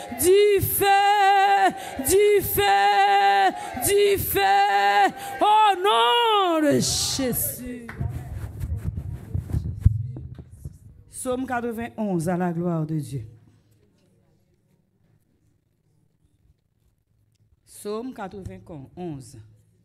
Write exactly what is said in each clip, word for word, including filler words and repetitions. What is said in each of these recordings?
du feu, du feu, du feu, au nom de Jésus. Psaume quatre-vingt-onze, à la gloire de Dieu. Psaume quatre-vingt-onze.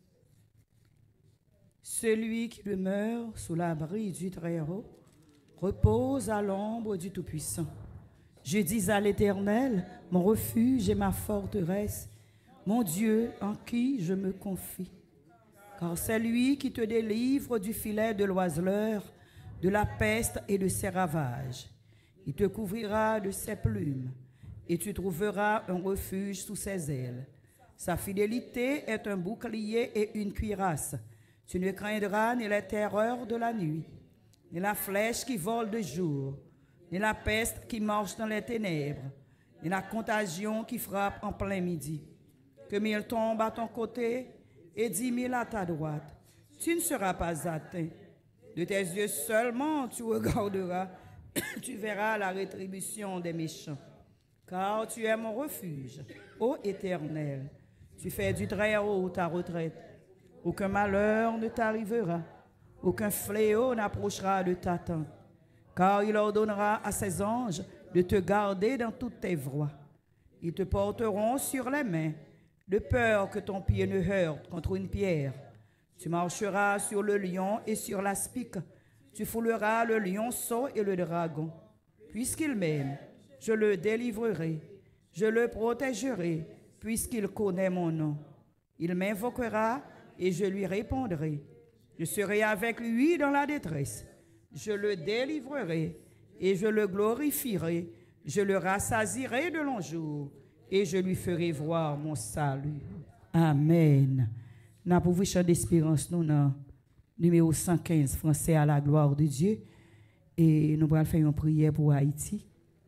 Celui qui demeure sous l'abri du Très-Haut repose à l'ombre du Tout-Puissant. Je dis à l'Éternel, mon refuge et ma forteresse, mon Dieu en qui je me confie. Car c'est lui qui te délivre du filet de l'oiseleur, de la peste et de ses ravages. Il te couvrira de ses plumes, et tu trouveras un refuge sous ses ailes. Sa fidélité est un bouclier et une cuirasse. Tu ne craindras ni les terreurs de la nuit, ni la flèche qui vole de jour, ni la peste qui marche dans les ténèbres, ni la contagion qui frappe en plein midi. Que mille tombent à ton côté et dix mille à ta droite, tu ne seras pas atteint. De tes yeux seulement tu regarderas, tu verras la rétribution des méchants. Car tu es mon refuge, ô Éternel. Tu fais du Très-Haut ta retraite. Aucun malheur ne t'arrivera, aucun fléau n'approchera de ta tente. Car il ordonnera à ses anges de te garder dans toutes tes voies. Ils te porteront sur les mains, de peur que ton pied ne heurte contre une pierre. Tu marcheras sur le lion et sur l'aspic. Tu fouleras le lionceau et le dragon. Puisqu'il m'aime, je le délivrerai. Je le protégerai, puisqu'il connaît mon nom. Il m'invoquera et je lui répondrai. Je serai avec lui dans la détresse. Je le délivrerai et je le glorifierai. Je le rassasierai de longs jours et je lui ferai voir mon salut. Amen. Nous avons pour chant d'espérance, nous, dans numéro cent quinze, français à la gloire de Dieu. Et nous allons faire une prière pour Haïti.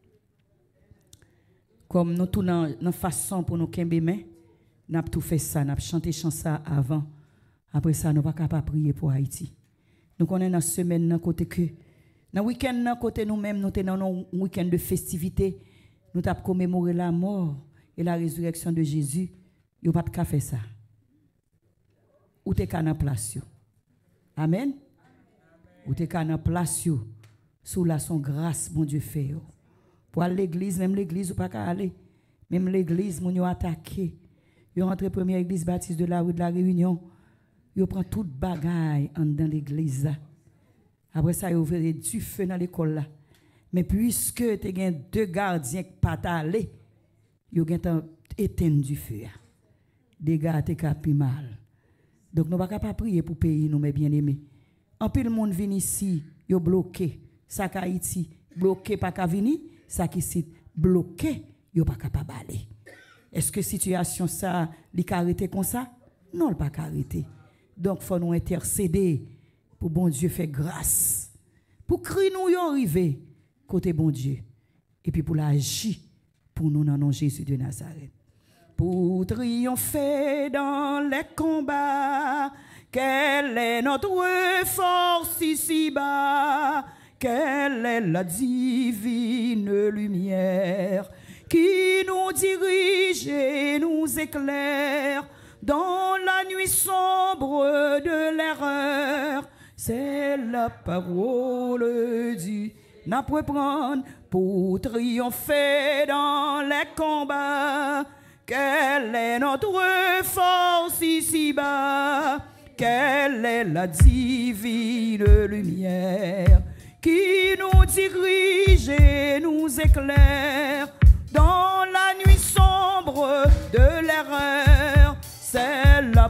Comme nous tournons dans façon pour nous kembe main, nous avons tout fait ça, nous avons chanté ça avant. Après ça, nous ne sommes pas prier pour Haïti. Nous connaissons dans la semaine, dans côté que, dans le week-end, dans côté nous-mêmes, nous sommes dans un week-end de festivité. Nous avons commémoré la mort et la résurrection de Jésus. Nous n'avons pas fait ça. Ou t'es qu'à la place. Amen. Ou t'es qu'à la place. Sous la son grâce, mon Dieu fait. Pour aller à l'église, même l'église, ou pas qu'à aller. Même l'église, mon Dieu attaqué. Yo rentré première église baptiste de la rue de la Réunion. Yo prend toute bagaille en dans l'église. Après ça, yo ouvert du feu dans l'école là. Mais puisque tu as deux gardiens qui pas aller, yo ont éteint du feu. Des gars te capi mal. Donc nous pas pas prier pour pays nous mes bien-aimés. En pile monde vient ici, yo bloqué. Ça Haïti bloqué pas ka venir, ça qui sit bloqué, yo pas capable aller. Est-ce que situation ça li arrêter comme ça? Non, pas arrêter. Donc faut nous intercéder pour bon Dieu faire grâce. Pour crier nous y arriver côté bon Dieu et puis pour l'agir pour nous dans nom Jésus de Nazareth. Pour triompher dans les combats, quelle est notre force ici-bas? Quelle est la divine lumière qui nous dirige et nous éclaire dans la nuit sombre de l'erreur? C'est la parole du n'a pas prendre pour triompher dans les combats. Quelle est notre force ici-bas? Quelle est la divine lumière qui nous dirige et nous éclaire dans la nuit sombre de l'erreur? C'est la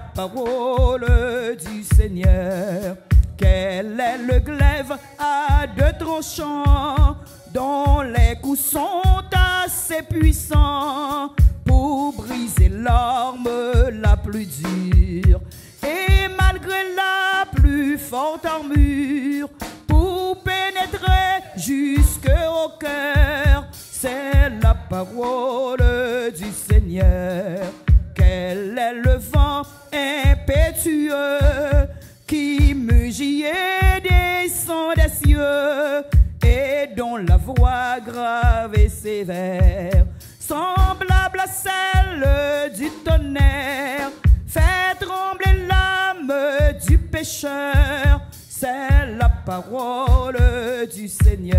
parole du Seigneur. Quel est le glaive à deux tranchants dont les coups sont assez puissants pour briser l'arme la plus dure et malgré la plus forte armure pour pénétrer jusqu'au cœur? C'est la parole du Seigneur. Quel est le vent impétueux qui mugit et descend des cieux et dont la voix grave et sévère semble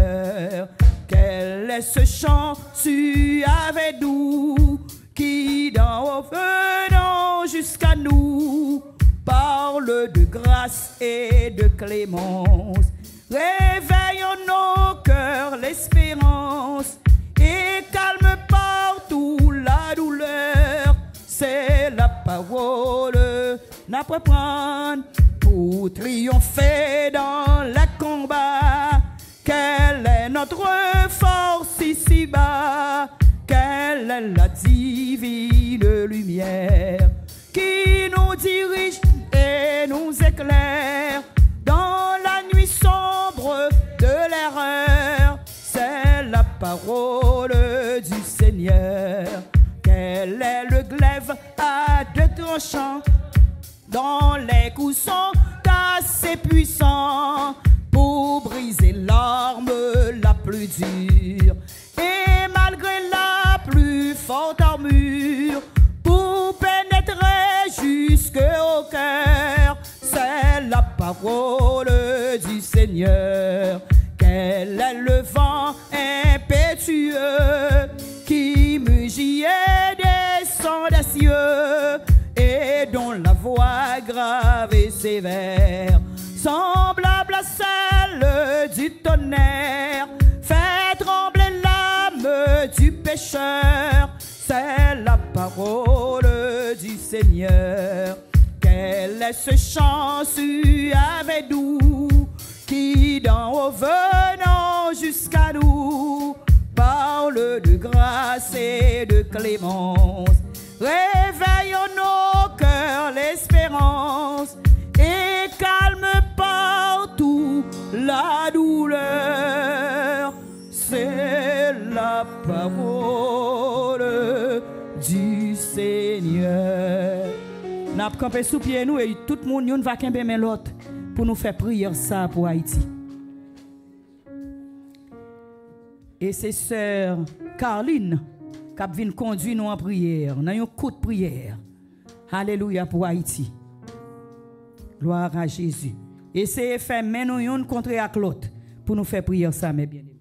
Seigneur. Quel est ce chant suave doux qui d'en haut venant jusqu'à nous parle de grâce et de clémence. Réveillons nos cœurs l'espérance et calme partout la douleur. C'est la parole n'a pas prendre pour triompher dans le combat. Quelle est notre force ici-bas? Quelle est la divine lumière qui nous dirige et nous éclaire dans la nuit sombre de l'erreur? C'est la parole du Seigneur. Quel est le glaive à deux tranchants dont les coups sont assez puissants pour briser l'arme la plus dure et malgré la plus forte armure pour pénétrer jusqu'au cœur? C'est la parole du Seigneur. Quel est le vent impétueux qui mugit et descend des cieux et dont la voix grave et sévère, semblable à celle du tonnerre, fait trembler l'âme du pécheur? C'est la parole du Seigneur. Quel est ce chant suave et doux qui d'en haut venant jusqu'à nous parle de grâce et de clémence? Réveillons nos cœurs l'espérance et calme partout la douleur. C'est la parole du Seigneur. N'a pas campé sous pied nous et tout le monde va camper mais l'autre pour nous faire prier ça pour Haïti. Et c'est sœur Caroline qui vient conduire nous en prière. Nous avons un coup de prière. Alléluia pour Haïti. Gloire à Jésus. Et c'est fait mais nous une contre l'autre pour nous faire prier ça, mes bien-aimés.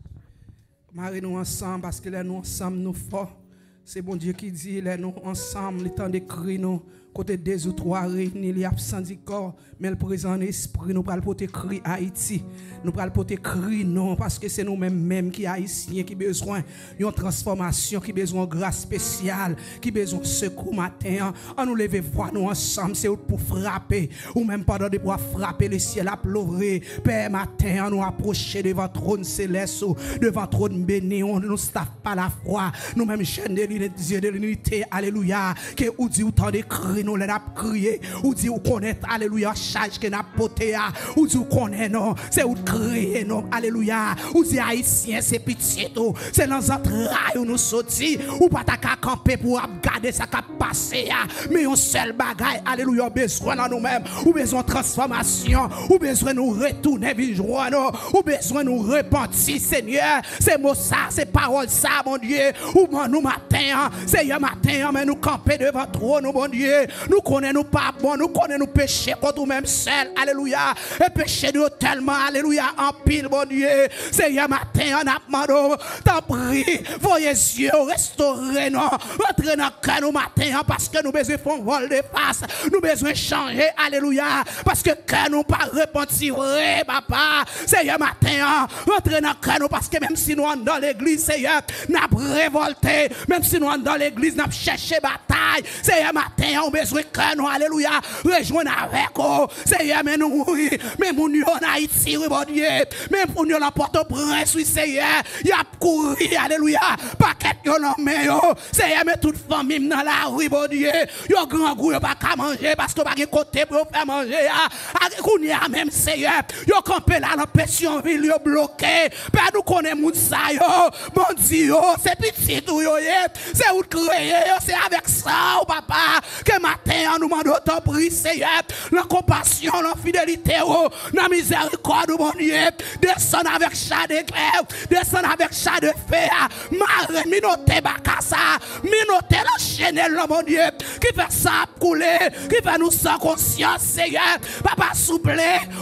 Marie nous ensemble parce que là nous ensemble nous forts. C'est bon Dieu qui dit là nous ensemble le temps de crier nous côté deux ou trois réunis les absents du corps mais le présent esprit nous parle pour te crier Haïti. Nous parle pour te crier non parce que c'est nous mêmes même qui haïtiens qui besoin d'une transformation, qui besoin de grâce spéciale, qui besoin de secours matin. On nous lever voir nous ensemble c'est pour frapper ou même pendant de pouvoir frapper le ciel à pleurer. Père matin on nous approcher devant trône céleste devant trône béni on nous staff pas la foi nous même chaîne de Dieu de l'unité alléluia que ou dit autant de cris nous les n'a crié ou dit ou connaître alléluia charge que n'a porté ou dit ou connaît non c'est ou crier non alléluia ou dit haïtien c'est pitié tout c'est dans entrailles où nous sorti ou pas ta camper pour garder ça qui passé mais on seul bagaille alléluia besoin dans nous-mêmes ou besoin de transformation ou besoin nous retourner vivre ou besoin nous repentir Seigneur c'est mot ça c'est parole ça mon Dieu ou nous matin c'est un matin mais nous camper devant trop nous mon Dieu nous connaissons nous pas bon nous connaissons nous péché contre nous même seul alléluia et péché nous tellement alléluia en pile mon Dieu c'est un matin on a demandé t'en prie voyez yeux restaurer nous rentrer dans cœur nous matin parce que nous besoin font vol de face nous besoin changer alléluia parce que cœur nous pas repentir papa c'est un matin rentrer dans cœur nous parce que même si nous sommes dans l'église Seigneur n'a révolté même si nous sommes dans l'église n'a cherché bataille c'est un matin on besoin que nous alléluia rejoindre avec oh Seigneur mais nous mais mon Dieu en Haïti mon Dieu même pour nous la Port-au-Prince oui Seigneur il a couru alléluia paquet yo non mais yo Seigneur mais toute famille dans la rue mon Dieu yo grand goût yo pas qu'à manger parce que pas de côté pour faire manger à kounia même Seigneur yo campé là dans Pétionville yo bloqué père nous connaît moun ça yo bon Dieu c'est petit tout yo c'est où créer c'est avec ça papa que matin on nous demande autant prier Seigneur la compassion la fidélité la miséricorde mon Dieu descend avec chat d'éclair descend avec chat de fer marre minoté bakassa minoté la chaîne mon Dieu qui fait ça couler qui fait nous sans conscience Seigneur papa souple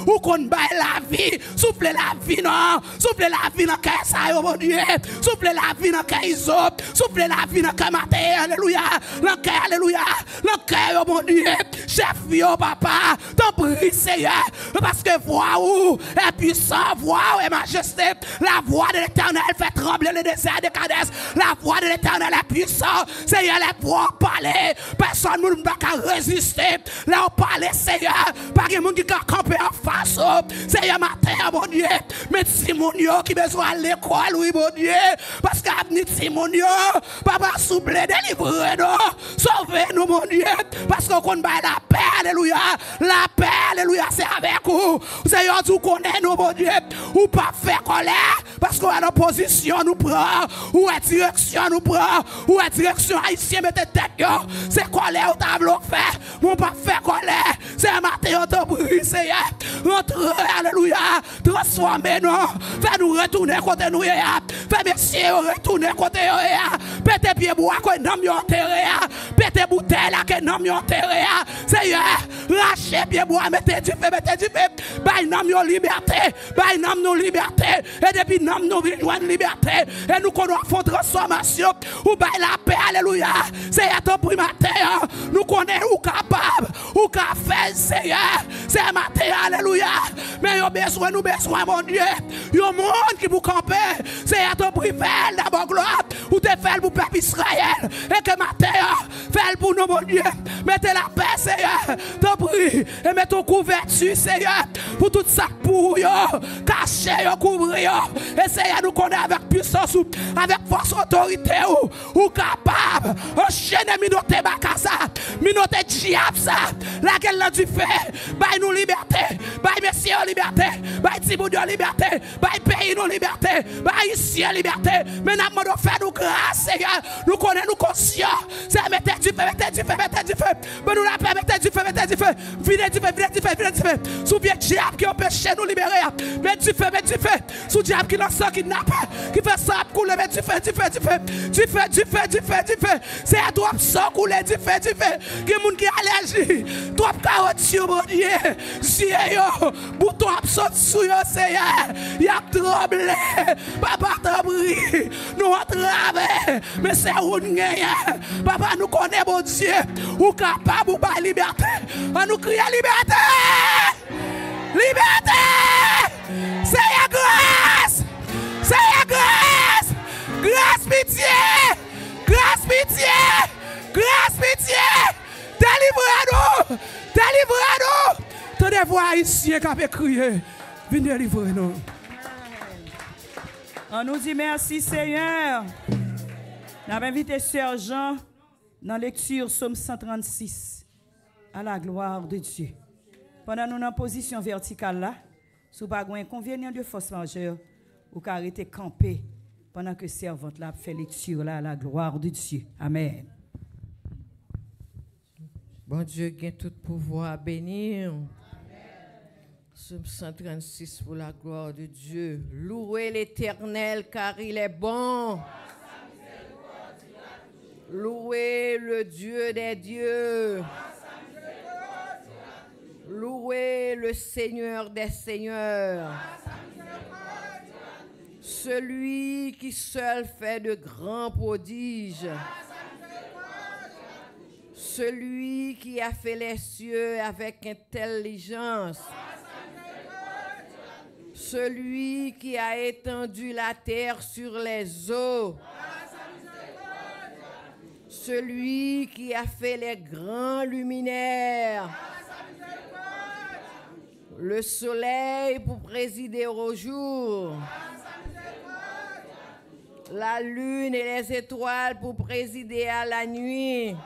ou qu'on baille la vie, souffle la vie non, souffle la vie dans cœur ça yo mon Dieu, souffle la vie dans cœur Isop, souffle la vie dans cœur Matin, alléluia, dans cœur alléluia, dans cœur mon Dieu, chef yo papa, t'en prie Seigneur, parce que voix où est puissant, voix où est majesté, la voix de l'Éternel fait trembler le désert de Kadès, la voix de l'Éternel est puissante, Seigneur, les voix parler, personne ne peut pas résister, là on parle Seigneur, pas de monde qui peut camper en face, Seigneur, matin, mon Dieu, mais si mon Dieu qui besoin à l'école, oui, mon Dieu, parce qu'avenir si mon Dieu, papa souple, délivrez-nous, sauvez-nous, mon Dieu, parce qu'on connaît la paix, alléluia, la paix, alléluia, c'est avec vous, Seigneur, tu connais nous, mon Dieu, ou pas faire colère, parce qu'on est en position, nous prend, ou en direction, nous prend, ou en direction, haïtien, mettez tête, c'est colère au tableau fait, mon pas faire colère, c'est un matin, on te prie, Seigneur, rentre, alléluia, transformez-nous, fais-nous retourner côté nous, fais messieurs retourner côté nous, pétez pieds bois, que nous sommes enterrés, pétez bouteilles, que nous sommes enterrés, Seigneur, lâchez pieds bois, mettez du feu, mettez du feu, bail nous nos liberté, bail nous nos liberté, et depuis nous nous vivons une liberté, et nous connaissons transformation, ou bail la paix, alléluia, Seigneur, ton prix matin, nous connaissons ou capable, ou capable, Seigneur, c'est matin, alléluia, mais nous besoin, nous besoin, mon Dieu, il y a un monde qui vous camper, Seigneur, ton prix, fais d'abord gloire, ou te fais pour peuple Israël, et que matin, fais pour nous, mon Dieu, mettez la paix, Seigneur, ton prix, et mettez ton couverture, Seigneur, pour tout ça pour yo, cacher, couvrir, et Seigneur, nous connaissons avec puissance, avec force, autorité, ou, ou capable, enchaîner, minoter, bakasa, minoter, diable, ça, laquelle l'a du fait, bail nous liberté, bail messieurs liberté, bail Tiboudio liberté, bail pays nous liberté, bail ici liberté, mais nous demandons faire nous grâce, Seigneur, nous connaissons, nous conscients, c'est mettez du feu, mettez du feu, mettez du feu, mais nous la paix, mettez du feu, mettez du feu, videz du feu, videz du feu, videz du feu, sous bien diable qui empêche nous libérer, mettez du feu, mettez du feu, sous diable qui lance, qui nappe, qui fait ça couler, mettez du feu, du feu, du feu, du feu, du feu, du feu, du feu, c'est à toi sans couler, du feu, du feu, qui est moun qui allergie, toi carotte sur mon Dieu, si yo, bouton absent sous yo, Seigneur, y a tremblé, papa t'abri, nous on travaille, mais c'est où nous gagnons, papa nous connaît mon Dieu, ou capable ou pas liberté, on nous crie liberté, liberté, Seigneur grâce, Seigneur grâce, grâce pitié, grâce pitié, grâce pitié, délivrez-nous, délivrez-nous, tenez voix haïtien qui a crié, venez délivrer-nous. On nous dit merci Seigneur. Nous avons invité Sœur Jean dans la lecture Psaume cent trente-six à la gloire de Dieu. Pendant nous dans position verticale là, sous pas un inconvénient de force majeure, ou arrêter camper pendant que servante là fait lecture là à la gloire de Dieu. Amen. Bon Dieu, gagne tout pouvoir à bénir. Psaume cent trente-six pour la gloire de Dieu. Louez l'Éternel car il est bon. Louez le Dieu des dieux. Louez le Seigneur des seigneurs. Celui qui seul fait de grands prodiges. Celui qui a fait les cieux avec intelligence. Celui qui a étendu la terre sur les eaux. Celui qui a fait les grands luminaires. Le soleil pour présider au jour. La lune et les étoiles pour présider à la nuit.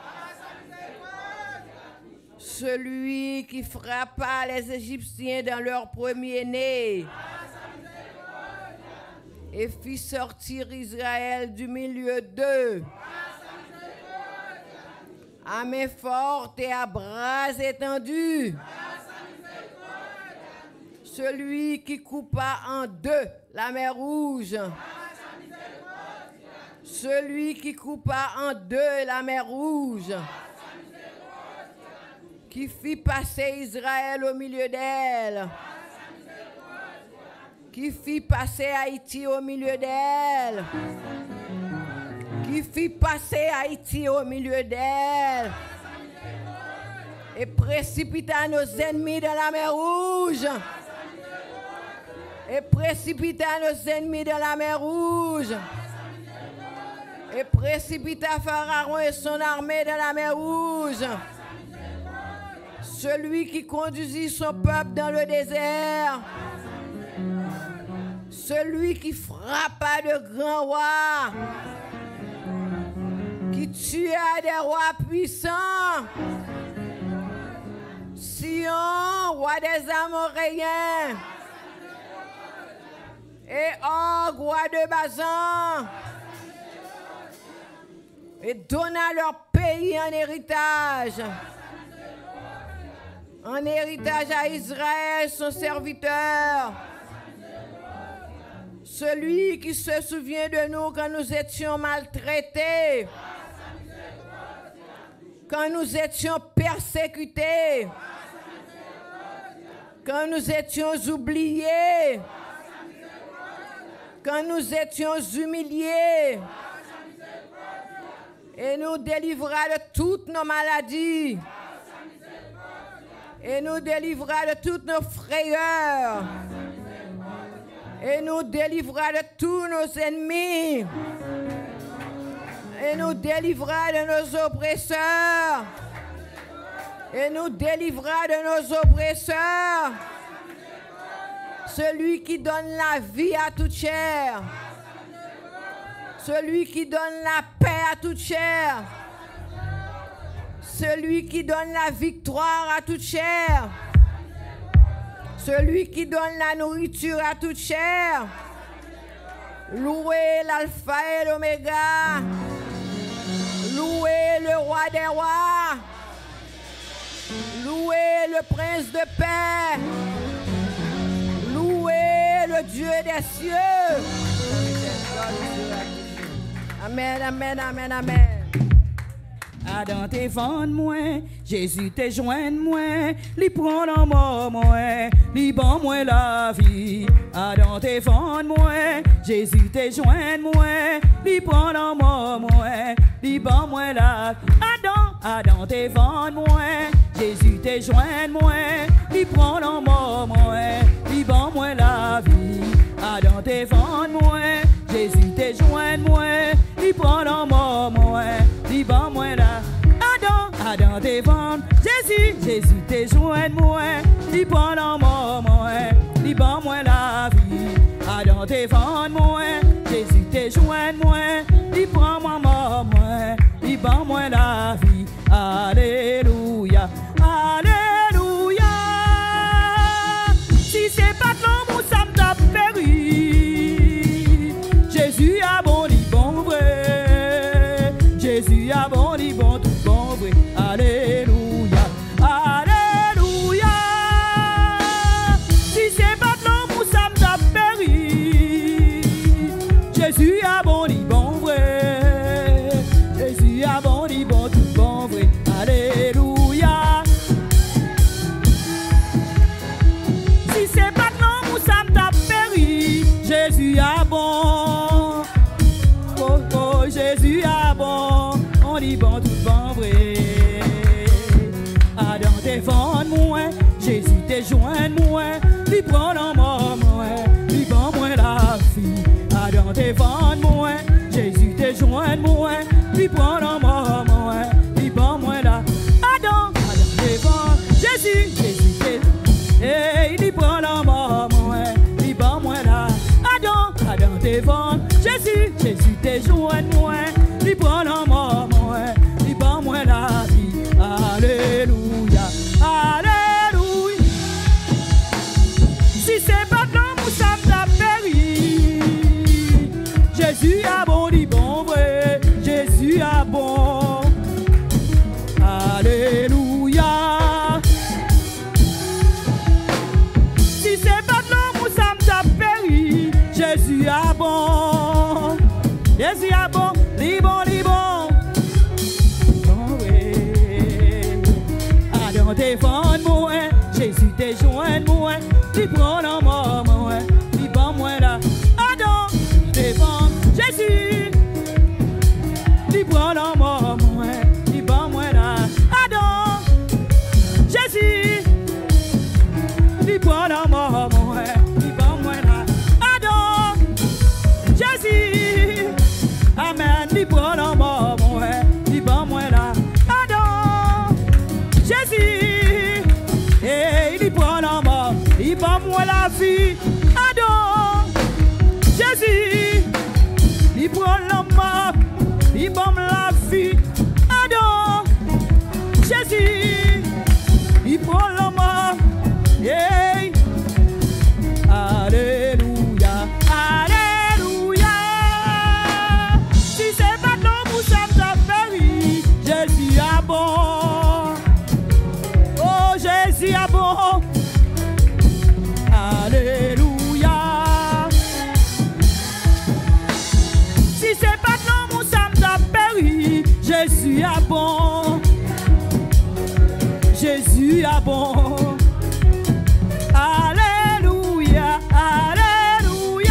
Celui qui frappa les Égyptiens dans leur premier-né et fit sortir Israël du milieu d'eux. À main forte et à bras étendus. Celui qui coupa en deux la mer Rouge. Celui qui coupa en deux la mer Rouge. Qui fit passer Israël au milieu d'elle. qui fit passer Haïti au milieu d'elle. Qui fit passer Haïti au milieu d'elle. Et précipita nos ennemis dans la mer Rouge. Et précipita nos ennemis dans la mer Rouge. Et précipita Pharaon et son armée dans la mer Rouge. Celui qui conduisit son peuple dans le désert. Celui qui frappa de grands rois. Qui tua des rois puissants. Sion, roi des Amoréens. Et Og, roi de Bazan. Et donna leur pays en héritage. En héritage à Israël, son serviteur. Celui qui se souvient de nous quand nous étions maltraités. Quand nous étions persécutés. Quand nous étions oubliés. Quand nous étions humiliés. Et nous délivra de toutes nos maladies. Et nous délivra de toutes nos frayeurs. Et nous délivra de tous nos ennemis. Et nous délivra de nos oppresseurs. Et nous délivra de nos oppresseurs. Celui qui donne la vie à toute chair. Celui qui donne la paix à toute chair. Celui qui donne la victoire à toute chair. Celui qui donne la nourriture à toute chair. Louez l'alpha et l'oméga. Louez le roi des rois. Louez le prince de paix. Louez le Dieu des cieux. Amen, amen, amen, amen. Adam te vendre moi, Jésus te joindre moi, li prend dans mort moi, li ban moi la vie. Adam te vendre moi, Jésus te joindre moi, li prend dans mort moi, li ban moi la vie. Adam, Adam te vendre moi, Jésus te joindre moi, li prend dans mort moi, li ban moi la vie. Adam te vendre moi, Jésus te joindre moi, li prend dans mort moi, li ban moi la. Adam, Adam te vendre, Jésus, Jésus te joindre moi, li prend dans mort moi, li ban moi la vie. Adam te vendre moi, Jésus te joindre moi, li prend moi mort moi, li ban moi la vie. Alléluia, alléluia. Si c'est pas de l'amour, ça me tape péri. Jésus a bon, dit bon vrai. Jésus a bon, dit bon, tout bon vrai. Alléluia, alléluia. Si c'est pas de l'amour, ça me tape péri. Jésus a bon, dit bon vrai. Jésus a bon, dit bon, tout bon vrai. Alléluia. Si c'est pas de l'amour, ça me tape péri. Jésus a bon. Oh, oh, Jésus a bon. On dit bon, tout bon vrai. Adam te vendre moi, Jésus te joindre moi, lui prendre en mort moi, lui ban moi la vie. Adam te vendre moi, Jésus te joindre moi, lui prendre en mort moi, lui ban moi la. Adam, Adam te vendre, Jésus, Jésus te, hey, lui prendre en mort moi, lui ban moi la. Adam, Adam te vendre, Jésus, Jésus te joindre moi, lui prendre en mort moi, lui ban moi la vie. Alléluia, alléluia. Si c'est pas de l'amour, ça me tape péri. Jésus a bon, dit bon vrai. Jésus a bon. Alléluia. Si c'est pas de l'amour, ça me tape péri. Jésus a bon. Jésus a bon, dit bon, dit bon. Adam te vendre moi, Jésus te joindre moi, lui prend en mort moi, lui ban prend la mort, moi, il prend moi là. Adon, Jésus, il prend la mort, moi, il prend moi là. Adon, Jésus, Amen, il prend la mort, moi, il prend moi là. Adon, Jésus, et il prend la mort, il prend moi la vie. Adon, Jésus, il prend la mort, il prend la vie. Adon, Jésus, il prend la mort. Yeah. Alléluia, alléluia. Si c'est pas ton pour ça t'a péri, Jésus a bon. Oh, Jésus a bon. Alléluia. Si c'est pas ton pour ça t'a péri, Jésus a bon. Jésus a bon. Alléluia, alléluia.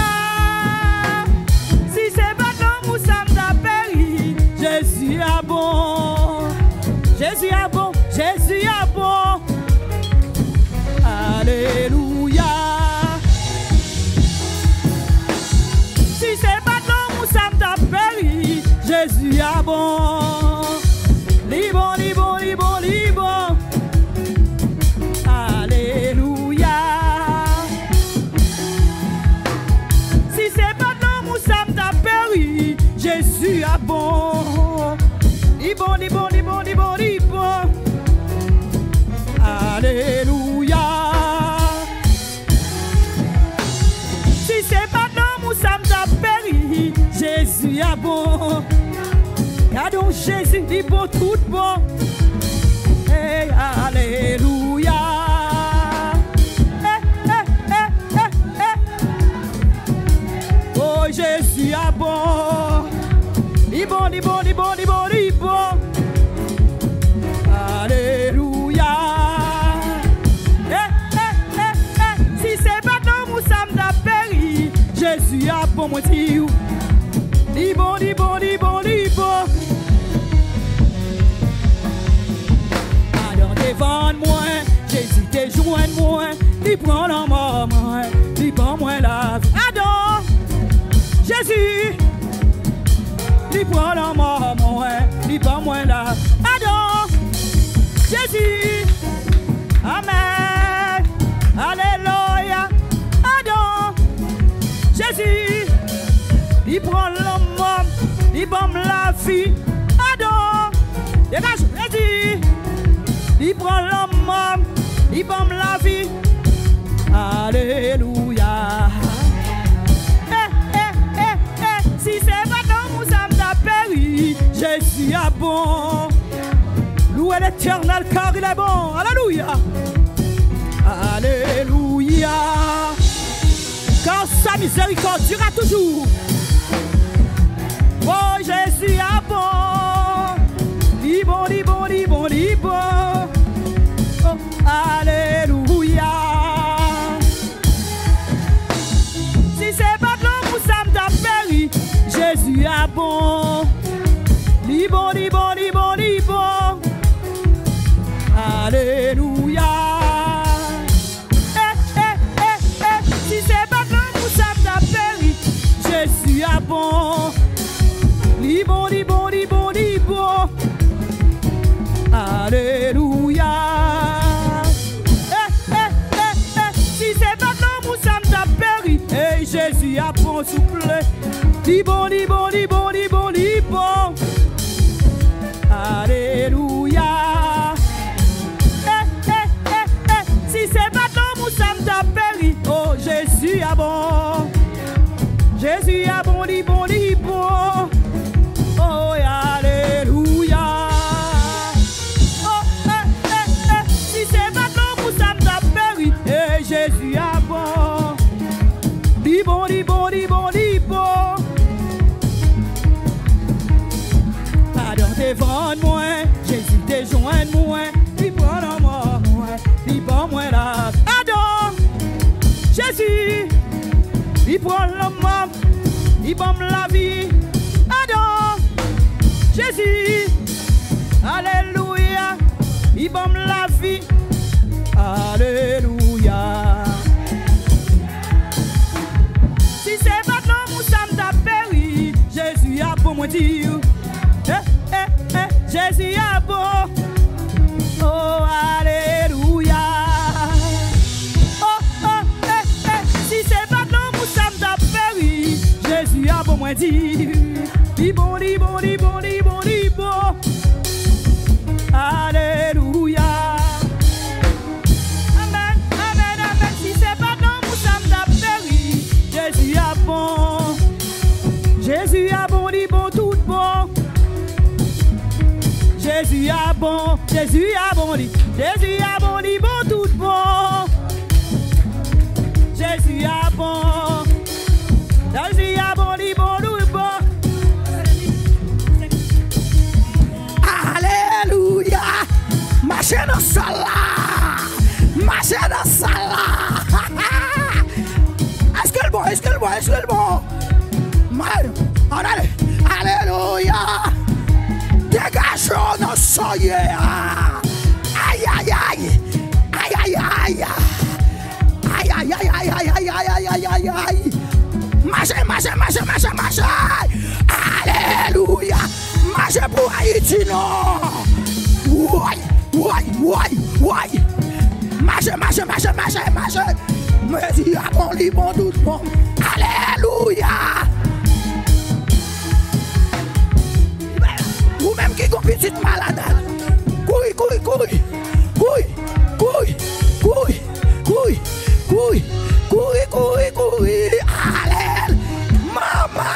Si c'est pas ton pour ça t'a péri, Jésus a bon. Jésus a bon, Jésus a bon. Alléluia. Si c'est pas ton pour ça t'a péri, Jésus a bon. Libon, libon, libon, libon. Alléluia. Si c'est pas ton pour ça t'a péri, Jésus a bon. Libon, libon, libon, libon, libon. Alléluia. Si c'est pas ton pour ça t'a péri, Jésus a bon. Gardons Jésus, il bon, tout bon. Hey, alléluia. Eh, eh, eh, eh, eh. Oh, Jésus a bon. Il bon, il bon, il bon, il bon, il bon. Alléluia. Eh, eh, eh, eh. Si c'est pas ton pour ça t'a péri, Jésus a bon, moi dis. Il bon, il bon, il bon, il bon. Alors devant moi, Jésus te joint moi, il prend la mort, moi, il prend moi la vie. Adore Jésus, il prend la mort, moi, il prend moi la vie. Adore Jésus, Amen, Alléluia. Adore Jésus, il prend la mort, il prend la vie. Adore, dégage Jésus. Il prend l'homme, il prend la vie. Alléluia. Eh, eh, eh, eh. Si c'est pas ton pour ça t'a péri, Jésus est bon. Louez l'Éternel car il est bon. Alléluia. Alléluia. Car sa miséricorde durera toujours. Oh, Jésus est bon. Il bon, il bon, il bon, il bon. Oh, alléluia. Si c'est pas ton pour ça t'a péri, Jésus est bon. Il bon, il bon, il bon, il bon. Alléluia. Eh, eh, eh, eh. Si c'est pas ton pour ça t'a péri, Jésus est bon. Il bon, il bon, il bon, il bon. Alléluia. Eh, eh, eh, eh. Si c'est pas ton pour ça t'a péri, hey, Jésus a bon souffle. Li bon, li bon, li bon, li bon, li bon. Alléluia. Eh, eh, eh, eh. Si c'est pas ton pour ça t'a péri, oh, Jésus a bon. Jésus a bon, li bon, li bon. Oh, alléluia. Jésus a bon, li bon, li bon, li bon, li bon. Adore devant moi, Jésus te joint moi, li prend en moi, li bon moi la. Adore Jésus, il prend le mort, il bon la vie. Adore Jésus. Alléluia. Il bombe la vie. Alléluia. Si c'est pas non, Moussa m'a péri. Jésus a bon moi dire. Eh, eh, eh, Jésus a bon. Oh, alléluia. Oh, oh, eh, eh. Si c'est pas non, Moussa m'a péri. Jésus a bon moi dire. Di bon, di bon, di bon, di bon, di bon. Alléluia. Amen, amen, amen. Si c'est pas non, Moussa m'a péri. Jésus a bon. Jésus a bon, di bon, tout bon. Jésus a bon, Jésus a bon, di. Jésus a bon, di bon, tout bon. Jésus a bon. Jésus a bon, di bon, tout bon. Alléluia. Marchez dans ça là. Marchez dans ça là. Est-ce que le bon, est-ce que le bon, est-ce que le bon? Allez, alléluia. Dégageons nos soyeux. Aïe, aïe, aïe. Aïe, aïe, aïe. Aïe, aïe, aïe, aïe, aïe, aïe, aïe, aïe, aïe, aïe. Marchez, marchez, marchez, marchez, marchez. Alléluia. Marchez pour Haïti, non. Ouais, ouais, ouais, ouais. Marchez, marchez, marchez, marchez, marchez. Me dis à bon lit, bon tout bon. Alléluia. Ou même qui est petite malade. Couille, couille, couille. Couille, couille, couille, couille, couille, couille, couille, couille. Alléluia. Maman.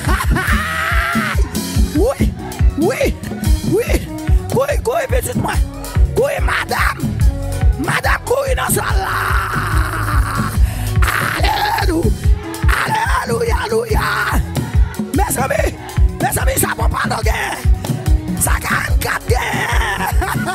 Oui, oui, oui. Couille, couille, petite moi. Couille, madame. Madame, couille dans ça là. Alléluia. Alléluia, alléluia. Mes amis, mes amis, ça va pas de guerre. Ça gagne quatre guerres.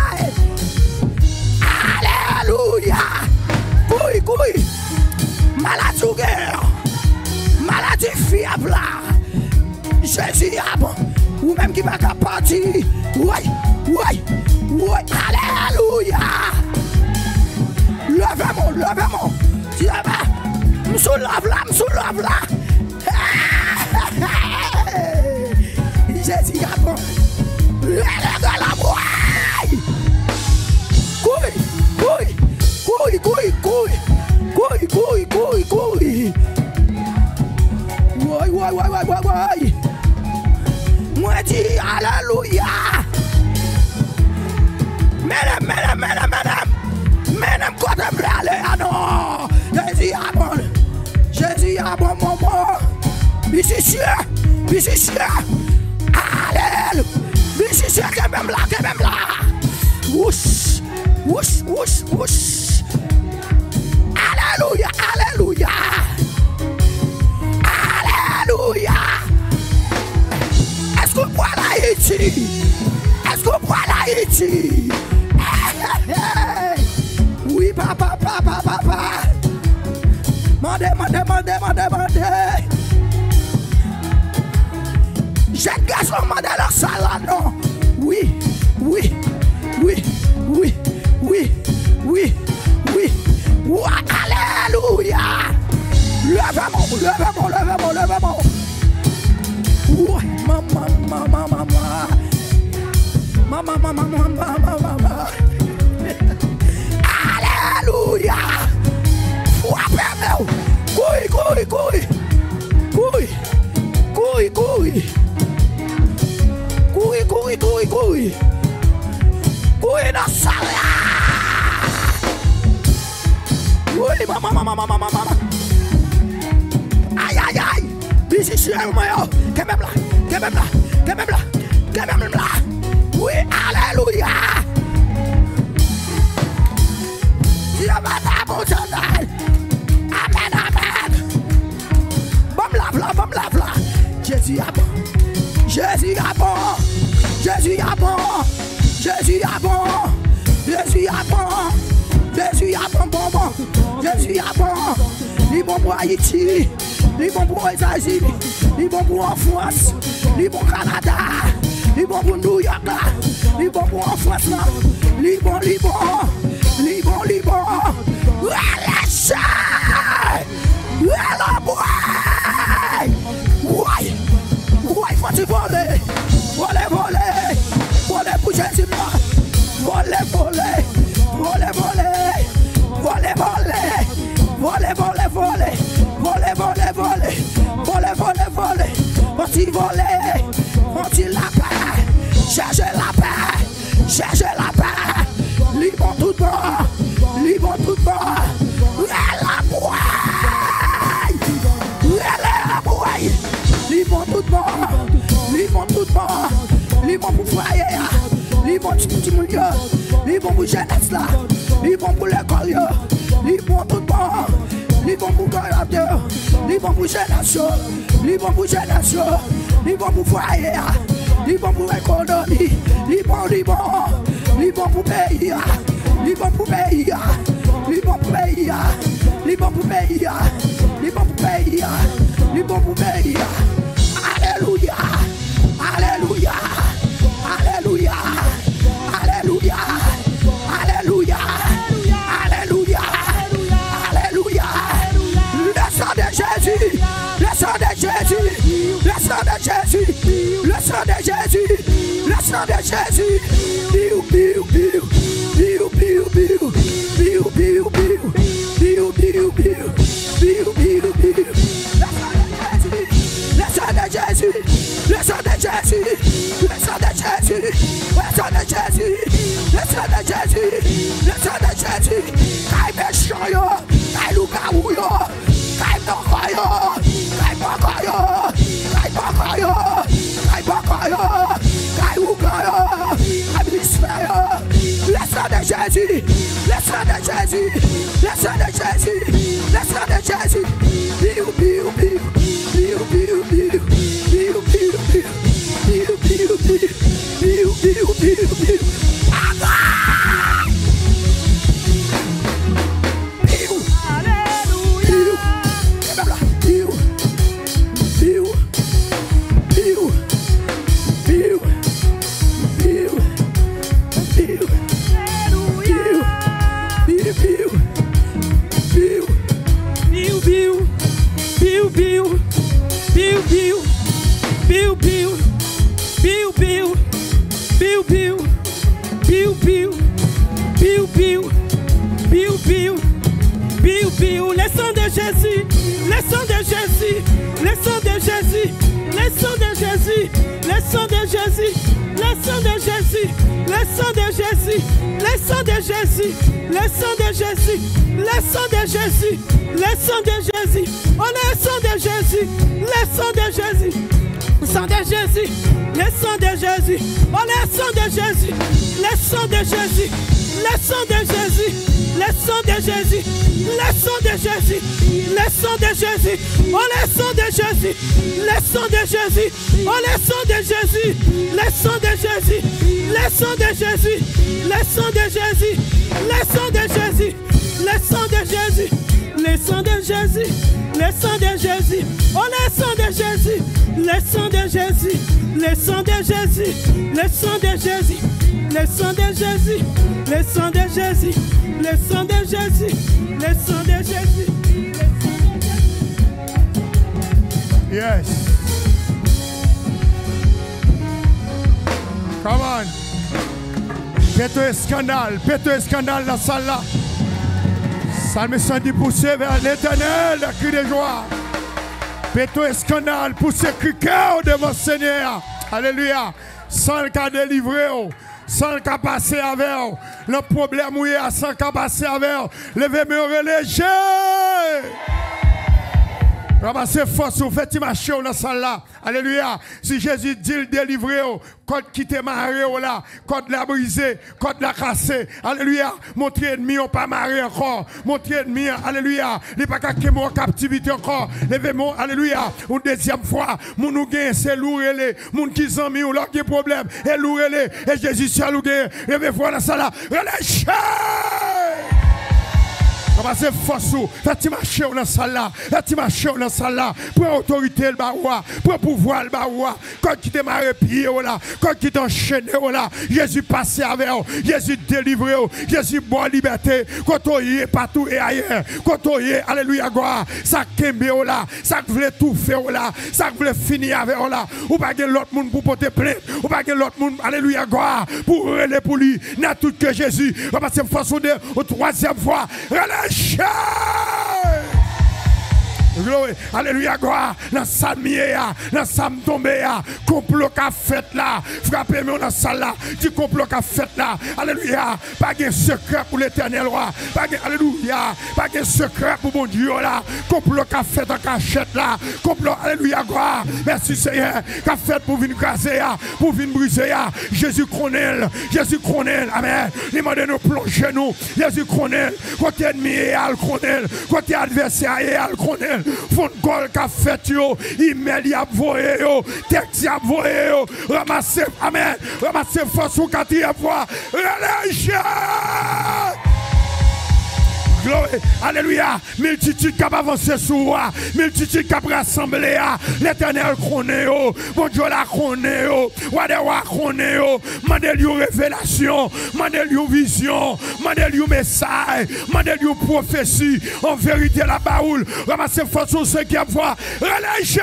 Alléluia. Couille, couille. Maladie ou guerre. Maladie fiable là. Jésus a bon. Ou même qui va partir. Oui, oui, oui. Alléluia. Levez-moi, levez-moi. Je suis là, je suis là. Jésus a bon. Le gars la boue. Couille, couille, couille, couille, couille. Couille, couille, couille, couille. Oui, oui, oui, oui, oui, oui. Moi dis alléluia. Mesdames, mesdames, mesdames, mesdames. Mesdames, quand on veut aller, ah non. Jésus a bon. Jésus a bon, bon, bon. Musicien, musicien. Alléluia. Musicien, quand même là, quand même là. Wouch, wouch, wouch, wouch. Alléluia, alléluia. Alléluia. Est-ce que vous pouvez l'Haïti? Est-ce que vous pouvez l'Haïti? Oui, papa, papa, papa. Mandez, mandez, mandez, mandez, mandez. Jeune garçon, mandez leur salade, non? Oui, oui, oui, oui, oui, oui, oui. Oui, alléluia. Levez-moi, levez-moi, levez-moi, levez-moi. Oui, maman, maman, maman. Maman, maman, maman, maman, maman. Alléluia. Frappez-moi. Couille, couille, couille. Couille, couille, couille. Couille, couille, couille, couille. Couille dans ça là. Oui, maman, maman, maman, maman. Aïe, aïe, aïe. Musicien, moi, quand même là, quand même là, quand même là, quand même là. Oui, alléluia. Dieu m'a fait mon chantal. Amen, amen. Bam la, bla, bam la, bla. Jésus a bon. Jésus a bon. Jésus a bon. Jésus a bon. Jésus a bon. Jésus a bon, bon, bon. Jésus a bon. Il est bon pour Haïti. Il est bon pour les États-Unis. Il est bon pour la France. Il est bon pour le Canada. li bon pour New York là, li bon pour en France là, li bon, li bon, li bon, li bon. Relâche, la boy, ouais, ouais, faut-tu voler, voler, voler, voler pour Jésus, voler, voler, voler, voler, voler, voler, voler, voler, voler, voler, voler, voler, voler, voler, voler, faut-tu voler, faut-tu la paix, chercher la paix, chercher la paix, libre tout bas, libre tout bas, la boy, la boy, libre tout bas, libre tout bas, libre pour foyer, libre pour petit monde, libre pour jeunesse là, libre pour l'école, libre tout bas, libre pour caractère, libre pour jeunesse, libre pour jeunesse, libre pour foyer, libre pour économie, libre, libre, libre pour pays, libre pour pays, libre pour pays, libre pour pays, libre pour pays, libre pour pays. Alléluia, alléluia, alléluia, alléluia, alléluia, alléluia, alléluia. Le sang de Jésus, le sang de Jésus, le sang de Jésus, le sang de Jésus, le sang de Jésus. Biu, biu, biu, biu, biu, biu, biu, biu, biu, biu, biu, biu, biu, biu, biu. Le sang de Jésus, le sang de Jésus, le sang de Jésus, le sang de Jésus, le sang de Jésus, le sang de Jésus. Kai méchant yo, kai loup-garou yo, kai boko yo, kai boko yo, kai boko yo, kai boko yo, kai ouga yo, kai bisfè yo. Le sang de Jésus, le sang de Jésus, le sang de Jésus, le sang de Jésus. Biu, biu, biu. Biu, biu, biu, biu, biu, biu, biu, biu, biu, biu, biu, biu, biu. Aga! Biu, alléluia. Biu, biu, biu, biu, biu, biu, biu, biu, biu, biu, biu, biu, biu. Biu, biu, biu, biu, biu, biu, biu, biu, biu, biu, biu, biu, biu, biu, biu, biu. Le sang de Jésus, le sang de Jésus, le sang de Jésus, le sang de Jésus, le sang de Jésus, le sang de Jésus, le sang de Jésus, le sang de Jésus, le sang de Jésus, le sang de Jésus, le sang de Jésus, oh le sang de Jésus, le sang de Jésus, le sang de Jésus, le sang de Jésus, oh le sang de Jésus, le sang de Jésus, le sang de Jésus, le sang de Jésus, le sang de Jésus, le sang de Jésus, oh le sang de Jésus, le sang de Jésus, oh le sang de Jésus, le sang de Jésus, le sang de Jésus, le sang de Jésus, le sang de Jésus, le sang de Jésus, le sang de Jésus, le sang de Jésus, oh le sang de Jésus, le sang de Jésus, le sang de Jésus, le sang de Jésus, le sang de Jésus, le sang de Jésus, le sang de Jésus, le sang de Jésus. Yes. Come on. Pète un scandale, pète un scandale dans la salle là. Salme cent dix poussé vers l'éternel, le cri de joie. Pète un scandale, poussez cri cœur devant le Seigneur. Alléluia. Sans le cas délivré, sans le cas passé avec, le problème où il y a sans le cas passé avec, levez-moi léger. Ramassez force, vous faites marcher dans la salle là. Alléluia. Si Jésus dit le délivrer, quand quitter maré là, quand la brisé, quand la cassé. Alléluia. Montrez ennemi, on pas maré encore. Montrez ennemi, alléluia. Il n'est pas qu'à qu'il en captivité encore. Levez-moi, alléluia. Une deuxième fois, mon nous gagne, c'est lourd-les. Mon qui s'en mis, ou là qui problème, et lourd-les. Et Jésus seul ou gagne. Levez-vous dans la salle là. Relâchez. Ramassez force, faites marcher dans la salle là, faites marcher dans la salle là, pour autorité le baroua, pour pouvoir le baroua, quand qui te marre pied là, quand qui t'enchaîne là, Jésus passe avec eux, Jésus délivre eux, Jésus bonne liberté, quand on y est partout et ailleurs, quand on y est, alléluia, gloire, ça kembe là, ça voulait tout faire là, ça voulait finir avec eux là, ou pas l'autre monde pour porter plainte, ou pas l'autre monde, alléluia, gloire, pour relayer pour lui, n'a tout que Jésus, ramassez force au troisième fois, relâchez! Gloire, alléluia, gloire, dans sa mienne, dans sa tombée, complot qu'a fait là, frappez-moi dans la salle là, du complot qu'a fait là, alléluia, pas de secret pour l'éternel roi, pas de, alléluia, pas de secret pour mon Dieu là, complot qu'a fait en cachette là, complot, alléluia, gloire, merci Seigneur, qu'a fait pour venir casser, pour venir briser, Jésus connaît, Jésus connaît, amen, il m'a donné nos plonger nous, Jésus connaît, côté ennemi, il connaît, côté adversaire, il connaît. Fond gol qu'a fait yo, email y a voyé yo, texte y a voyé yo, ramassez, amen, ramassez force ou quatrième fois, relâchez! Gloire, alléluia, multitude qui a avancé sur moi, multitude qui a rassemblé, l'éternel connaît, mon Dieu la connaît, Wadewa connaît, mandel you révélation, mandel you vision, mandel you message, mandel you prophétie, en vérité la baoule, ramassez force au cinquième fois, relâchez!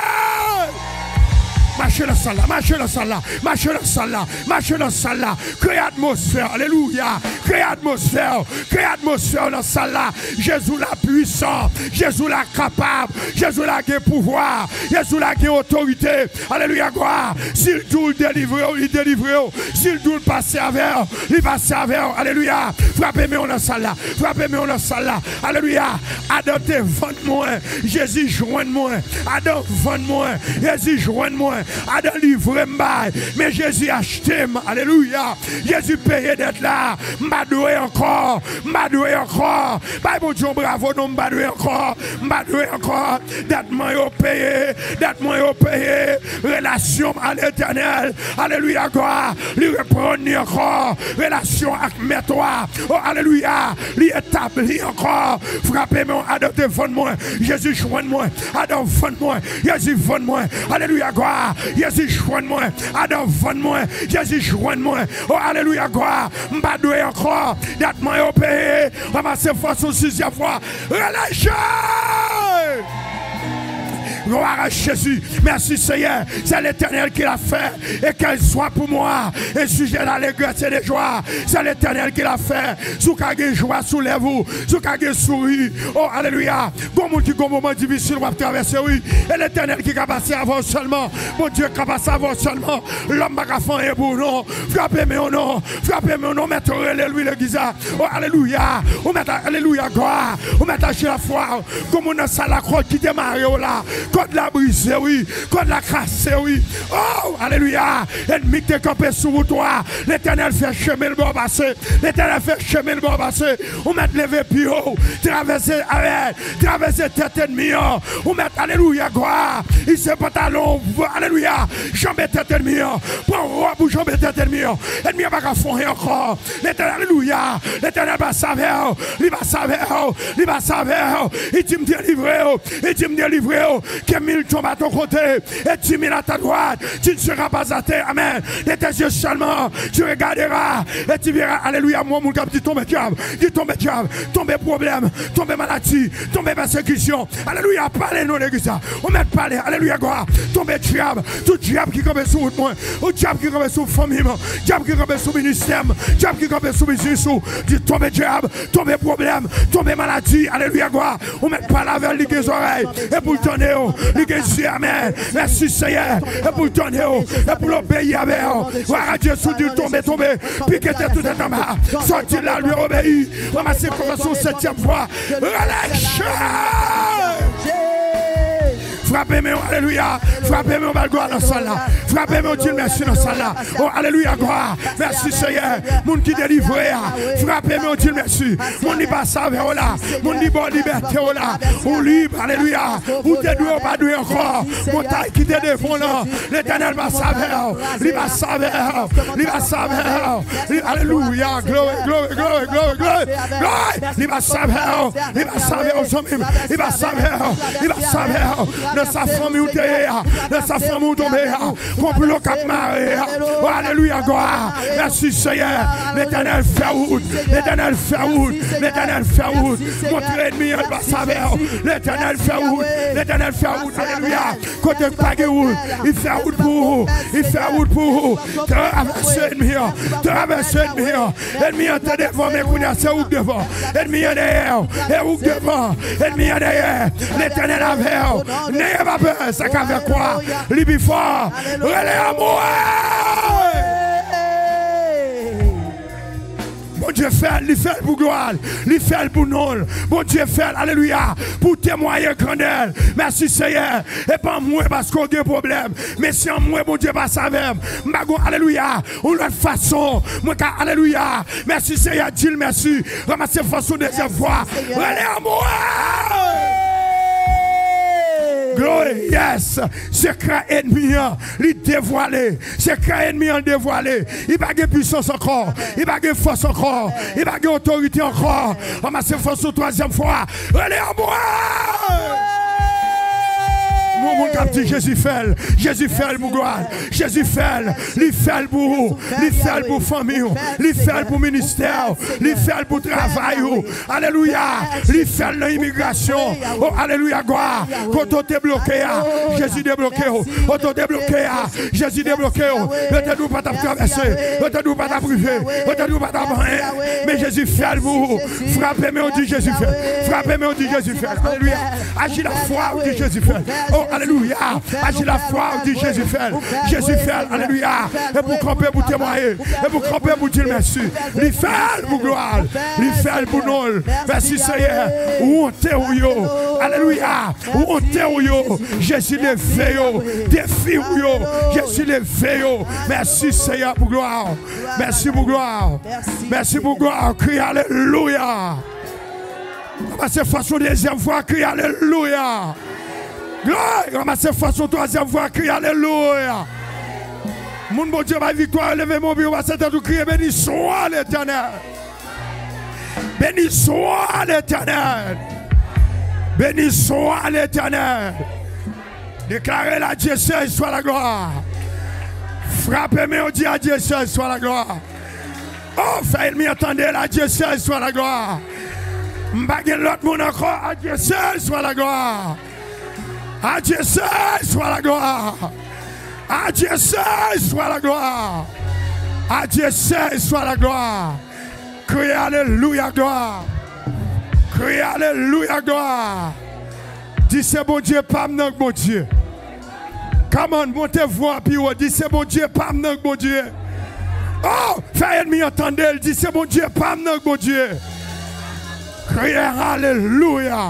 Marchez dans la salle là, marchez dans la salle là, marchez dans la salle là, marchez dans la salle là, créez atmosphère, alléluia, créez atmosphère, créez atmosphère dans la salle là, Jésus la puissant, Jésus la capable, Jésus la qui pouvoir, Jésus la qui autorité, alléluia, gloire, s'il doit délivrer, il délivre, s'il doit passer avec, il passe avec, alléluia, frappez-moi dans la salle là, frappez-moi dans la salle là, alléluia, adoptez, vendre-moi, Jésus joigne-moi, adopte, vendre-moi, Jésus joigne-moi, Adam livré m'bail, mais Jésus acheté, alléluia. Jésus payé d'être là, m'badoué encore, m'badoué encore. Bah bon Dieu bravo, non m'badoué encore, m'badoué encore. D'être moi yo payé, d'être moi yo payé. Relation à l'éternel, alléluia, gloire. Lui reprendre encore, relation avec toi, oh alléluia. Lui établi encore, frappez-moi, adoptez moi, Jésus joigne-moi, Adam vende-moi, Jésus vende-moi, alléluia, gloire. Jésus joigne-moi, Adam vende-moi, Jésus joigne-moi, oh alléluia, gloire, m'badoué encore, d'être-moi au pays, ramassez force au sixième fois, relâchez! Gloire à Jésus. Merci Seigneur. C'est l'Éternel qui l'a fait. Et qu'elle soit pour moi. Et sujet d'allégresse et de joie. C'est l'Éternel qui l'a fait. Sous qu'elle joie, soulève-vous. Sous qu'elle sourit. Oh, alléluia. Comme qui un moment difficile, on va traverser, oui. Et l'Éternel qui a passé avant seulement. Mon Dieu qui a passé avant seulement. L'homme m'a fait un bon nom. Frappez-moi au nom. Frappez-moi au nom. Mettez lui le guisa. Oh, alléluia. On met alléluia, gloire. On met chez la foi. Comme on a ça la croix qui démarre là. Quand la brise, oui. Quand la casse, oui. Oh, alléluia. Ennemi qui est campé sous toi. L'Éternel fait chemin le bon passé. L'Éternel fait chemin le bon passé. On met lever plus haut. Traverser avec. Traverser tête ennemi. On met alléluia, gloire. Il se pantalon. Alléluia. Jambe tête ennemi. Prends robe ou jambe tête ennemi. Ennemi va pas fondre encore. L'Éternel, alléluia. L'Éternel va savoir. Il va savoir. Il va savoir. Il dit me délivrer. Il dit me délivrer. Que mille tombent à ton côté et dix mille à ta droite. Tu ne seras pas à terre. Amen. De tes yeux seulement, tu regarderas et tu verras. Alléluia. Moi, mon cap, tu tombes diable. Tu tombes diable. Tombes problème. Tombes maladie. Tombes persécution. Alléluia. Parlez-nous, l'église. On met parler. Alléluia. Gloire. Tombes diable. Tout diable qui campe sur moi. Tout diable qui campe sur famille. Diable qui campe sur ministère. Diable qui campe sur business. Tu tombes diable. Tombes problème. Tombes maladie. Alléluia. Gloire. On met parler avec les oreilles. Et pour donner. Les amen. Merci Seigneur. Et pour donner. Et pour l'obéir avec. Voilà Dieu sous Dieu tomber, tomber. Piquez tout est en bas. Sortir là, lui obéir. Ramassez comme son septième fois. Relâchez. Frappez-moi, alléluia. Frappez-moi, ma gloire dans ça là. Frappez-moi, Dieu, merci dans ça là. Oh, alléluia, gloire. Merci, Seigneur. Mon qui délivre. Frappez-moi, Dieu, merci. Mon n'est pas savé, oh là. Mon n'est pas liberté, oh là. Ou libre, alléluia. Ou te doué, pas doué encore. Mon taille qui te défend là. L'éternel va savoir. Il va savoir. Il va savoir. Alléluia. Gloire, gloire, gloire, gloire, gloire. Il va savoir. Il va savoir aux hommes. Il va savoir. Il va savoir. Dans sa famille où tu es. Dans sa famille où tu es. Complot cap maré. Oh, alléluia, gloire. Merci, Seigneur. L'éternel fait route. L'éternel fait route. L'éternel fait route. Votre ennemi, il va savoir. L'éternel fait route. L'éternel fait route. Alléluia. Côté pas de route. Il fait route pour vous. Il fait route pour vous. Traversez l'ennemi. Traversez l'ennemi. L'ennemi est devant, mais qu'on a c'est route devant. L'ennemi est derrière. Et route devant. L'ennemi est derrière. L'éternel avec. N'ayez pas peur. C'est qu'avec quoi? Libye fort. Relais à moi. Bon Dieu fait, il fait pour gloire, il fait pour nous. Bon Dieu fait, alléluia, pour témoigner grandeur. Merci Seigneur. Et pas moi parce qu'on a des problèmes. Mais si en moi, bon Dieu pas savoir. Alléluia, ou l'autre façon. Moi, alléluia. Merci Seigneur, dis merci. Ramassez façon deuxième fois. Allez à moi. Glory, yes. Secret ennemi, il dévoilé. Secret ennemi, il dévoilé. Il n'a pas de puissance encore. Il n'a pas de force encore. Il n'a pas d'autorité encore. On m'a fait force une troisième fois. Allez à moi. Mon cap dit Jésus fait, Jésus fait pour gloire, Jésus fait, il fait pour vous, il fait pour famille, il fait pour ministère, il fait pour travail, alléluia, il fait l'immigration, oh alléluia, gloire, quand on est bloqué, Jésus débloqué, quand on est débloqué, Jésus débloqué, ne te dois pas traverser, ne te dois pas priver, ne te dois pas mais Jésus fait pour vous, frappez-moi, on dit Jésus fait, frappez-moi, on dit Jésus fait, alléluia, agis la foi, on dit Jésus fait, oh alléluia, agis la foi, on dit Jésus fait, Jésus fait, alléluia, et pour camper, pour témoigner, et pour camper, pour dire merci, il fait pour gloire, il fait pour nous, merci Seigneur, où on t'est où yo, alléluia, où on t'est où yo, Jésus les veillons, défie où yo, Jésus les veillons, merci Seigneur pour gloire, merci pour gloire, merci pour gloire, crie alléluia, c'est façon deuxième fois, crie alléluia. Gloire, ramassez façon troisième fois, crie alléluia. Mon bon Dieu, ma victoire, levez mon bureau, c'est à tout crier, béni soit l'Éternel. Béni soit l'Éternel. Béni soit l'Éternel. Déclarez la Dieu seul soit la gloire. Frappez-moi, on dit à Dieu seul soit la gloire. Oh, faites-moi attendre, la Dieu seul soit la gloire. M'baguez l'autre monde encore, à Dieu seul soit la gloire. À Dieu seul soit la gloire. À Dieu seul soit la gloire. À Dieu seul soit la gloire. Criez alléluia gloire. Criez alléluia gloire. Dis c'est bon Dieu, pas mon bon Dieu. Come on, montez voix puis dis c'est bon Dieu, pas mon bon Dieu. Oh, faites m'y entendre, dis c'est bon Dieu, pas mon bon Dieu. Criez alléluia.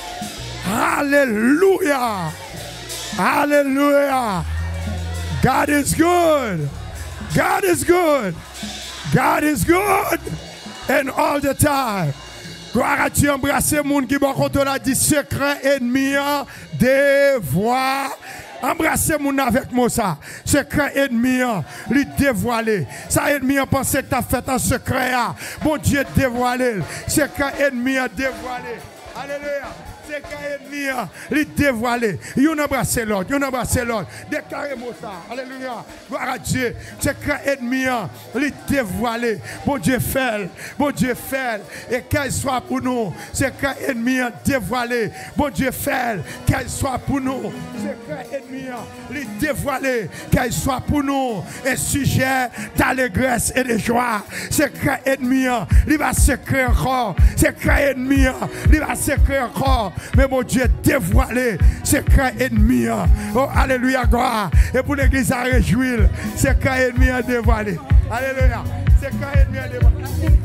Hallelujah. Hallelujah. God is good. God is good. God is good. And all the time. Gloire à Dieu, embrasser le monde qui va contre la dit secret ennemi des voix. Embrassez mon avec moi ça. Secret ennemi, lui dévoilé. Ça ennemi pensait que tu as fait un secret. Bon Dieu dévoilé. Secret ennemi dévoilé. Alléluia. C'est qu'un ennemi, il dévoilé. Il embrasse l'autre, il embrasse l'autre. Déclarez-moi ça. Alléluia. Gloire à Dieu. C'est qu'un ennemi, il dévoilé. Bon Dieu fait, bon Dieu fait. Et qu'elle soit pour nous. C'est qu'un ennemi dévoilé. Bon Dieu fait, qu'elle soit pour nous. C'est qu'un ennemi, il dévoilé. Qu'elle soit pour nous. Un sujet d'allégresse et de joie. C'est qu'un ennemi, il va secret encore. C'est qu'un ennemi, il va secret encore. Mais mon Dieu dévoilé, secret ennemi. Oh, alléluia, gloire. Et pour l'église à réjouir, secret ennemi dévoilé. Alléluia. Secret ennemi dévoilé.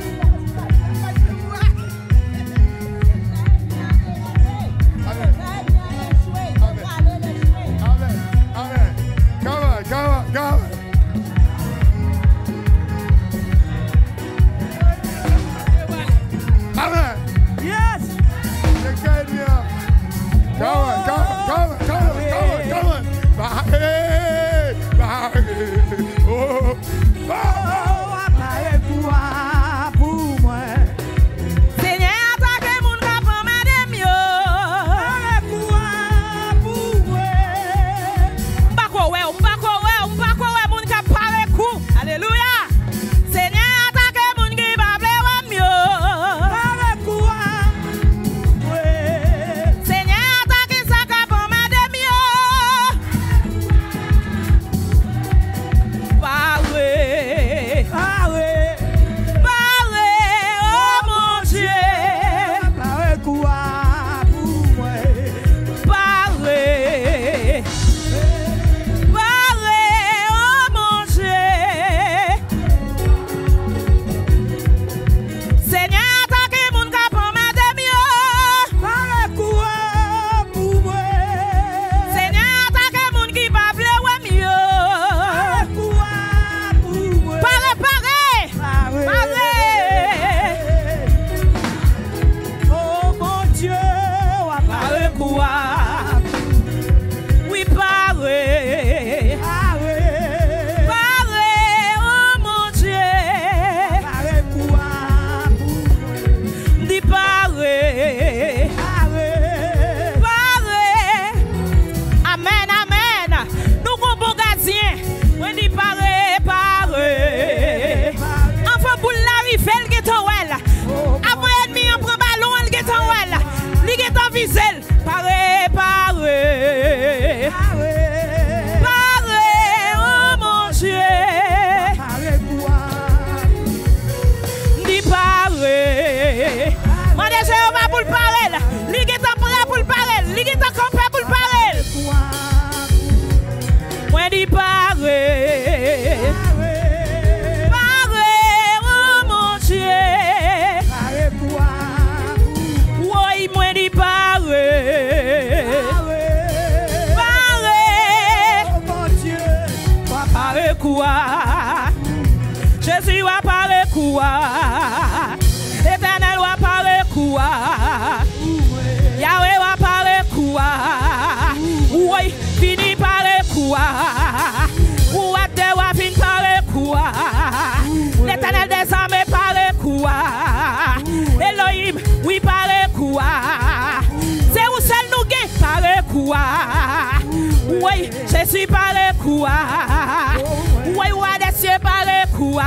Amen. Go. Amen. Yes. Come on, come on, come on, come on, come on, come on. Bahé, bahé. Oh, oh, apparaît quoi pour moi? Seigneur, attaque mon capot, madame yo. Apparaît quoi pour moi? Bako ouais, bako ouais, bako ouais, mon cap paraît coup. Alléluia. Seigneur, attaque mon qui va blé mieux. Apparaît quoi? Seigneur, attaque ça capot, madame yo. Paré, Paré, paré, oh mon Dieu. apparaît quoi pour moi? Paré, paré, oh mon Dieu. Seigneur, attaque mon capot, madame yo. Apparaît quoi pour moi? Seigneur, attaque mon qui va blé mieux. Apparaît quoi pour moi? Paré, paré, Paré. paré. Oh mon Dieu, apparaît quoi? Oui, paré, Paré, paré, oh mon Dieu. apparaît quoi pour moi? Dis paré, Paré, paré. Amen, amen. Nous avons bon gardien. On dit paré, paré. Enfin, pour l'arriver, le ghetto well. Après ennemi, on prend ballon, le ghetto well. Le ghetto visel. Paré, paré. paré, Paré, oh mon Dieu. apparaît quoi? Dis paré. Moi, déjà, on va pour le parler. Le ghetto prêt pour le parler. Le ghetto campé pour le parler. Moi, dis paré. Paré, Paré, oh mon Dieu. apparaît quoi? Oui, moi, dis paré. Paré, Paré. oh mon Dieu, Paré quoi? Jésus va parler quoi? L'éternel va parler quoi? Yahweh va parler quoi? Oui, fini parler quoi? Ou à te va fin parler quoi? L'éternel des armées parler quoi? Elohim, oui parler quoi? C'est où seul nous gagne parler quoi? Oui, Jésus parler quoi? Oui, roi des cieux parler quoi?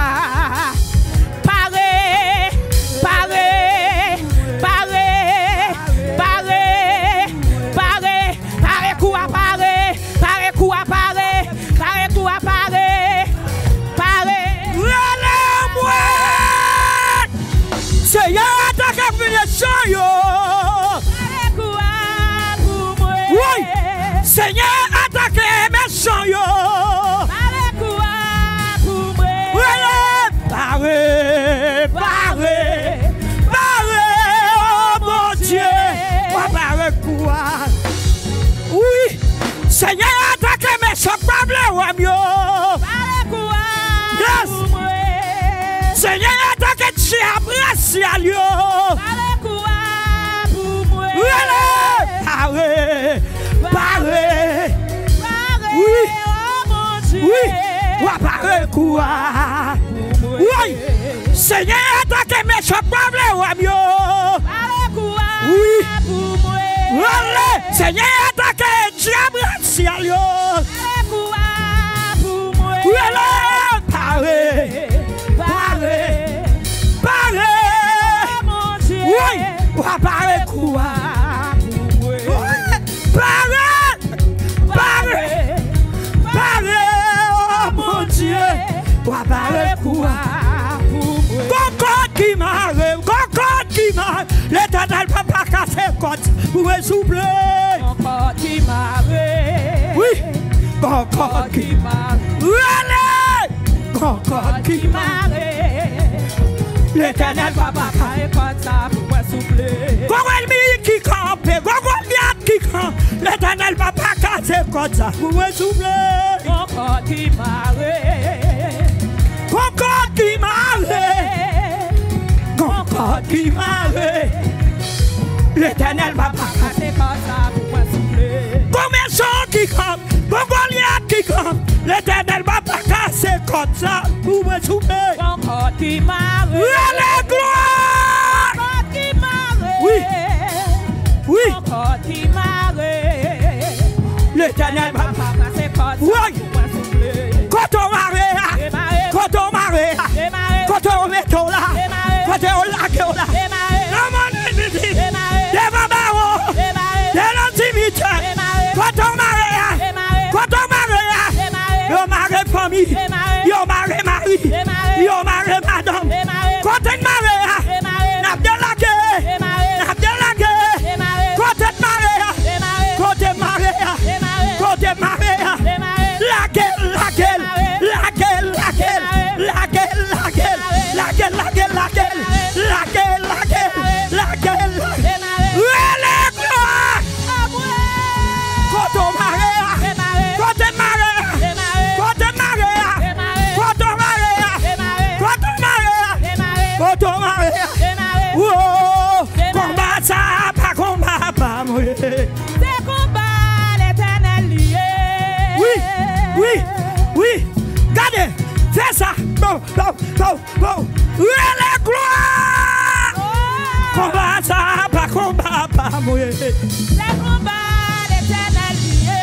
Paré, paré, paré, paré, paré, paré quoi? Paré, paré quoi? Paré, paré quoi? Paré, paré. Relève-moi! Seigneur, attaque venir sans yo! Paré quoi pour moi? Oui! Seigneur, attaque mes sans yo! Paré quoi pour moi? Relève! Paré! Paré! Paré! Oh mon Dieu! Paré quoi? Oui! Seigneur, attaque mes sans problème, yo! Paré quoi Yes. pour moi? Seigneur, attaque diable, yo! Paré quoi pour moi? Relève! Paré! Paré! Paré, Oui. oh mon Dieu. Oui! Wapare quoi? Oui! Seigneur, attaque mes problèmes, yo! Paré quoi Oui. pour moi? Allez! Seigneur, attaque diable, ciel, yo! Paré quoi pour moi? Relève! Paré! Paré, Paré! oh mon Dieu. Oui! Wapare quoi? pour moi? Paré! Paré! Paré! Oh mon Dieu! Wapare quoi? pour moi? Concorde qui m'arrive, concorde qui m'arrive, l'éternel ne peut pas casser côte pour souffler. Encore qui m'arrête. Oui, concorde qui qui m'arrête. allez, concorde qui m'arrête. L'éternel va pas faire comme ça pour moi souffler. Gogo ennemi qui campe, gogo ennemi qui campe, l'éternel ne peut pas casser c'est comme ça. Pour me souffler. Concorde qui m'arrête. Concorde qui m'arrête. Concorde qui m'arrête. L'Éternel va pas. C'est comme ça pour me souffler. Commerçant qui comme, Mongolien qui comme, l'Éternel va pas casser comme ça pour me souffler. Concorde qui m'arrête. La gloire. Concorde qui m'arrête. Oui. Oui. Concorde qui m'arrête. L'Éternel va pas. C'est comme ça Oui. pour me souffler. Quand on marre, quand on marre, quand on met là, quand on laque là, la monnaie dit, les babarons, les l'intimité, quand on marre, quand on marre, yo marre famille, yo marre mari, yo marre madame, quand on marre, n'a de la guerre, n'a de la guerre, quand on marre, quand on marre, quand on marre, la gueule, la gueule, la gueule, la gueule, la gueule, la gueule, la gueule, la gueule, la gueule, la gueule, la gueule, la gueule, la gueule. Quand on marre, quand on marre, quand on marre, quand on marre, quand on marre, quand on marre, oh, combat ça, pas combat, pas moi. C'est combat l'Éternel lié. Oui, oui, oui. Regardez, fais ça. Bon, bon, bon, bon. Oui, la gloire. Combat ça, pas combat, pas moi. C'est combat l'Éternel lié.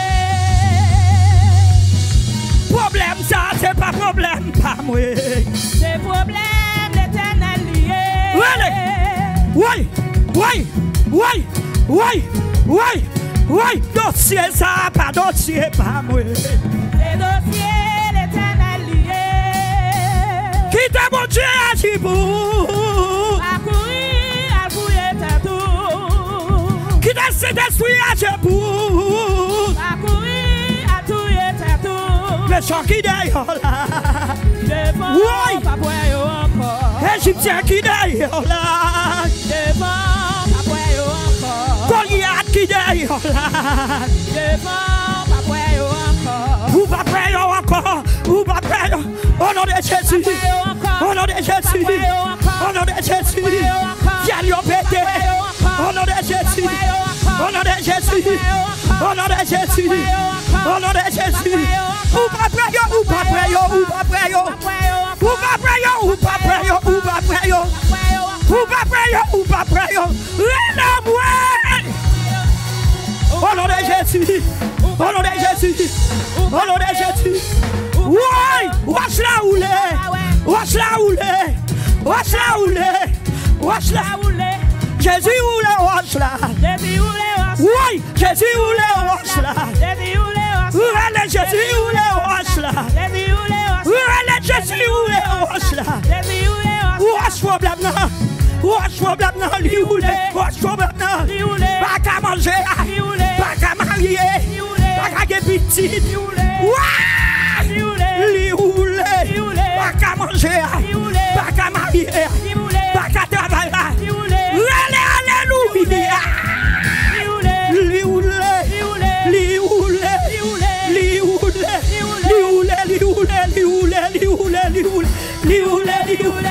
Problème ça, c'est pas problème, pas moi. C'est problème l'Éternel lié. Oui, oui, oui, oui, oui, oui. Dossier ça, pas dossier, pas moi. C'est dossier l'Éternel lié. Quitte mon Dieu à Djibouti. À courir, à fouiller tout. Quitte cet esprit à Djibouti. À courir, à touiller tout. Le chant qui d'ailleurs là. Devant, Oui. pas boire encore. Égyptien qui d'ailleurs là. Devant, pas boire encore. Goliath qui d'ailleurs là. Devant, pas boire encore. Ou pas prêt encore. Ou pas prêt. Au nom de Jésus. Au nom de Jésus. Au nom de Jésus. Viens lui péter. Au nom de Jésus. Au nom de Jésus. Au nom de Jésus. Au nom de Jésus. Ou pas prêt, ou pas prêt, ou pas prêt, ou pas prêt, ou pas prêt, ou pas prêt, ou pas prêt, ou pas prêt, au nom de Jésus. Au nom de Jésus. Au nom de Jésus. Oui, watch la houle. Watch la houle. Watch la houle. Watch la houle. Jésus houle, watch la. Oui, Jésus houle, watch la. Oui, Jésus houle, watch la. Oui, Jésus houle, watch la. Watch problème là. Watch problème là, li houle. Watch problème là. Pas qu'à manger, pas qu'à marier, pas qu'à petite. Ouais, li houle. Pas qu'à manger, pas qu'à marier, pas qu'à travailler. Alléluia. Li houle, li houle, li houle, li houle, li houle, li houle, li houle, li houle, li houle, li houle.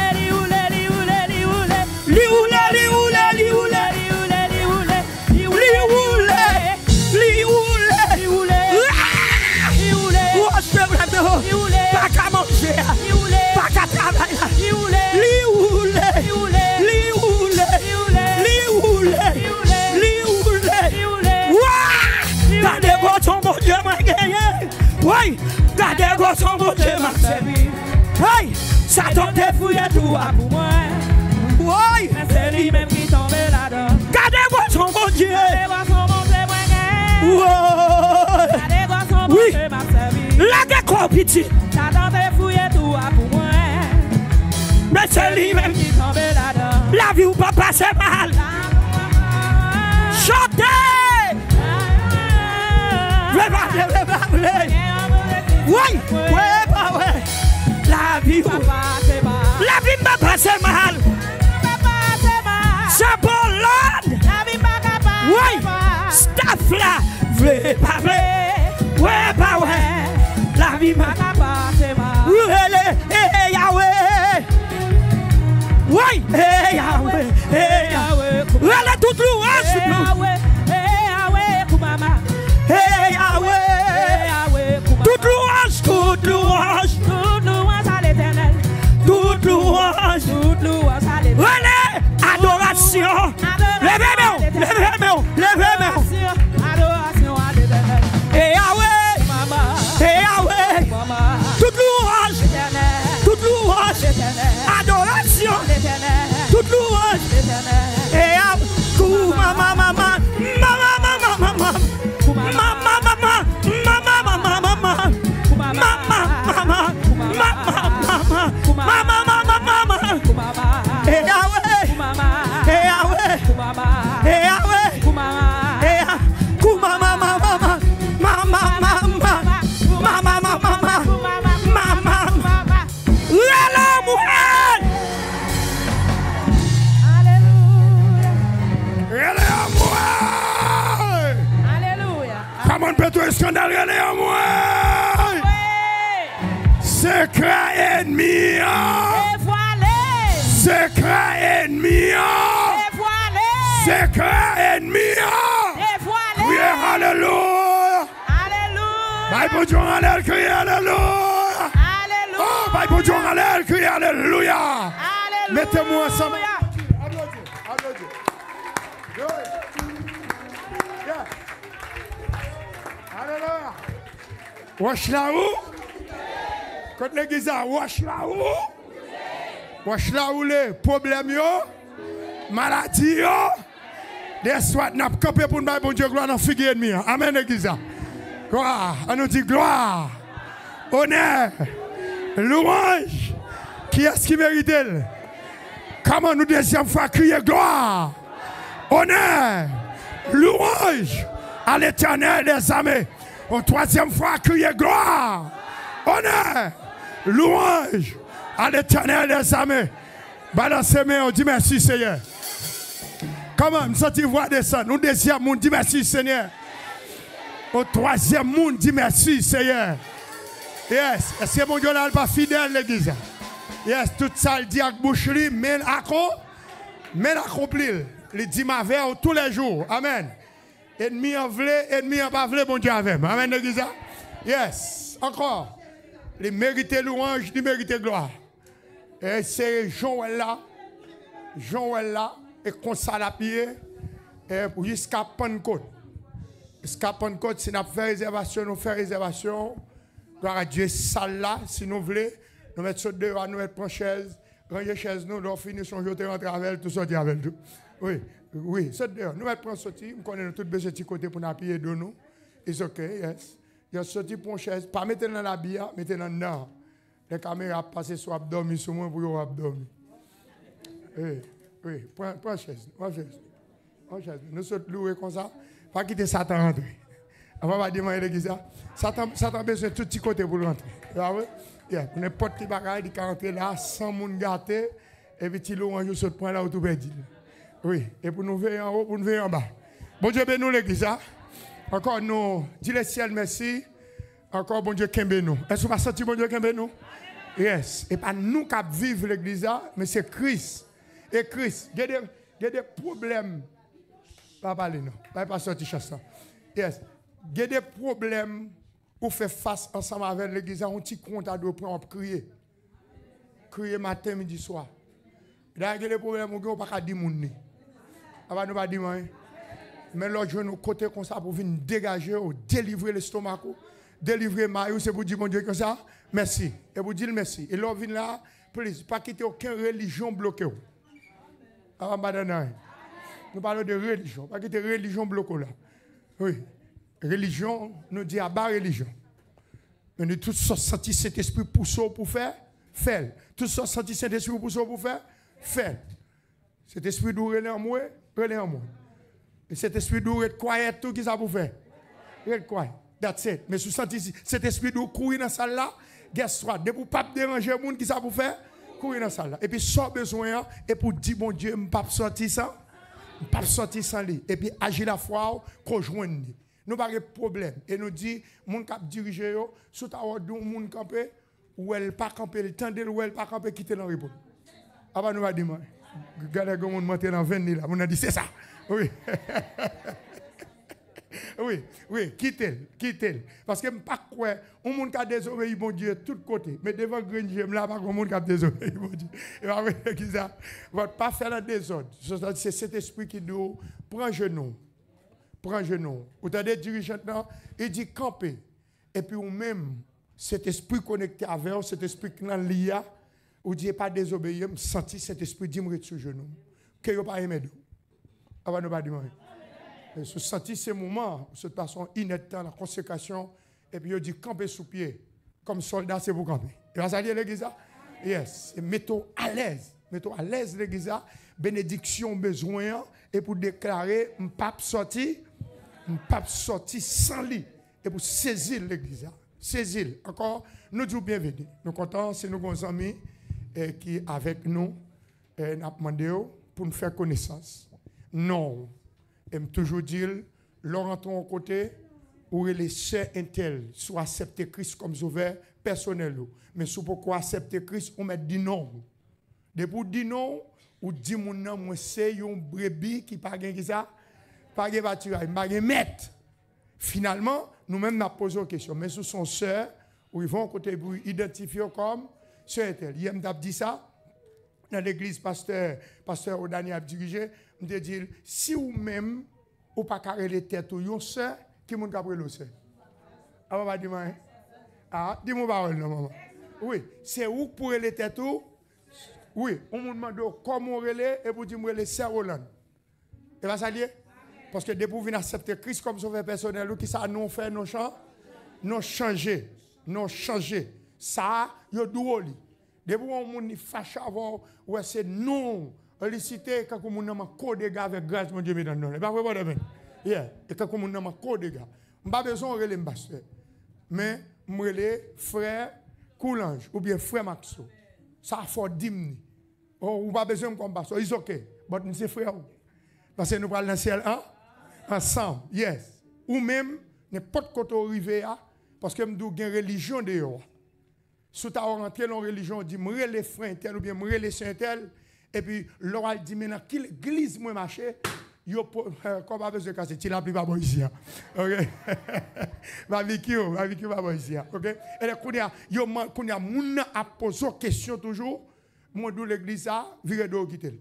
Pas qu'à manger, pas qu'à travailler. Li oule, li oule, li oule, li oule. Ouah! Gardez votre bon Dieu m'a gagné. Oui, gardez votre bon Dieu m'a servi. Oui, Satan te fouillé tout à pour moi. Oui, c'est lui-même qui tombe là-dedans. Gardez votre bon Dieu. Oui, la gueule petit. Satan te fouillé tout à pour moi. Mais c'est lui-même qui tombe là-dedans. La vie ou pas passer mal. Chantez. Oui, oui, bah ouais. La vie ou la vie m'a passé mal. C'est pour l'ordre. Oui, staff là, v'lez pas v'lez. ennemi. Eh Yahweh. Oui, eh Yahweh. Eh Yahweh. Relais toute louange. Eh Yahweh. Eh Yahweh. Eh Yahweh. Toute louange, toute louange. Toute louange à l'éternel. Toute louange. Toute louange à l'éternel. Relais, adoration. Levez-moi, levez-moi, levez-moi. Adoration à l'éternel. Eh Yahweh. Eh Yahweh. Toute louange. Toute louange. Adoration. Toute louange. Eh Yahweh. Mama, mama, mama, mama, mama, mama, mama, mama, mama, mama. Mama, mama, mama, mama, mama, mama, hey Yahweh, hey Yahweh, hey Yahweh, hey Kuma, mama, mama, mama, mama, mama, mama, mama, mama, Lala Muhammad, Alléluia, moi. Alléluia. Come on, Petro, scandale, Alléluia, moi. Secret ennemi. Dévoilé. Secret ennemi. Dévoilé. Secret ennemi. Dévoilé. Oui, alléluia. Alléluia. Bye pour Dieu, alléluia, crie alléluia. Alléluia. Oh, bye pour Dieu, alléluia, crie alléluia. Alléluia. Mettez-moi ensemble. Applaudis, applaudis. Yeah. Alléluia. Wesh là où? Quand l'église a wesh là où? Wesh là où les problèmes yo, maladie yo, des soit n'a pas campé pour nous bon Dieu gloire dans figure ennemi. Amen l'église. Gloire, on nous dit gloire, honneur, louange. Qui est-ce qui mérite? Comment nous deuxième fois crier gloire, honneur, louange à l'Éternel des armées. Une troisième fois crier gloire, honneur, louange à l'Éternel des armées. Balancez mains, on dit merci Seigneur. Comment nous sentons voix descendre? Nous deuxième monde dit merci Seigneur. Au troisième monde dit merci Seigneur. Yes. Est-ce que mon Dieu n'est pas fidèle l'église? Yes. Tout ça il dit avec bouche mais mais accompli. Il dit ma vers tous les jours. Amen. Ennemi en vle, ennemi en pas vle, bon Dieu avec. Amen l'église. Yes. Encore. Il mérite louange, il mérite gloire. Et c'est Joël là. Joël là. Et qu'on s'en a pied. Et jusqu'à Pentecôte. Jusqu'à Pentecôte, si nous faisons réservation, nous faisons réservation. Gloire à Dieu, salle là, si nous voulons. Nous mettons ça dehors, nous mettons une chaise. Ranger chaise, nous, nous finissons, je rentrer avec tout sortir avec tout. Oui, oui, ça dehors. Nous mettons sortir, nous connaissons tout ce petit côté pour nous appuyer de nous. It's ok, yes. Il y a sorti pour une chaise, pas mettre dans la bière, mettez dans le nord. Les caméras passent sur abdomen, sur moi pour vous abdomen. Oui, oui, prends une chaise, prends une chaise. Prends une chaise. Nous sommes loués comme ça, pas quitter Satan rentrer. Avant de demander l'église, Satan a besoin de tout petit côté pour rentrer. Yeah, pour n'importe qui bagaille, il peut rentrer là, sans moun gâter, et puis il louange sur ce point là où tout perdu. Oui, et pour nous veiller en haut, pour nous veiller en bas. Bon Dieu bénisse l'église. Encore nous, dis le ciel merci. Encore bon Dieu kembe nous. Est-ce que vous avez senti bon Dieu kembe nous? Yes. Et pas nous qui vivons l'église, mais c'est Christ. Et Christ, il y a des problèmes. Pas parler non. Pas sortir chanson. Yes. Il y a des problèmes pour faire face ensemble avec l'église. On petit compte à deux pour crier. Crier matin, midi, soir. Il y a des problèmes où on ne peut pas dire mon nez. On ne peut pas dire rien. Mais l'autre jour, nous côté comme ça pour venir dégager ou délivrer l'estomac, délivrer Maïs, c'est pour dire mon Dieu comme ça, merci. Et pour dire merci. Et l'autre vient là, please, pas quitter aucune religion bloquée. Avant de nous parlons de religion, pas quitter religion bloquée là. Oui. Religion, nous dit à bas religion. Mais nous tous sortis cet esprit pour ça pour faire, faire. Tous sortis cet esprit pour ça pour faire, faire. Cet esprit doux relais en moi, relais en moi. Et cet esprit doux est quiet tout qui ça pour faire. Est quiet. That's it. Mais sous cet esprit doux courir dans la salle là, guess what? De pour pas déranger le monde qui ça pour faire, courir dans la salle là. Et puis sans besoin et pour dire bon Dieu, me pas sortir ça. Me pas sortir sans lui. Et puis agir la foi, conjoindre. Nous pas de problème. Et nous dit, moun kap diriger yo, sous ta ordre moun camper ou elle pas camper, le temps de ou elle pas camper quitter dans repos. Avant nous va dire moi. Regardez comment on monte dans vingt là, on a dit c'est ça. Oui. Oui, oui, quittez-le, quittez-le. Parce que je ne pas quoi, on monde qui a désobéi bon Dieu de tous côtés. Mais devant Green Gem là, pas monde qui a désobéi bon Dieu. Et après, qui ça, va pas faire le désordre. C'est cet esprit qui nous prend genou. Prend genou. Vous avez des dirigeants là, il dit camper. Et puis ou même cet esprit connecté avec vous, cet esprit qui est lié, ou dit pas désobéir, me sentir cet esprit dit me sur genou. Que vous pas aimer. Avant nous pas dire. Et se sentir ces moments, de façon inette dans la consécration, et puis il dit camper sous pied, comme soldat, c'est pour camper. Et va saluer l'église. Yes, et mettons à l'aise, mettons à l'aise l'église, bénédiction besoin, et pour déclarer, un pape sorti, un pape sorti sans lit, et pour saisir l'église. Saisir. Encore, nous disons bienvenue. Nous comptons, c'est nos amis eh, qui avec nous, eh, nous demandé pour nous faire connaissance. Non. Et toujours dire, leur rentrons au côté, où les chers intel, soit accepter Christ comme sauveur personnel. Mais si pourquoi accepter Christ, on met dit non. Depuis dit non, ou dit mon nom, moi c'est un brebis qui pas gagne ça, pas gagne voiture, pas gagne maître. Finalement, nous-mêmes nous posons une question. Mais sous son sœur, où ils vont au côté pour identifier comme sœur intel. Il m'a dit ça. Dans l'église, pasteur, pasteur Odani a dirigé, me dit si ou même ou pas carré les têtes ou yon sœur qui moun ka prelo sœur. Ah va dire moi. Ah, dis-moi parole non maman. Oui, c'est où pour les têtes ou oui, on me demande comment on relait et pour dire moi les sœur Roland. Et va ça lié parce que depuis venir accepter Christ comme sauveur personnel ou qui ça nous fait nos champs, nous changer, nous changer. Ça yo douoli. Depuis on moun fâche avant ouais c'est non licité quand on n'a pas de dégâts avec grâce mon Dieu me donne. Et pas vrai pas yeah, et quand on n'a pas de dégâts. On pas besoin de relé pasteur. Mais relé frère Coulange ou bien frère Maxo. Ça faut dimni. Oh, ou pas besoin comme pasteur, is OK. Mais c'est frère. Parce que nous parlons dans le ciel hein? Ensemble. Yes. Ou même n'importe côté arrivé parce que nous avons une religion dehors. Si tu as rentré dans la religion, on dit, moi, les frères tel ou bien moi, les saints tel. Et puis, l'oral dit, maintenant, quelle église moi marché, yo, comme pas besoin de casser, tu n'as plus pas bon ici. Ok? Ma vie qui, ma vie qui va bon ici. Ok? Et là, quand il y a, yo, quand il y a, moun a posé question toujours, moi, d'où l'église a, viré d'eau quitter.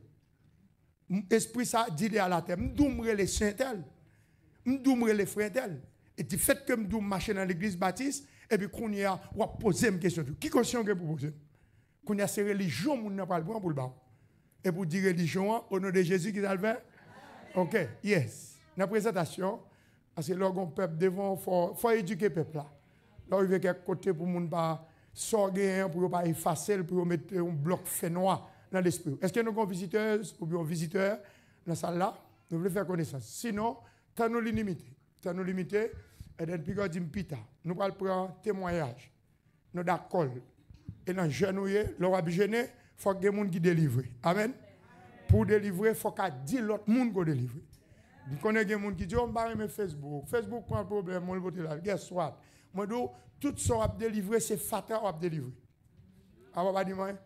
Esprit ça, dit à la terre, m'doumre les saints tel, m'doumre les frères tel. Et du fait que m'doumre marcher dans l'église baptiste, et puis qu'on y a, on va poser une question. Qui question que pour poser? Qu'on y a ces religions, on n'a pas le droit pour le bas. Et pour dire religion, au nom de Jésus qui a le fait? Ok, yes. La présentation, parce que là, on peuple devant, il faut, faut éduquer le peuple là. Là, il veut quelque côté pour ne pas sortir, pour ne pas effacer, pour mettre un bloc fait noir dans l'esprit. Est-ce que nous avons visiteurs ou bien visiteurs dans la salle là? Nous voulons faire connaissance. Sinon, tu nous limité. Tu nous limité. Et then, puis, on dit, pita. Nous allons prendre témoignage. Nous d'accord. Et dans le genouiller, l'on va gêner, il faut que des gens qui délivrent. Amen. Pour délivrer, il faut qu'il y ait l'autre monde qui délivre. Vous connaissez des gens qui disent, on va aimer Facebook. Facebook prend un problème, on le vote là. Guess what? Moi, tout ce qu'on va délivrer, c'est fatal qu'on va délivrer. Ah, on va dire, moi?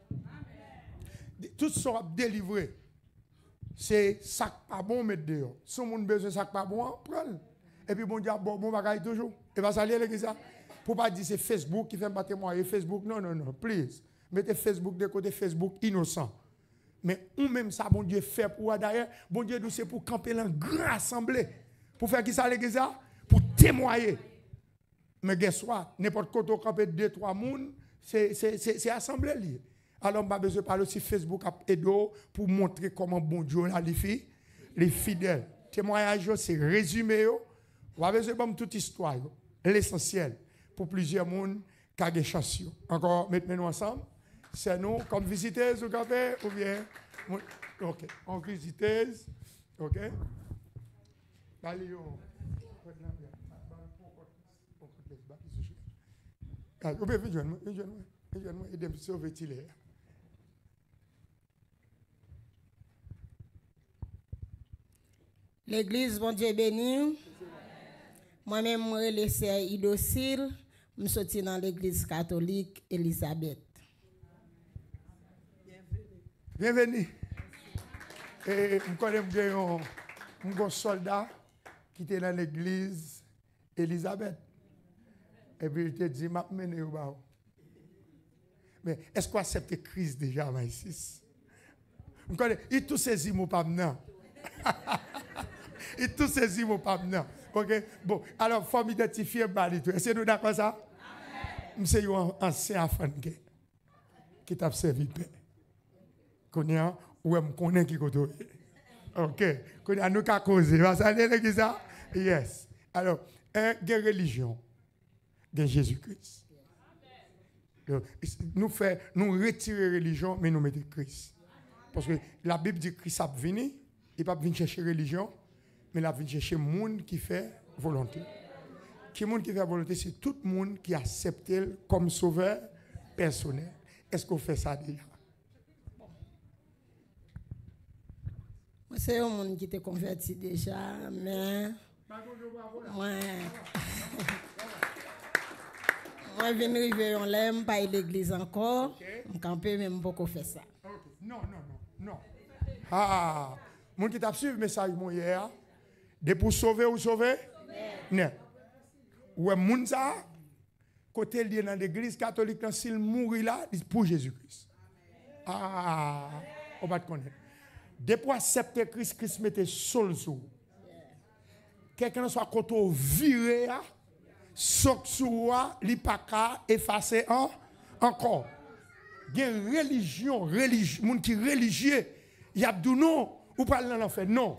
Tout ce qu'on va délivrer, c'est sac pas bon mettre dehors. Si on a besoin de sac pas bon, prends-le. Et puis, bon Dieu, bon, bon bagaille toujours. Et va saluer l'église. Pour pas dire c'est Facebook qui fait pas témoigner. Facebook, non, non, non, please. Mettez Facebook de côté, Facebook innocent. Mais ou même ça, bon Dieu fait pour d'ailleurs, bon Dieu, c'est pour camper dans une grande assemblée. Pour faire qui ça l'église? Pour témoigner. Mais guess what? N'importe quoi, camper deux, trois personnes, c'est assemblée liée. Alors, on n'a pas besoin de parler aussi Facebook pour montrer comment bon Dieu là, les filles, les fidèles. Témoignage, c'est résumé. On a besoin de toute histoire, l'essentiel, pour plusieurs personnes qui ont des chances. Encore, mettez-nous ensemble. C'est nous, comme visiteurs, ou café, ou bien. Ok, en visiteuse. Ok. Allez, on. Vous pouvez venir, venir, venir, aider à sauver Tilé. L'église, bon Dieu béni. Moi-même, je suis laissé idocile, je suis sorti dans l'église catholique Elisabeth. Bienvenue. Et je connais un soldat qui était dans l'église Elisabeth. Et puis il te dit, je vais m'amener au bas. Mais est-ce qu'on accepte Christ déjà, ici? Je connais, il tout saisi mon pas maintenant. Il tout saisi mon pas maintenant. OK? Bon, alors, il faut m'identifier. Est-ce que nous d'accord ça? C'est un ancien enfant qui t'a servi paix. Connais, ou me connaît qui côté. OK. Connais, nous qu'à causer. Vous savez ça? Yes. Alors, un, il y a religion. Il y a Jésus-Christ. Nous fait, nous retirer religion, mais nous mettons Christ. Parce que la Bible dit que Christ a venu, il n'est pas venu chercher religion, mais il a venu chercher le monde qui fait volonté. Qui monde qui fait volonté, c'est tout le monde qui accepte comme sauveur personnel. Est-ce qu'on fait ça déjà? Moi, c'est un monde qui t'est converti déjà, mais moi, moi, je viens arriver en l'aime, pas l'église encore, je camper même beaucoup faire ça. Okay. Non, non, non, non. Ah, mon qui t'a suivi le message hier, de pour sauver ou sauver? Non. Ouais, moun ça, côté lié dans l'église catholique, s'il mourit là, c'est pour Jésus-Christ. Ah, on va te connaître. Depuis accepter Christ, Christ mettait sol sur. Quelqu'un soit côté viré, sok sur, li pas ka effacer encore. Il y a une religion, religion, moun qui religieux, y a dit non, ou pas dans l'enfer, non.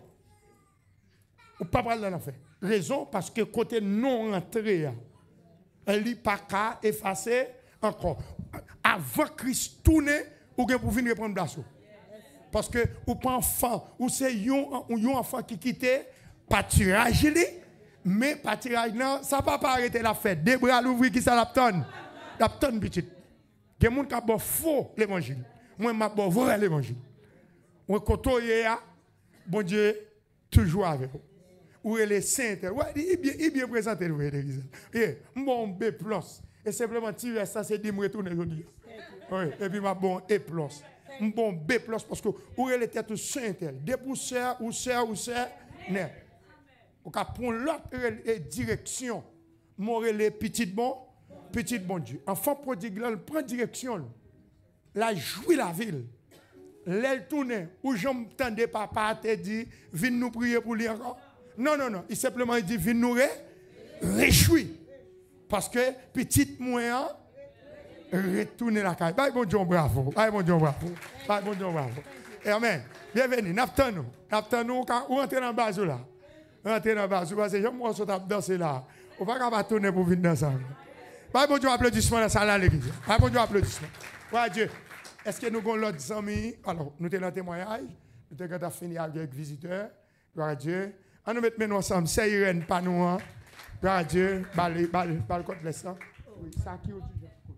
Ou pas parler dans l'enfer. Raison parce que côté non entré, elle n'est pas qu'à effacer encore. Avant Christ tourne, ou bien pour venir prendre place. Parce que ou pas enfant, ou c'est un enfant qui quitte pâturage, mais pâturage non, ça va pas arrêter la fête. Des bras l'ouvrir qui ça la tonne. La tonne petite. Il y a des gens qui ont faux l'évangile. Moi, je suis vrai l'évangile. Moi, quand bon Dieu, toujours avec vous. Où est les saints? Ouais, il est bien, il bien présenté le l'église. Et mon B plus. Et simplement tirer ça, c'est dire me retourner aujourd'hui. Oui, et puis ma bon E plus. Bon B plus parce que où est les têtes saintes? Des poussières, ou sœurs, ou sœurs, non. On va prendre l'autre direction. Moi, les petites bon, petite bon Dieu. Enfant prodigue, là, prend direction. La jouit la ville. L'aile tourne, où j'entendais papa te dit, viens nous prier pour lui encore. Non, non, non. Il simplement dit, viens nous réjouir. Parce que petit moyen, retourner la caille. Bye, bon Dieu, bravo. Bye, bon Dieu, bravo. Bye, bon Dieu, bravo. Amen. Bienvenue. N'attendons. N'attendons quand on entre dans le bas là. Entre dans le bas. Parce que j'aime moi sur danser là. On va pas tourner pour venir danser. Bye, bon Dieu, applaudissement dans la salle à l'église. Bye, bon Dieu, applaudissement. Ouais, Dieu. Est-ce que nous avons l'autre amis? Alors, nous sommes dans le témoignage. Nous avons fini avec visiteurs. Gloire à Dieu. On nous met maintenant ensemble. C'est Irène, pas nous. Gloire à Dieu. Balle, balle, balle contre les sangs. Oui, ça qui est au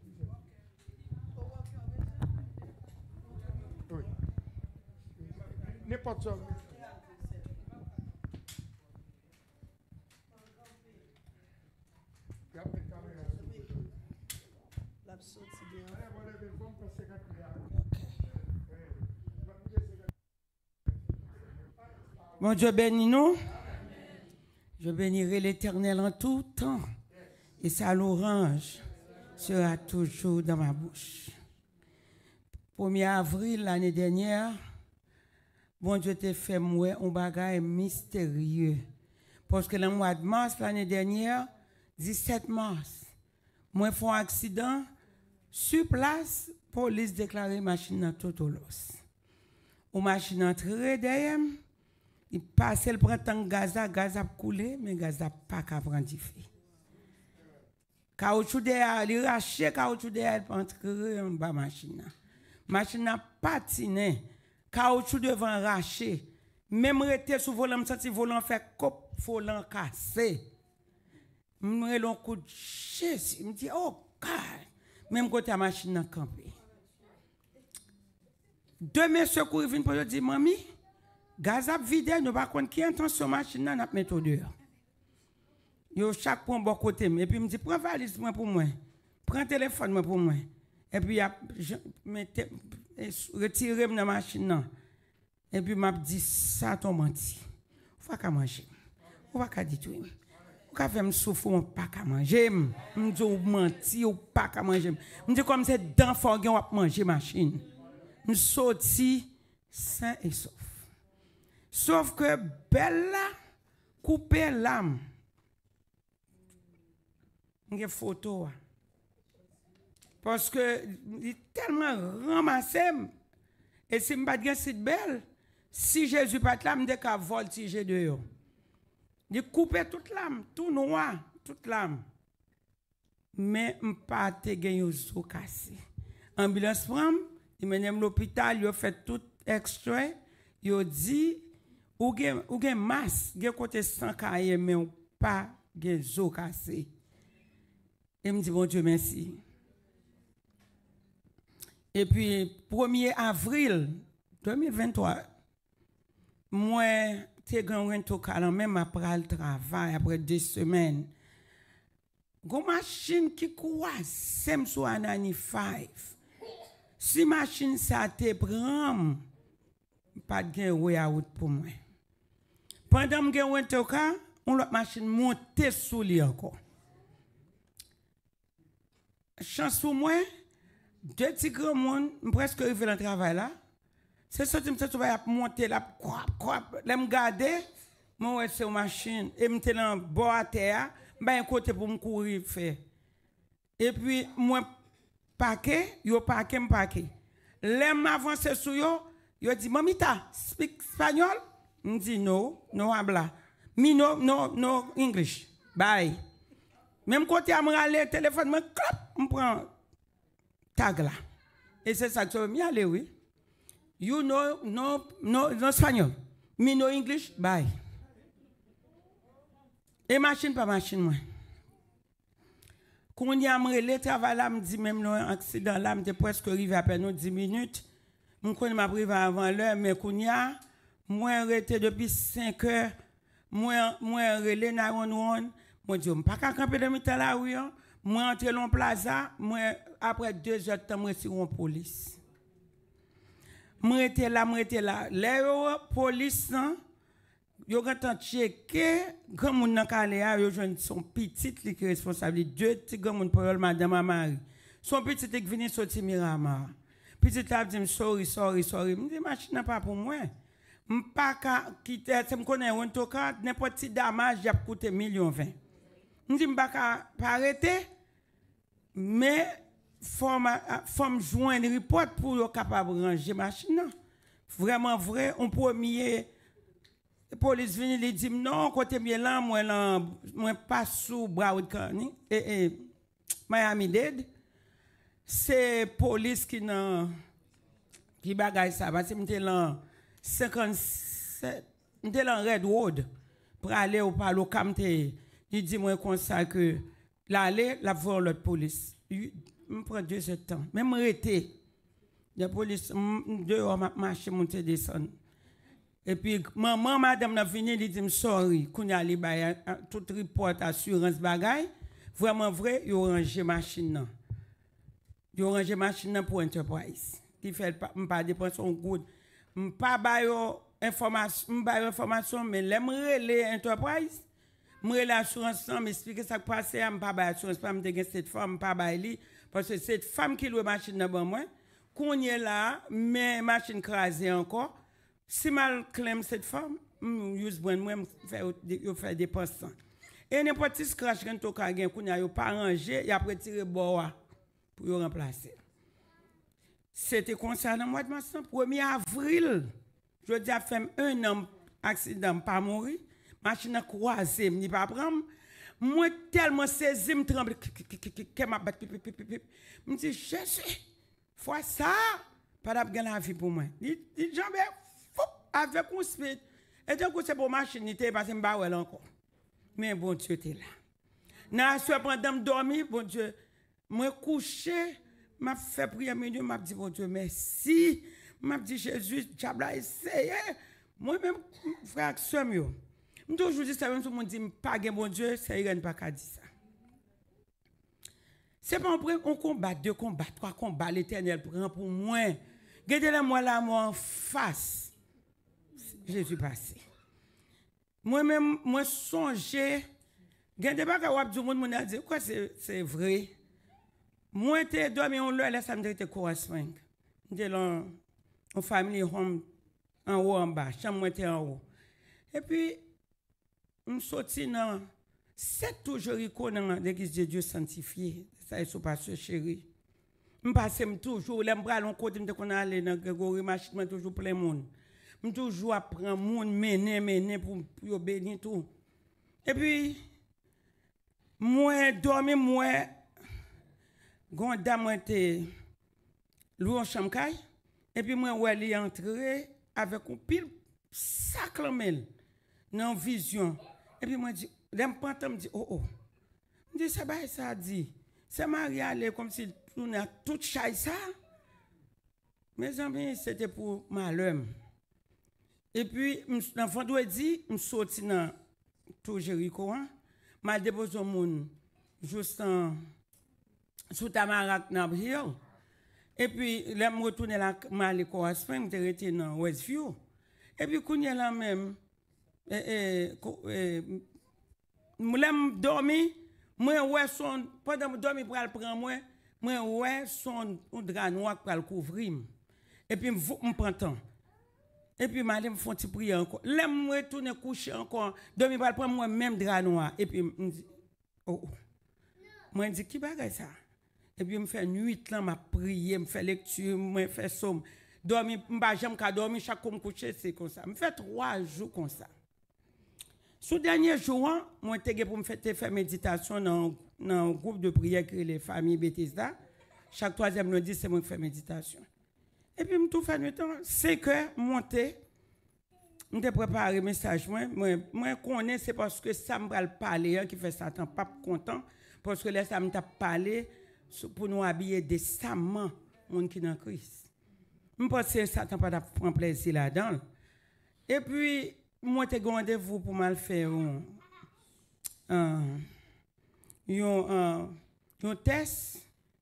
oui. N'importe quoi. Mon Dieu bénis nous. Je bénirai l'Éternel en tout temps. Et sa louange sera toujours dans ma bouche. premier avril l'année dernière, bon Dieu t'a fait moi un bagage mystérieux. Parce que le mois de mars l'année dernière, dix-sept mars, moi fait un accident sur place, police déclaré machine à totolos. Une machine entrée derrière. Il passe le printemps Gaza, Gaza a coulé, mais Gaza n'a pas qu'à prendre du feu. Caoutchouc derrière, il raché caoutchouc derrière, il peut entrer en bas machine. Machine a patiné, caoutchouc devant raché. Même rester sous volant, me senti volant fait cop, volant cassé. Me l'on coup de chaise, me dit oh God, même côté la machine a campé. Deux messieurs courent viennent pour dire mamie. Gaz a vidé, nous ne savons pas qui intention machine n'a mettre au dehors. Yo chaque point bon côté et puis me dit prends valise moi pour moi. Prends téléphone moi pour moi. Et puis je mettais retirer dans machine non. Et puis m'a dit ça ton menti. Faut pas manger. On va pas dire tout. On va faire me souffrir on pas qu'à manger. Me dit ou menti ou pas qu'à manger. Me dit comme c'est dans fort on va manger machine. Me sorti sain et sauf. Sauf que Bella couper l'âme. Une photo. Parce que il est tellement ramassé. Et si je ne pas si belle, si Jésus pas là, je vais voltiger de eux. Il coupe toute l'âme, tout noir, toute l'âme. Mais je ne pas te gagner aux cassé. Ambulance prend, il mène l'hôpital, il fait tout extrait, il dit ou gen ou gen masse, gen côté sang caillé mais ou pas gen zo cassé. Et me dit bon Dieu merci. Et puis premier avril deux mille vingt-trois, moi t'ai gagné tout calme même après le travail après deux semaines. Gon machine qui croise sem sur Anani cinq. Si machine ça te prend pas de gain way out pour moi. Pendant que je suis en on l'autre machine monter sous lui encore. Chance pour moi, deux petits grands monde, presque arrivé dans le travail là. C'est ça que je me monter là, crap, crap, là me garder, moi c'est une machine, et me tenir en bas à terre, ben un côté pour me courir faire. Et puis moi paquet, yo paquet me paquet. Là m'avancer sur yo, yo dit mamita, speak espagnol? Je dis no, no habla. Me no, no, no English. Bye. Même quand tu as me téléphone, me clap, me prend tag là. Et c'est ça que je veux aller, oui. You know, no, no, no espagnol. Me no English, bye. Et machine pas machine, moi. Quand y a me travail là, me dit même un accident là, me presque arrivé à peine dix minutes. Je connais ma privé avant l'heure, mais quand y a moi arrêté depuis cinq heures, moi moi relé neuf un un, moi dis pas qu'à camper dans mitan la rue, moi entrer dans plaza, moi après deux heures de temps moi sur en police. Moi était là, moi était là, les police yo gantan checker grand moun nan Kalea yo joine son petit li qui responsable deux petits grand moun pour madame Marie. Son petit qui vient sortir Miramar. Petit là dit sorry sorry sorry, me dit machine pas pour moi. M'pas ka quitter c'est me connais on toka n'importe petit damage y a coûté million vingt. Me dit m'pas ka arrêter mais forme forme joindre report pour yo capable ranger machine. Vraiment vrai on premier police vient lui dit non côté bien là moi là moi pas sous Broward County et et Miami-Dade c'est police qui nan qui bagaille ça parce que m'était là cinquante-sept m'était là Redwood pour aller au palo camté il dit moi comme ça que l'aller la voir l'autre police me prend deux heures de temps même arrêté la police dehors m'a marché monter descendre. Et puis, maman, madame, n'a fini, elle dit, sorry, qu'on y a les bails, tout report, assurance, bagaille. Vraiment vrai, ils ont rangé machine. Ils ont rangé machine pour Enterprise. Qui fait pas dépenser un good. Pas bail information, pas information, mais l'aimerait les Enterprise. Moi, l'assurance, m'expliquer ça qui passe, je pas bail assurance, pas me dégager cette femme, pas bail parce que cette femme qui loue machine dans moi, qu'on y est là, mais machine crasée encore. Si mal claim cette femme, use bon moi faire faire dépenses. Et n'importe qui scratch quand to ka gen kounya yo pas ranger, y a retirer bois pour yo remplacer. C'était concernant mois de mars, premier avril. Je dis a fait un an accident pas mourir, machine croisée, ni pas prendre. Moi tellement saisi me tremble que m'a battu me dit Jésus, fois ça pas de la vie pour moi. Dit jambe avec un speed. Et donc, c'est pour machine, il parce que je ne sais encore. Mais bon Dieu était là. Dans ce pendant que je dormais, bon Dieu, moi couché, m'a fait prière, mais Dieu m'a dit, bon Dieu, merci. M'a dit, Jésus, diable a essayé. Moi-même, frère, soeur, Je toujours dis ça, même si on dit pas de bon Dieu, c'est Irène pas qu'à dire ça. C'est pas un combat, deux combats, trois combats, l'Éternel prend pour moi. Regardez-la moi là, moi en face. Jésus passé. Moi-même, moi songé, regardez pas quand du monde m'a dit quoi c'est vrai. Moi t'ai dormi on là ça me était correspond. J'étais là en family home en haut en bas, chambre était en haut. Et puis on sorti dans c'est toujours Jéricho dans l'église de Dieu sanctifié. Ça est pas chéri. Je passe toujours les bras long côté me qu'on aller dans Grégory machine toujours plein monde. Je toujours apprendre monde mener mener pour pour bénir tout. Et puis moi dormi moi gon dame était loué en chambre et puis moi ouais il entré avec un pile sac lamel dans vision. Et puis moi dit l'aime pas me dit oh oh. Me dit ça ba ça dit. C'est Marie aller comme si on a tout chaille ça. Mes amis, c'était pour malheur. Et puis, dans vendredi, je suis sorti dans tout Jéricho. Je déposé au monde juste en sous Tamarack Hill. Et puis, je suis retourné à Mali Correspond, je suis resté dans Westview. Et puis, quand je suis là même, je suis dormi. Moi ouais son pendant que dormi pour prendre moi moi ouais son un drap noir pour le couvrir et puis me prend temps et puis m'aller me font petit prier encore là me retourner coucher encore dormi pour prendre moi même drap noir et puis me dit oh moi dit qui bagaille ça et puis me fait nuit là m'a prier me fait lecture me fait somme dormi m'pas jamais ka dormir chaque comme coucher c'est comme ça me fait trois jours comme ça. Ce dernier jour, moi j'étais pour me faire méditation dans un groupe de prière que les familles Bethesda. Chaque troisième lundi, c'est moi qui fais méditation. Et puis, je tout fait le temps, cinq heures, monter. Je me préparé le message. Moi, moi, moi connais, c'est parce que ça me parle parler, qui fait Satan pas content, parce que là, ça me tape parler pour nous habiller décemment, monde qui est dans Christ. Je pense que Satan pas prendre plaisir là-dedans. Et puis, moi, j'ai rendez-vous pour mal faire un, un, un, un test.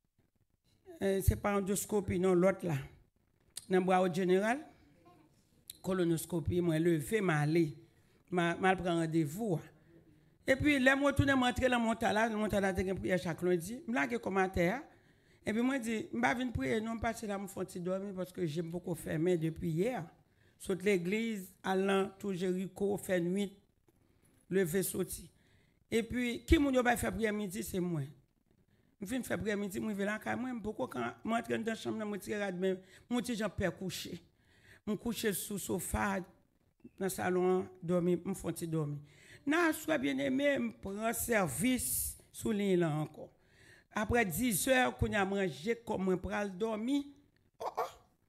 Ce n'est pas endoscopie, non, l'autre là. Dans le bras général, colonoscopie, moi, levé, m'aller, mal prendre rendez-vous. Et puis, là, moi, je suis rentré dans mon talent, mon talent, j'ai prié chaque lundi. Je suis commentaire. Et puis, moi, je dis, je ne vais pas prier, non, parce que là, je me fais dormir parce que j'aime beaucoup fermer depuis hier. Saute l'église, allant tout Jéricho, fait nuit, lever, sorti. Et puis, qui m'a fait faire prière midi, c'est moi. Je viens faire prière midi, je vais là, moi, beaucoup quand je rentre dans la chambre, je me tire de mon petit Jean Père couché. Je couche sous le sofa, dans le salon, dormir, je me fais dormir. Non, je suis bien aimé, je prends service sous l'île là encore. Après dix heures, quand je mangé, comme je prends dormir, oh oh!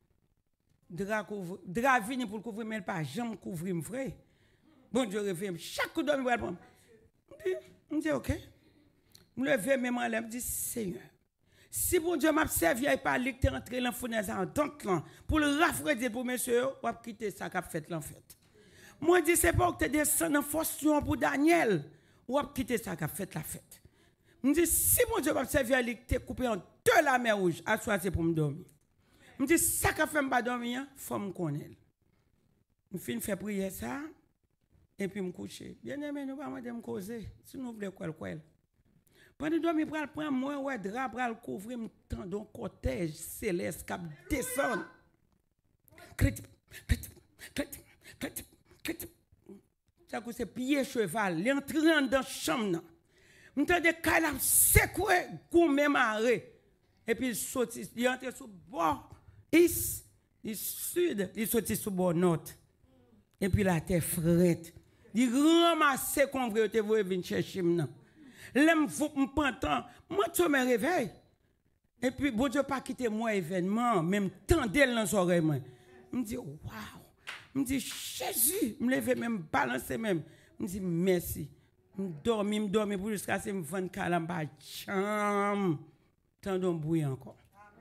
Drap couvre, drap vini pour couvrir, mais pas jamais couvrir vrai. Bon Dieu réveille, chaque coup d'homme va prendre. Je dis OK. Je me lève même en l'air, je dis Seigneur, si bon Dieu m'a servi et pas lui qui est entré dans la fournaise en donc là pour le rafraîchir pour monsieur, on va quitter ça qu'a fait l'en fait. Moi dis c'est pas que tu descends en force pour Daniel, on va quitter ça qu'a fait la fête. Je dis si bon Dieu m'a servi et lui qui est coupé en deux la mer rouge, à soir c'est pour me dormir. Je dis, ça qui fait me dormir, il faut me connaître. Je finis de faire prier ça, et puis je me couche. Bien aimé, nous ne pouvons pas me causer, si nous voulons quoi, quoi. Pendant que je prends prendre moi, ouais, drap, pour le couvrir, je tends un cortège céleste qui descend. Critique, critique, critique, critique, critique. Ça, c'est pied cheval, il entre dans la chambre. Je tends des câlins secoués, gourmet marée. Et puis il saute, il entre sous bord. Est, il sud, il sortit sous bord nord. Et puis la terre frette. Il ramasse qu'on veut te voir venir chercher maintenant. L'aime faut me prendre moi je me réveille. Et puis bon Dieu pas quitter moi événement, même tendel dans oreille moi. Me dit waouh. Me dit Jésus, me lever même balancer même. Me dit merci. Me dormir, me dormir pour jusqu'à ce me vendre calamba cham. Tant d'un bruit encore.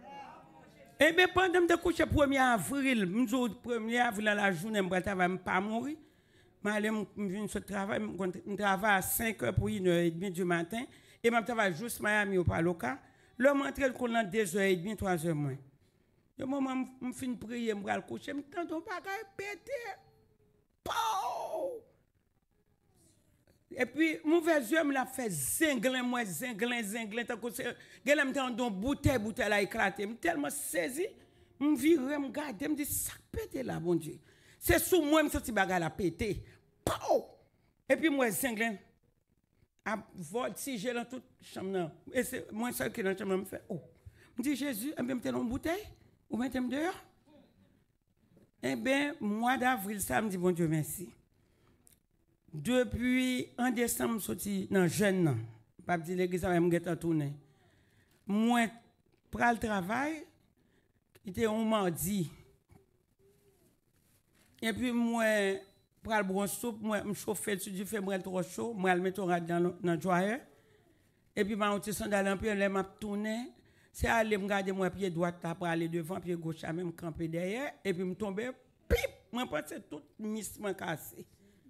Et bien, pendant que je couche le premier avril, je premier avril dans la journée, je ne vais pas mourir. Je viens de travail, je travaille à cinq heures pour une heure trente du matin. Et je travaille juste à Miami au Paloca. Là, je rentre qu'on a deux heures trente, trois heures moins. Le moment où je finis de prier, je vais me coucher, je me tente pas à péter. Et puis, mauvais yeux me l'a fait zinglin, moi, zinglin, zinglin. Tant que c'est, je me tente dans bouteille, bouteille a éclaté. Je tellement saisi, je vire, je me garde, je me dis, ça pété là, bon Dieu. C'est sous moi, je me sens bagarre la pété. Et puis, moi, zinglin. À voltiger dans toute chambre. Et c'est moi seul qui est dans la chambre, me fait, oh. Je dis, Jésus, je me une bouteille, ou mettez-moi dehors. Eh bien, mois d'avril, ça me dit, bon Dieu, merci. Depuis en décembre, je suis dans jeune, pas dire l'église, je me tourné. Moi, pour le travail, c'était un mardi. Et puis, moi, pour le bon soupe, moi, je chauffe le studio, je fais trop chaud, moi, je mets tout dans le joyeux. Et puis, je suis sandal un peu, je me tourné. C'est aller me garder mon pied droit pour aller devant, pied gauche, à même camper derrière. Et puis, je tombe, pip, je pense que tout mis m'a cassé.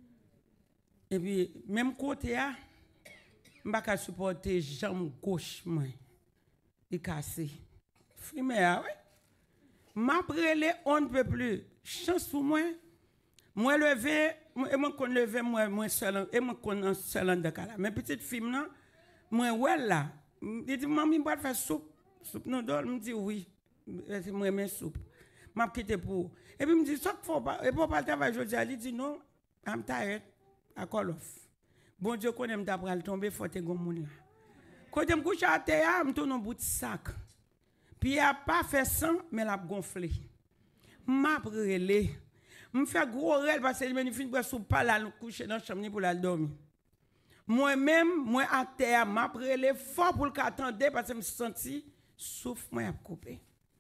Et puis, même côté, je ne peux pas supporter jambe gauche, moi. Il est cassé. Frimé, oui. M'après, on ne peut plus. Chance pour moi. Moi, levé, et moi, qu'on levé, moi, moi, seul, et moi, qu'on seul de cas là. Mais petite fille, non, moi, ouais, là. Il dit, maman, il va faire soupe. Soupe, non, je me dis, oui. Moi, mes soupe. Je quitté pour. Et puis, il me dit, ça qu'il faut pas. Et pour pas le travail, je dis, il dit, non, I'm tired. À call off. Bon Dieu, quand je me tomber, il faut que je me quand je me couche à terre, je me tourne un bout de sac. Puis, il n'a pas fait sang, mais il a gonflé. Je m'a brûlé. Je me fais gros rêve parce que je me suis dit, pas là, coucher dans la chambre pour la dormir. Moi-même, moi à terre, je m'a brûlé fort pour le attendre parce que je me suis senti souffle, moi à couper.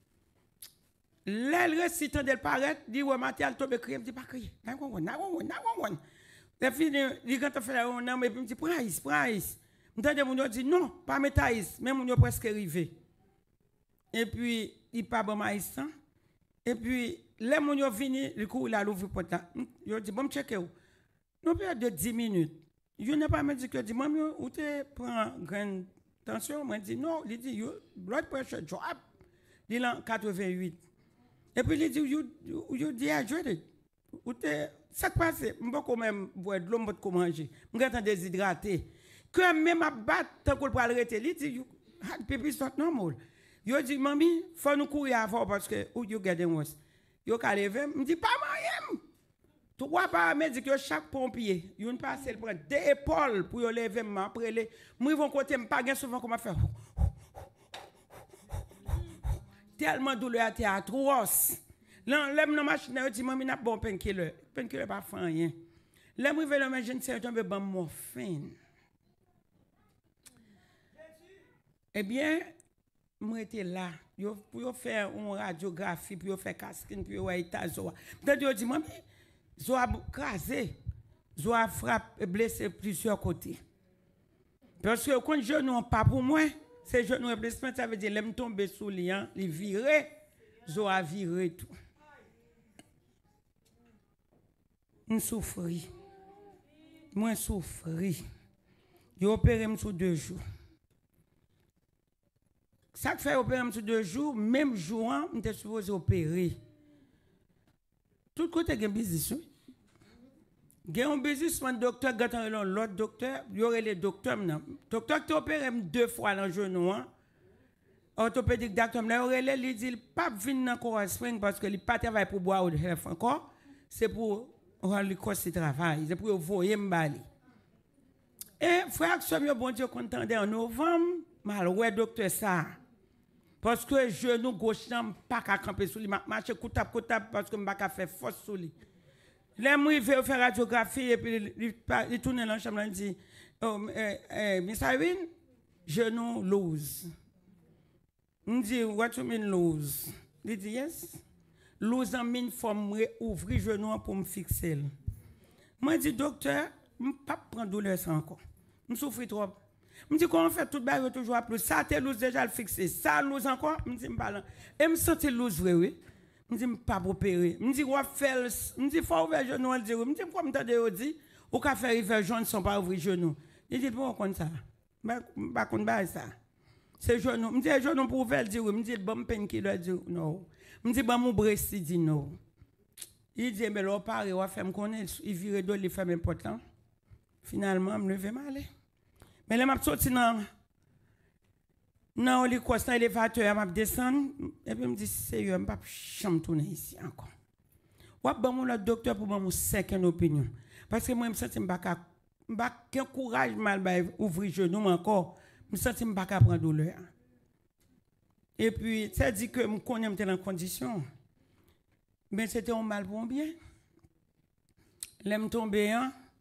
L'aile récitant de paraître, dit, ouais, Mathieu, tombe crier, je dis, pas crier. Non, non, non, non, non. La fille, il quand on fait la on et puis me dit, prends ice, prends ice. M'entendez, mon dit, non, pas mettre ice, même mon presque arrivé. Et puis, il pas bon maïs. Et puis, les mon vini, le coup, il a l'ouvert pour ta. Il dit, bon, checker où. Nous période de dix minutes. Je n'ai pas me dit que, dit, maman, où tu prends grande tension? Moi, dit, non, il dit, blood pressure drop. Il est en quatre-vingt-huit. Et puis, il dit, you, you, you dehydrated. Où tu ça qui passe, je ne peux pas même boire de l'eau, je ne peux pas manger. Je suis déshydraté. Quand même à battre, tant qu'on peut arrêter, il dit, you had baby not normal. Je dis, mamie, il faut nous courir avant parce que, où you getting worse. Je suis levé, je dis, pas moyen. Trois paramètres que chaque pompier, il y a une parcelle pour deux épaules pour lever, après les. Moi, ils vont côté, je ne pas souvent comment faire. Tellement douleur à terre, atroce. Là, là, dans machine, je dis, maman, n'a bon painkiller. Painkiller pas fait rien. Là, je vais le mettre, je ne sais pas, je morphine. Eh bien, moi, j'étais là. Pour faire une radiographie, pour faire casquine, pour faire état zoa. Peut-être je dis, maman, zoa crasé, zoa frappé, blessé plusieurs côtés. Parce que quand je n'ai pas pour moi, c'est je n'ai blessé, ça veut dire, je me tombe sous le lien, il virer, zoa virer tout. Je souffris. Moi, je souffris. J'ai opéré sous deux jours. Ça fait opérer sous deux jours, même jour, je suis supposé opérer. Tout côté, il y a un business. Il y a un business, un docteur, l'autre docteur, il y aurait les docteurs. Le docteur qui opéré deux fois dans le genou. Orthopédique docteur, il aurait les, il dit, il ne pas venir dans le Coral Spring parce qu'il ne pas travailler pour boire ou health encore. C'est pour rendre le travail. C'est pour voyer m'bali. Et frère, que bon Dieu content en novembre, mal ouais docteur ça. Parce que genou gauche n'a pas qu'à camper sous lui, marcher coutap coutap parce que m'pas qu'à faire force sous lui. Là moi il veut faire radiographie et puis il tourne dans la chambre il dit oh eh eh Miss Irene, genou loose. Il dit what you mean loose? Il dit yes. Loose en mine forme ouvrir genou pour me fixer. Moi dis docteur, m'pas prendre douleur ça encore. Me souffre trop. Je me dis qu'on fait tout le bail toujours plus. Ça, t'es loose déjà le fixé. Ça, loose encore. Je me dis, m'balance. Et me sentais loose, oui, oui. Je dis, pas pour opérer. Je dis, quoi faire? Je dis, faut ouvrir le genou. Je dis, je dis, pourquoi je dis, ou qu'à faire ouvrir jaune sans pas ouvrir le genou. Je dis, pourquoi on ça? Je ne sais pas ça. C'est genou. Je dis, le genou pour ouvrir, je dis, je dis, bon, peine qui doit dire, non. Je dis, bon, mon breast, il dit, non. Il dit, mais là, pareil, on va faire me connaître. Il vire de les femmes importantes. Finalement, je me lève mal. Mais là, je suis sorti dans non, les coins dans l'élévateur, je descends. Et puis, je me dis, sérieux, je ne peux pas tourner ici encore. Je vais bon le docteur pour mon second opinion. Parce que moi, je me sens que je n'ai pas qu'un courage mal ouvrir les genoux encore. Je me sens que je n'ai pas prendre douleur. Et puis, ça dit que je connais dans la condition. Mais c'était un mal pour un bien. Là, je suis tombé.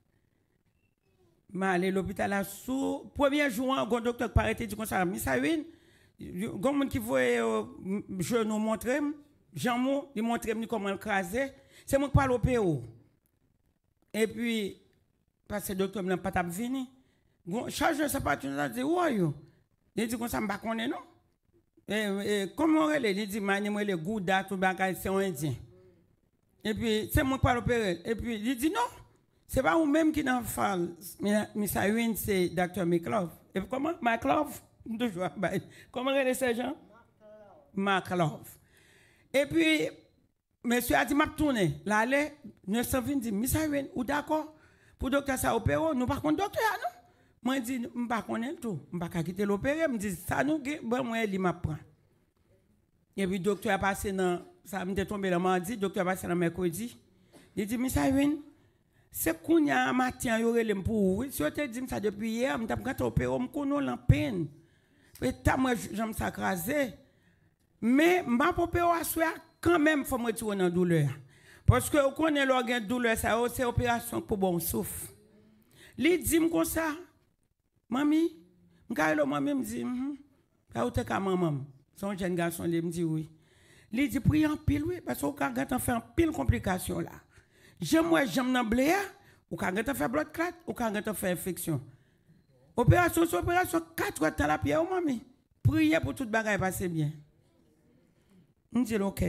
Je allé à l'hôpital à sous. Premier jour, un docteur paraît dit comme ça, Miss Irene, comme qui voit je nous montrer, Jean-Mou, il montre comment le craser, c'est moi qui parle au P O. Et puis, parce que le docteur n'a pas venu, charge de sa partie, il a dit, où est-ce? Il dit comme ça, je ne sais pas non. Et comment on est, il dit, moi, le goût d'art, c'est un Indien. Et puis, c'est moi qui parle au P O. Et puis, il dit, non. C'est pas vous-même qui n'en parle. Miss Irene, c'est docteur McLove. Et comment? McLove? Comment est-ce que Jean? McLove. Et puis, monsieur a dit, m'a tourné. Là, allez, neuf cent vingt dit, Miss Irene, ou d'accord? Pour docteur ça opérer, nous par contre docteur, non? Moi, je dis, je ne pas connaître tout. Je ne pas quitter l'opérer. Je dis, ça nous, bon, moi, il m'a pris. Et puis, docteur a passé dans, ça m'était tombé le mardi, docteur a passé dans mercredi. Il dit, Miss Irene, c'est qu'on y a un matin, il y aurait pour si on te dit ça depuis hier, je suis opéré, je suis en peine. Et moi, j'aime ça craser. Mais je ne peux pas quand même, il faut me retourner dans la douleur. Parce que on connaît l'organe de douleur, c'est une opération pour bon souffle. Il dit comme ça, Mamie, je mamie me dit, là où tu es maman, son jeune garçon, il me dit oui. Il dit, prie en pile, oui, parce qu'on a fait en pile complication là. J'aime moi, j'aime dans blé, ou quand on fait blood clot, ou quand on fait infection. Opération sur opération, quatre temps la pierre, mamie. Priez pour toute bagaille passer bien. On dit ok.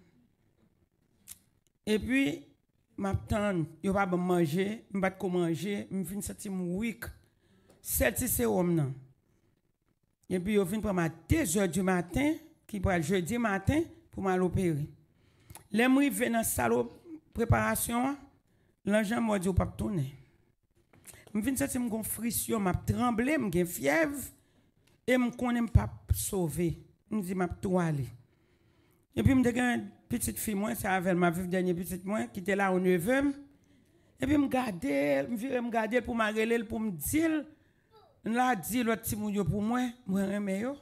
Et puis, ma tante, je ne vais pas manger, je ne vais pas manger, je vais me sentir weak. C'est c'est homme. Et puis, je viens prendre à deux heures du matin, qui pour le jeudi matin, pour m'aller opérer. Les gens viennent dans la salle préparation, l'engin m'a dit pas tourner. Je viens sentir une frisson, m'a tremblé, j'ai fièvre et je connais pas sauver. Je dis m'a tout aller. Et puis je me une petite fille moi, c'est avec ma dernière petite moi qui était là au neuvième. Et puis je me garder, je me garder pour m'arrêter pour me dire là dit l'autre petit moun pour moi, moi aimer yo.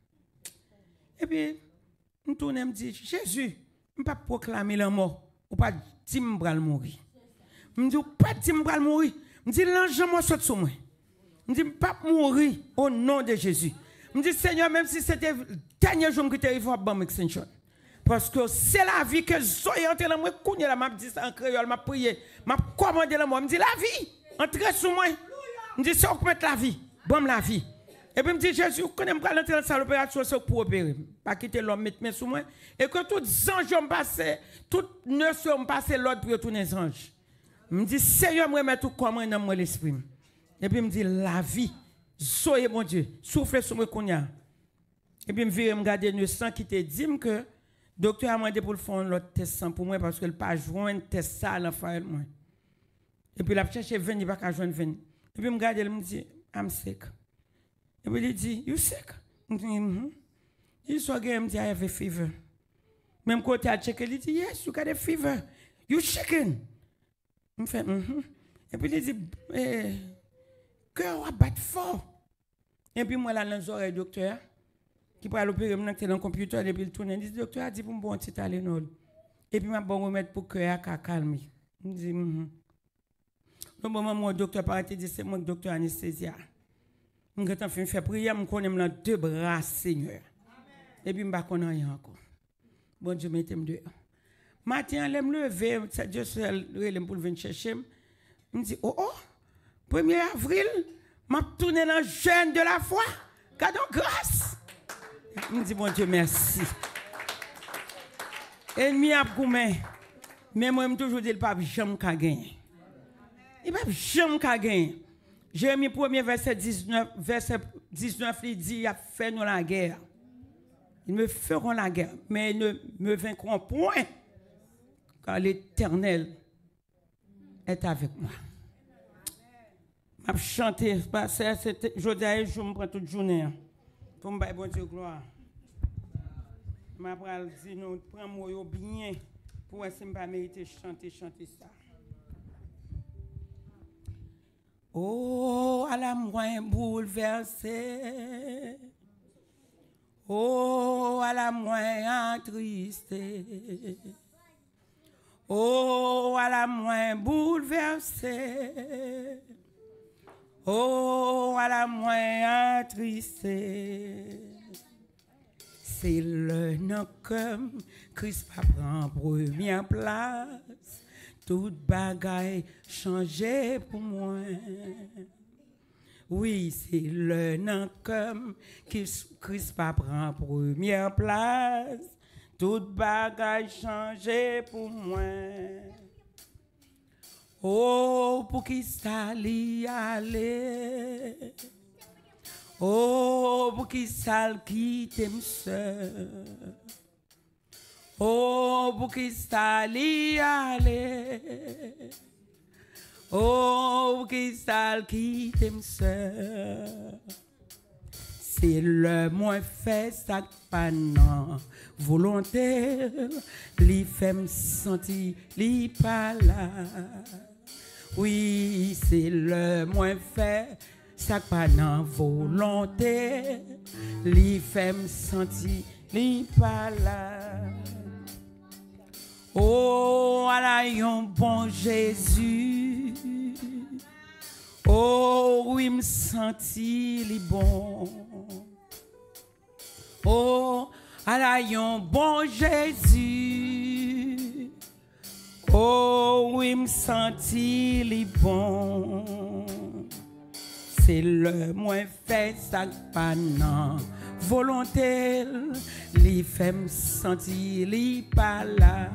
Et puis je tourne me dit Jésus, je pas proclamer la mort ou pas dire je vais mourir. Je me dis pas dire je vais mourir. Je me dis l'ange moi saute sur moi. Je me dis pas mourir au nom de Jésus. Je me dis Seigneur même si c'était le dernier jour que tu arrives à bon extension. Parce que c'est la vie que Zoé entre dans moi, je m'a dit ça en créole, m'a prié, m'a commandé la moi, me dit la vie, entrez sur moi. Me dit ça on mettre la vie, bon la vie. Et puis me dit Jésus, quand je vais entrer dans cette opération, c'est pour opérer, pas quitter l'homme mettre main sur moi et que tous les anges me passent, toutes neuf me passent l'ordre pour retourner les anges. Me dit Seigneur, moi mettre tout comme dans moi l'esprit. Et puis me dit la vie, Zoé mon Dieu, souffle sur moi kounya. Et puis me vire me garder le sang qui te dit que le docteur a demandé pour le faire l'autre test pour moi parce que le pas joindre test ça à l'enfant moi. Et puis il a cherché vingt, il va pas joindre vingt. Et puis il me regarde, il me dit I'm sick. Et puis il dit you sick? Je dis mhm. Il soit gay, il me dit I have a fever. Même quand il a checké, il dit yes, you got a fever. You shaking. Je me fais mhm. Et puis il dit eh girl, what bat for? Et puis moi là dans les oreilles docteur qui parle opérer dans le computer et puis il tourne. Il dit docteur a dit pour me bon petit Tylenol. Et puis m'a bon remettre pour que à calmer. Je dis mhm. Le moment où le docteur parle dit c'est moi le docteur anesthésia. Je vais faire prière, je connais dans deux bras Seigneur. Et puis je ne sais pas rien encore. Bon Dieu mettez-moi dehors. Matin, je me lever, c'est Dieu seul pour venir chercher. Je me dis oh oh, premier avril, je vais tourner dans le jeûne de la foi. Gardons grâce. Je me dis, bon Dieu, merci. Ennemi a goumé. Mais moi, je toujours dit, il ne peut pas jamais gagner. Il ne peut pas jamais gagner. Jérémie premier verset dix-neuf, verset dix-neuf, il dit, il a fait nous la guerre. Ils me feront la guerre, mais ils ne me vaincront point, car l'Éternel est avec moi. Je vais chanter, je dis, je me prends toute journée pour me faire bon Dieu gloire. Je vais dire, nous prenons bien pour essayer de mériter chanter, chanter ça. Oh, à la moins bouleversée. Oh, à la moins attristée. Oh, à la moins bouleversée. Oh, à la moins attristée. C'est le nom comme Christ prend première place. Toute bagaille changé pour moi. Oui, c'est le nom comme Christ prend première place. Toute bagaille changé pour moi. Oh, pour qui ça l'y aller. Oh, pour qui ça quitte seul. Oh, pour qui ça l'y aller. Oh, pour qui ça quitte seul. C'est le moins fait ça pas non volontaire. Li fait me sentir li pas là. Oui, c'est le moins fait ça pas non volontaire. Li fait me sentir li pas là. Oh, à yon bon Jésus. Oh, oui, me senti li bon. Oh, à yon bon Jésus. Oh, oui, me senti li bon. C'est le moins fait ça pas non volonté. Li fait me sentir li pas là.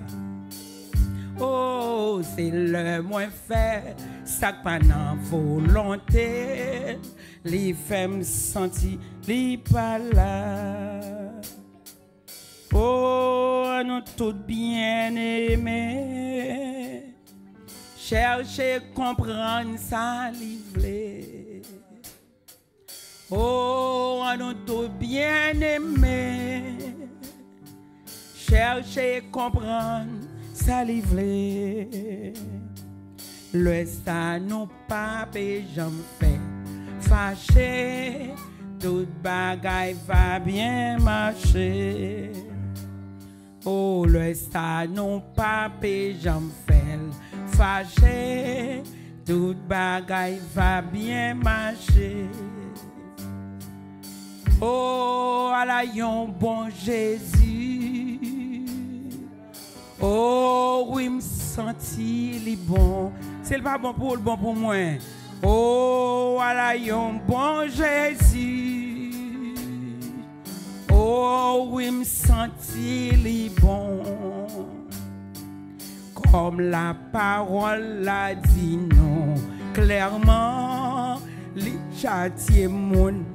Oh, c'est le moins fait, ça pas nan volonté, les femmes sentir li pas là. Oh, nous tout bien aimés, chercher comprendre ça livrer. Oh, nous tout bien aimés, chercher comprendre. Ça livré, le ça nous pas j'en fais fâché, toute bagaille va bien marcher. Oh, le ça nous pas j'en fais fâché, toute bagaille va bien marcher. Oh, à la yon bon Jésus. Oh, oui, me senti li bon. C'est pas bon pour le bon pour moi. Oh, voilà, yon bon Jésus. Oh, oui, me senti li bon. Comme la parole l'a dit non, clairement, li châtier mon.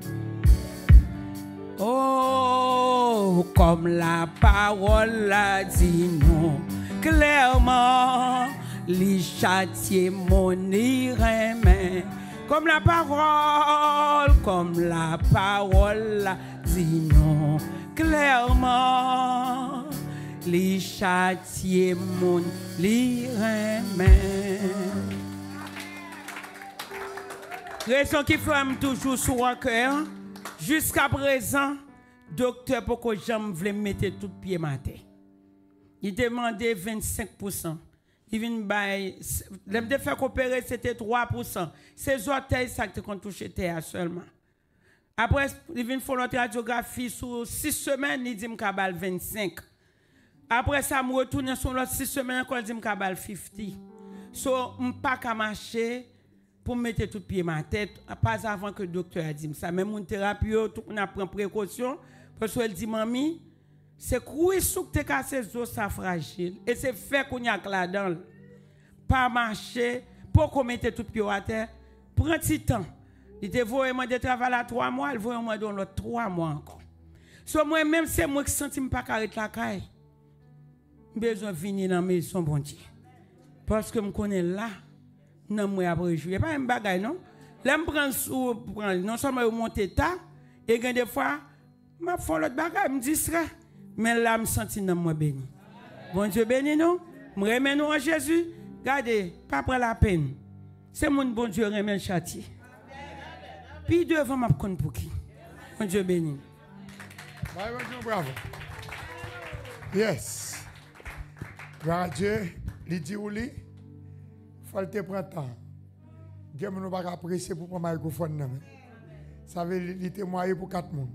Oh, comme la parole l'a dit non, clairement, les châtiers mon irémen. Comme la parole, comme la parole l'a dit non, clairement, les châtiers mon irémen. Raison qui fait toujours sur le cœur. Jusqu'à présent, docteur, pourquoi j'aime voulais mettre tout pied matin. Il demandait vingt-cinq pour cent. Il vient de me faire opérer, c'était trois pour cent. Ces orteils, ça qu'on touché terre seulement. Après, il vient faire notre radiographie sur six semaines, il dit que je vingt-cinq. Après ça, je retourne sur l'autre six semaines, il dit que je cinquante. So, je ne peux pas marcher. Pour mettre tout pied ma tête, pas avant que le docteur a dit ça. Même mon thérapie, on a pris précaution, parce qu'elle dit, mamie, C'est courir sous te casser os ça fragile et c'est fait qu'on y a là-dedans. Pas marcher pour qu'on mette tout pied à terre. Prends petit temps. Il te voit moi de travail à trois mois, il voit moi dans l'autre trois mois encore. So moi même c'est moi qui senti pas carré la caille. Besoin venir dans la maison bon Dieu. Parce que me connais là non moi après jouer pas un bagage non. Là me prendre sous prendre non seulement monter ta et des fois m'a font l'autre bagage me distrait mais là me senti dans moi béni. Bon Dieu béni nous. Me remet nous en Jésus. Regardez, pas prendre la peine. C'est mon bon Dieu remet le châtier. Puis devant m'a connait pour qui. Bon Dieu béni. Bravo. Yes. Gloire à Dieu. Il dit ou li, faut te prendre temps. Dieu ne va pas apprécier pour prendre le microphone. Ça veut dire témoigner pour quatre personnes.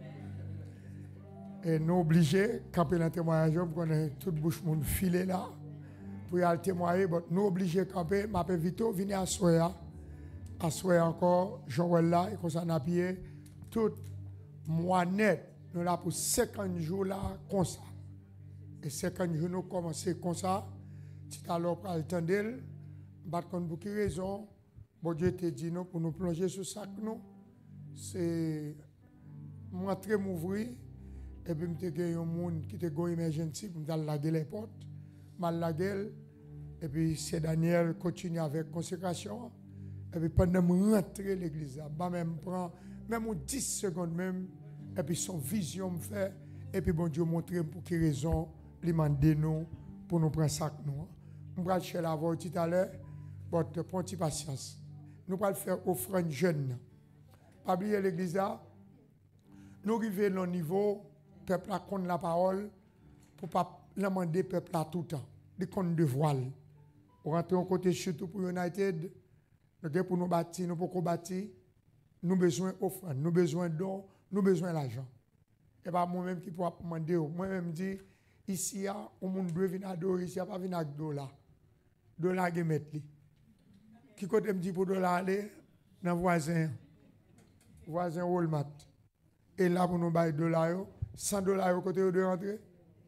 Et nous obligés, camper dans le témoignage, pour qu'on ait toute bouche monde filée là, pour y aller témoigner. Nous obligés de camper, ma pe vito, venir à Soya. À Soya encore, Joël là, et qu'on s'en a payé tout mois net. Nous là pour cinquante jours là, comme ça. Et cinquante jours, nous commençons comme ça. Si tu as attendre, bat contre beaucoup raison, bon Dieu te dit nous pour nous plonger sur sac nous. C'est moi très m'ouvrir et puis me gagner un monde qui te go emergency pour me laguer les portes, mal laguer et puis c'est Daniel continue avec consécration et puis pendant me rentrer l'église là, bah même prend même dix secondes même et puis son vision me fait et puis bon Dieu montrer pour quelle raison il m'a demandé nous pour nous prendre sac nous. Nous allons chercher la voix tout à l'heure, votre prenez patience. Nous allons faire offrande jeune. Pas oublier l'église là. Nous arrivons au niveau, peuple a compte la parole, pour ne pas demander peuple à tout le temps. Des comptes de voile. Pour rentrer au côté surtout pour United, pour nous bâtir, nous pour bâtir, nous besoin d'offrande, nous besoin de dons, nous besoin d'argent. Et pas moi-même qui pourra demander, moi-même dire, ici, on monde doit venir adorer, ici, pas venir avec dollar. Dollar qui mettre li. Qui côté me dit pour dollar aller dans voisin voisin Walmart. Et là pour nous bailler dollar cent dollars côté de rentrer.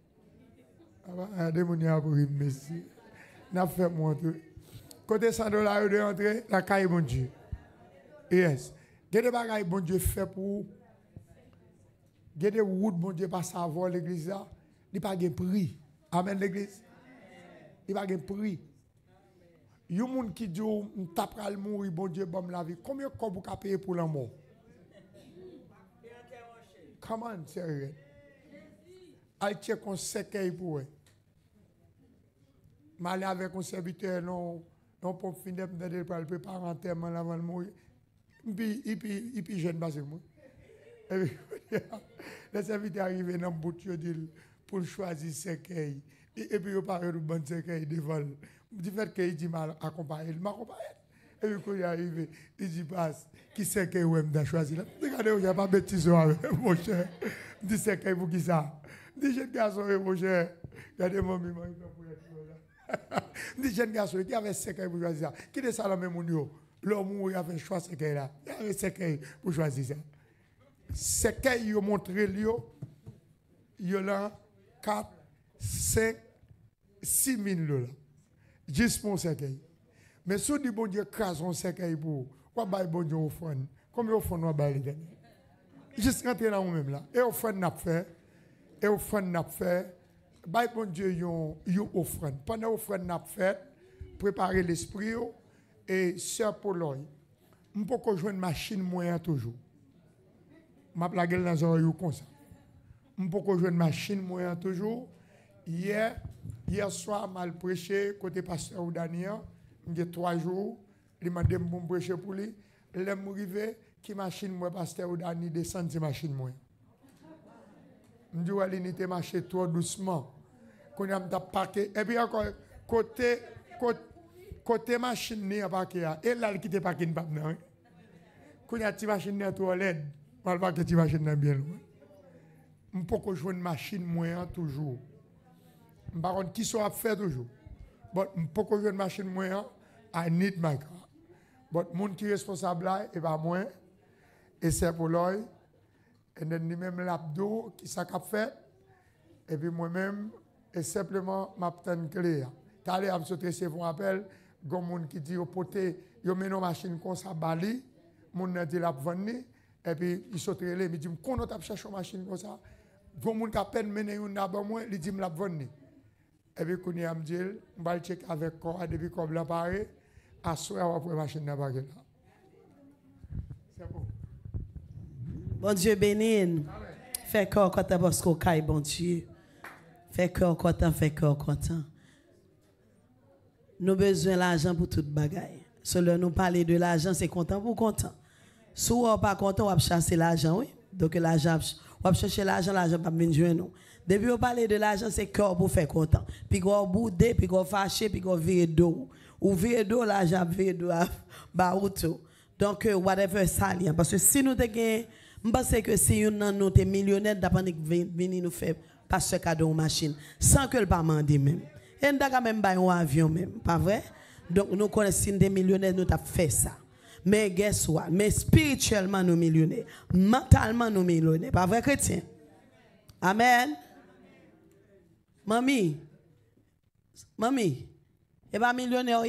Ah des mon ya pour merci. N'a fait montrer. Côté cent dollars de rentrer la caille bon Dieu. Yes. Des bagages bon Dieu fait pour des routes bon Dieu pas savoir l'église là, il pas de prix. Amen l'église. Il pas de prix. Yon moun qui dit on tapera le mourir bon Dieu bon la vie. Combien de vous avez payé pour la mort? Come on, sérieux. Al check on séquille pour eux. M'aller avec un serviteur non non pour finir de pour le préparer enterrement avant de mourir. Puis et puis et puis jeune bas moi. Et puis le serviteur arrivé dans bout yo dit pour choisir séquille. Et puis il parle de bonne séquille devant. Du fait qu'il dit mal accompagné, il m'accompagne. Et puis quand il est arrivé, il dit passe, qui c'est que vous avez choisi là? Regardez, il n'y a pas de bêtises mon cher. Il dit c'est que vous qui ça? Il dit jeune garçon, mon cher. Regardez mon mimi, il là. Il dit jeune garçon, qui avait cinq ans pour choisir ça? Qui est ça là même mon yo? L'homme il a fait choix cinq ans là. Il avait cinq ans pour choisir ça. C'est qu'il a montré Lio, il y a quatre, cinq, six mille dollars. Juste pour cercueil. Mais si du bon Dieu crase un cercueil pour, quoi bail bon Dieu offrande? Combien offrande on bail les juste rentrer là même là. Et offrande n'a fait, et offrande n'a fait, bail bon Dieu yon yon offrande. Pendant offrande n'a fait, préparer l'esprit et sœur Pauloy. On peut qu'on joue une machine moyen toujours. M'a plagué dans un comme ça. On peut qu'on joue une machine moyen toujours. Hier Hier soir, mal prêché, côté pasteur Daniel, il y a trois jours, il m'a demandé de prêcher pour lui. Il m'a arrivé, qui machine moi, pasteur Daniel, descend de machine moi. Je me dis, il était marché trop doucement. Quand il a parqué, et puis encore, côté, côté, côté machine, il a parqué, et là, il a parqué, pas de quand il y a une machine à toilette, je ne sais pas que tu machine bien loin. Je ne peux pas jouer une machine moyen toujours. Par contre, qui soit fait toujours. But je ne peux pas jouer une machine moyen, I need my car. But le monde qui est responsable là, et pas moi, et c'est pour l'œil, et then même l'abdo qui s'est fait, Et puis moi-même, et simplement, ma petite clé. T'as allé à me recevoir un appel, il y a des gens qui disent, poté, ils mettent une machine comme ça, bali, mon a dit la vendre, et puis ils sont relés, ils disent, qu'on a cherché une machine comme ça, il y a des gens qui ont peine mené une d'abord moi, ils disent, la vendre. Et puis quand il me dit, je vais checker avec quoi, depuis qu'on l'a paré, à soi, on va prendre la machine là. C'est bon. Bon Dieu béni. Fais corps content parce qu'on caille, bon Dieu. Fais corps content, fais corps content. Nous avons besoin de l'argent pour toute bagaille. Selon nous parler de l'argent, c'est content pour content. Si on n'est pas content, on va chasser l'argent, oui. Donc l'argent, on va chercher l'argent, l'argent va venir jouer nous. Depuis on parle de l'argent, c'est cœur pour faire content. Puis on bouder, puis on fâcher, puis on virer d'eau. Ou virer d'eau, l'argent virer d'eau à Baouto. Donc whatever ça lié. Parce que si nous avons, je pense que si nous sommes millionnaires, d'après nous venir nous faire passer cadeau machine, sans que le pas demander même. Et nous avons même pas un avion même, pas vrai? Donc nous connaissons des millionnaires, nous avons fait ça. Mais guess what? Mais spirituellement nous millionnaires, mentalement nous millionnaires, pas vrai chrétien? Amen. Mamie, mamie, et pas millionnaire,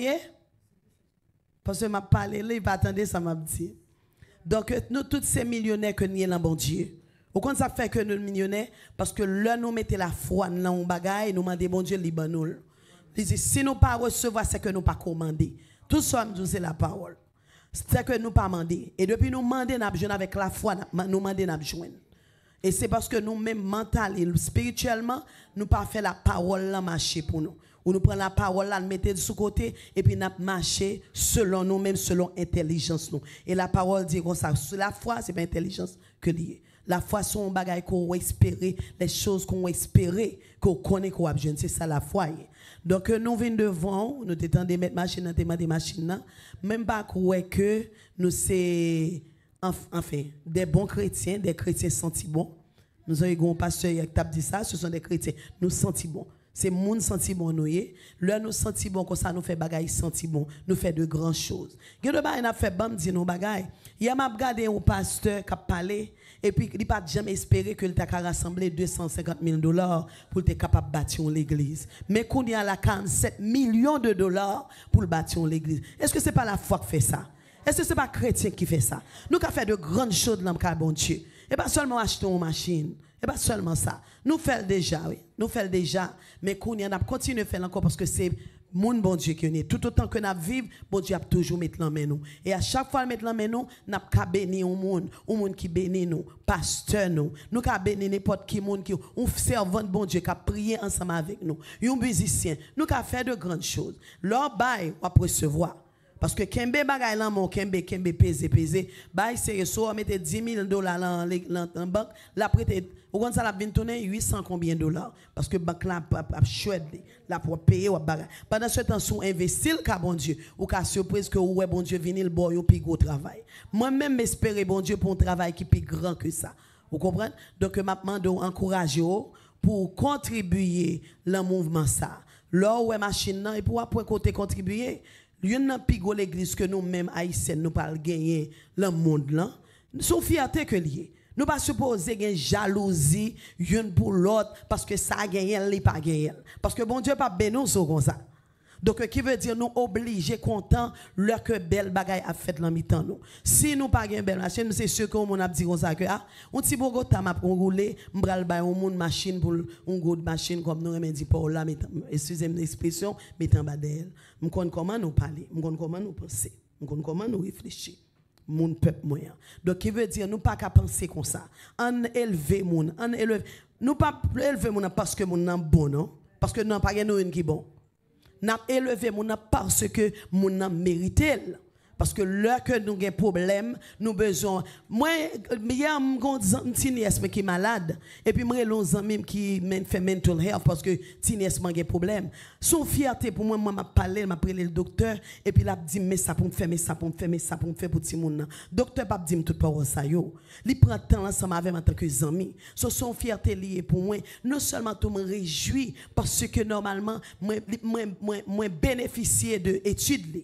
parce que m'a parlé, il va attendre ça m'a dit. Donc nous tous ces millionnaires que nous avons bon Dieu. Au contraire, ça fait que nous sommes millionnaires parce que là nous mettons la foi dans nos bagages, nous demandons bon Dieu libre nous. Il dit si nous pas recevoir c'est que nous pas commander. Tout ça nous c'est la parole. C'est que nous pas demander et depuis nous demander n'a besoin avec la foi nous demander n'a besoin. Et c'est parce que nous même mentalement, spirituellement, nous pas fait la parole là marcher pour nous. Ou nous prenons la parole là, nous mettons de sous côté et puis nous marcher selon nous-mêmes, selon intelligence nous. Et la parole dit comme ça, la foi c'est pas intelligence que lié. La foi c'est un bagage qu'on espérer, les choses qu'on espérer, qu'on connaît qu'on a besoin, c'est ça la foi. Donc nous venons devant, nous t'étendons mettre machine dans des machines même pas croire que nous c'est enfin, des bons chrétiens, des chrétiens sentis bons. Nous avons un pasteur qui a dit ça, ce sont des chrétiens. Nous sentis bons. C'est moun senti bon nous. Là nous senti bon comme ça nous fait bagaille senti bon, nous fait de grandes choses. Il y a de fait bam dit nos bagaille. Il y a m'a regardé un pasteur qui a parlé et puis il pas jamais espéré que il t'a rassembler deux cent cinquante mille dollars pour être capable de bâtir l'église. Mais qu'on y a la quarante-sept millions de dollars pour bâtir l'église. Est-ce que c'est pas la foi qui fait ça? Est-ce que ce n'est pas chrétien qui fait ça? Nous avons fait de grandes choses dans le bon Dieu. Et pas seulement acheter une machine. Et pas seulement ça. Nous faisons déjà, oui. Nous faisons déjà. Mais qu'on y a continué à faire encore parce que c'est mon bon Dieu qui est. Tout autant que nous vivons, bon Dieu a toujours mis la main nous. Et à chaque fois mettre la main nous, nous avons béni un monde, un monde qui bénit nous, pasteur nous. Nous avons béni n'importe qui monde qui un servant de bon Dieu qui a prié ensemble avec nous. Un musicien. Nous avons fait de grandes choses. Leur bail, on va recevoir. Parce que Kembe bagay lan mon Kembe Kembe pèse pèse bay c'est so mettre dix mille dollars dans la banque la prêter ou quand ça la vinn tourner huit cents combien dollars parce que banque là a chouette la pour payer ou bagay pendant ce temps sou investir ka bon Dieu ou ka surprise que ouais bon Dieu venir le boy au plus gros travail moi même m'espérer bon Dieu pour un travail qui plus grand que ça vous comprenez donc m'a demandé encourager pour contribuer le mouvement ça là ouais machine nan et pour après côté contribuer yon nan pigo l'église que nous même haïtiens nous pas gagner le monde là sous fierté que lié nous pas supposer gain jalousie une pour l'autre parce que ça gagné li pas gagné parce que bon Dieu pas bénir so comme ça donc qui veut dire nous obligés content leur que belle bagaille a fait dans mi-temps nous si nous pas gain belle machine c'est sûr que on a dit comme ça que ah on ti bogo ta m'a rouler m'bral bay on monde machine pour un good machine comme nous remet dit Paul là excusez-moi l'expression mettant badel me connait comment nous parler me connait comment nous penser me connait comment nous réfléchir mon peuple moyen donc qui veut dire nous pas qu'à penser comme ça en élever moun en élever nous pas élever moun parce que moun nan bon non parce que nous pas gain nous qui bon n'a élevé mon parce que mon a mérité parce que là que nous avons problème nous besoin moi hier mon tinies qui est malade et puis moi l'on ami qui fait mental health parce que tinies a problème son fierté pour moi moi m'a parlé m'a parlé le docteur et puis il a dit mais ça pour me faire mais ça pour me faire mais ça pour me faire pour petit monde docteur pas dit tout parole ça yo il prend temps ensemble avec en tant que ami so son fierté lié pour moi non seulement tout me réjouit parce que normalement moi moi moi bénéficier de études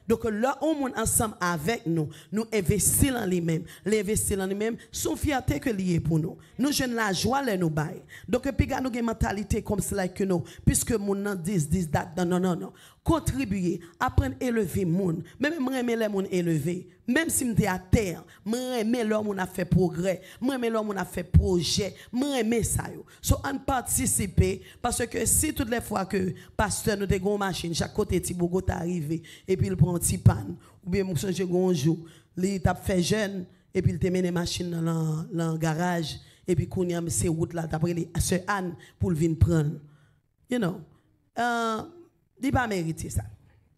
Donc là, on est ensemble avec nous, nous investissons en lui-même. L'investir en lui-même, son fierté que lié pour nous. Nous jeunes la joie les nous bail. Donc puis nous avons une mentalité comme cela que nous, puisque mon nan disent disent date non non non. Contribuer, apprendre à élever monde. Même moi aimer les monde élever. Même si m'étais à terre, moi aimer l'homme on a fait progrès, moi aimer l'homme on a fait projet, moi aimer ça yo. So on participer parce que si toutes les fois que pasteur nous te gon machine chaque côté ti bogo arrivé et puis il prend un petit panne ou bien moi changer gon jour, il t'a fait jeune et puis il te mène machine dans le garage et puis kounya c'est route là t'après les sœur Anne pour venir prendre. You know. Euh il pas mériter ça.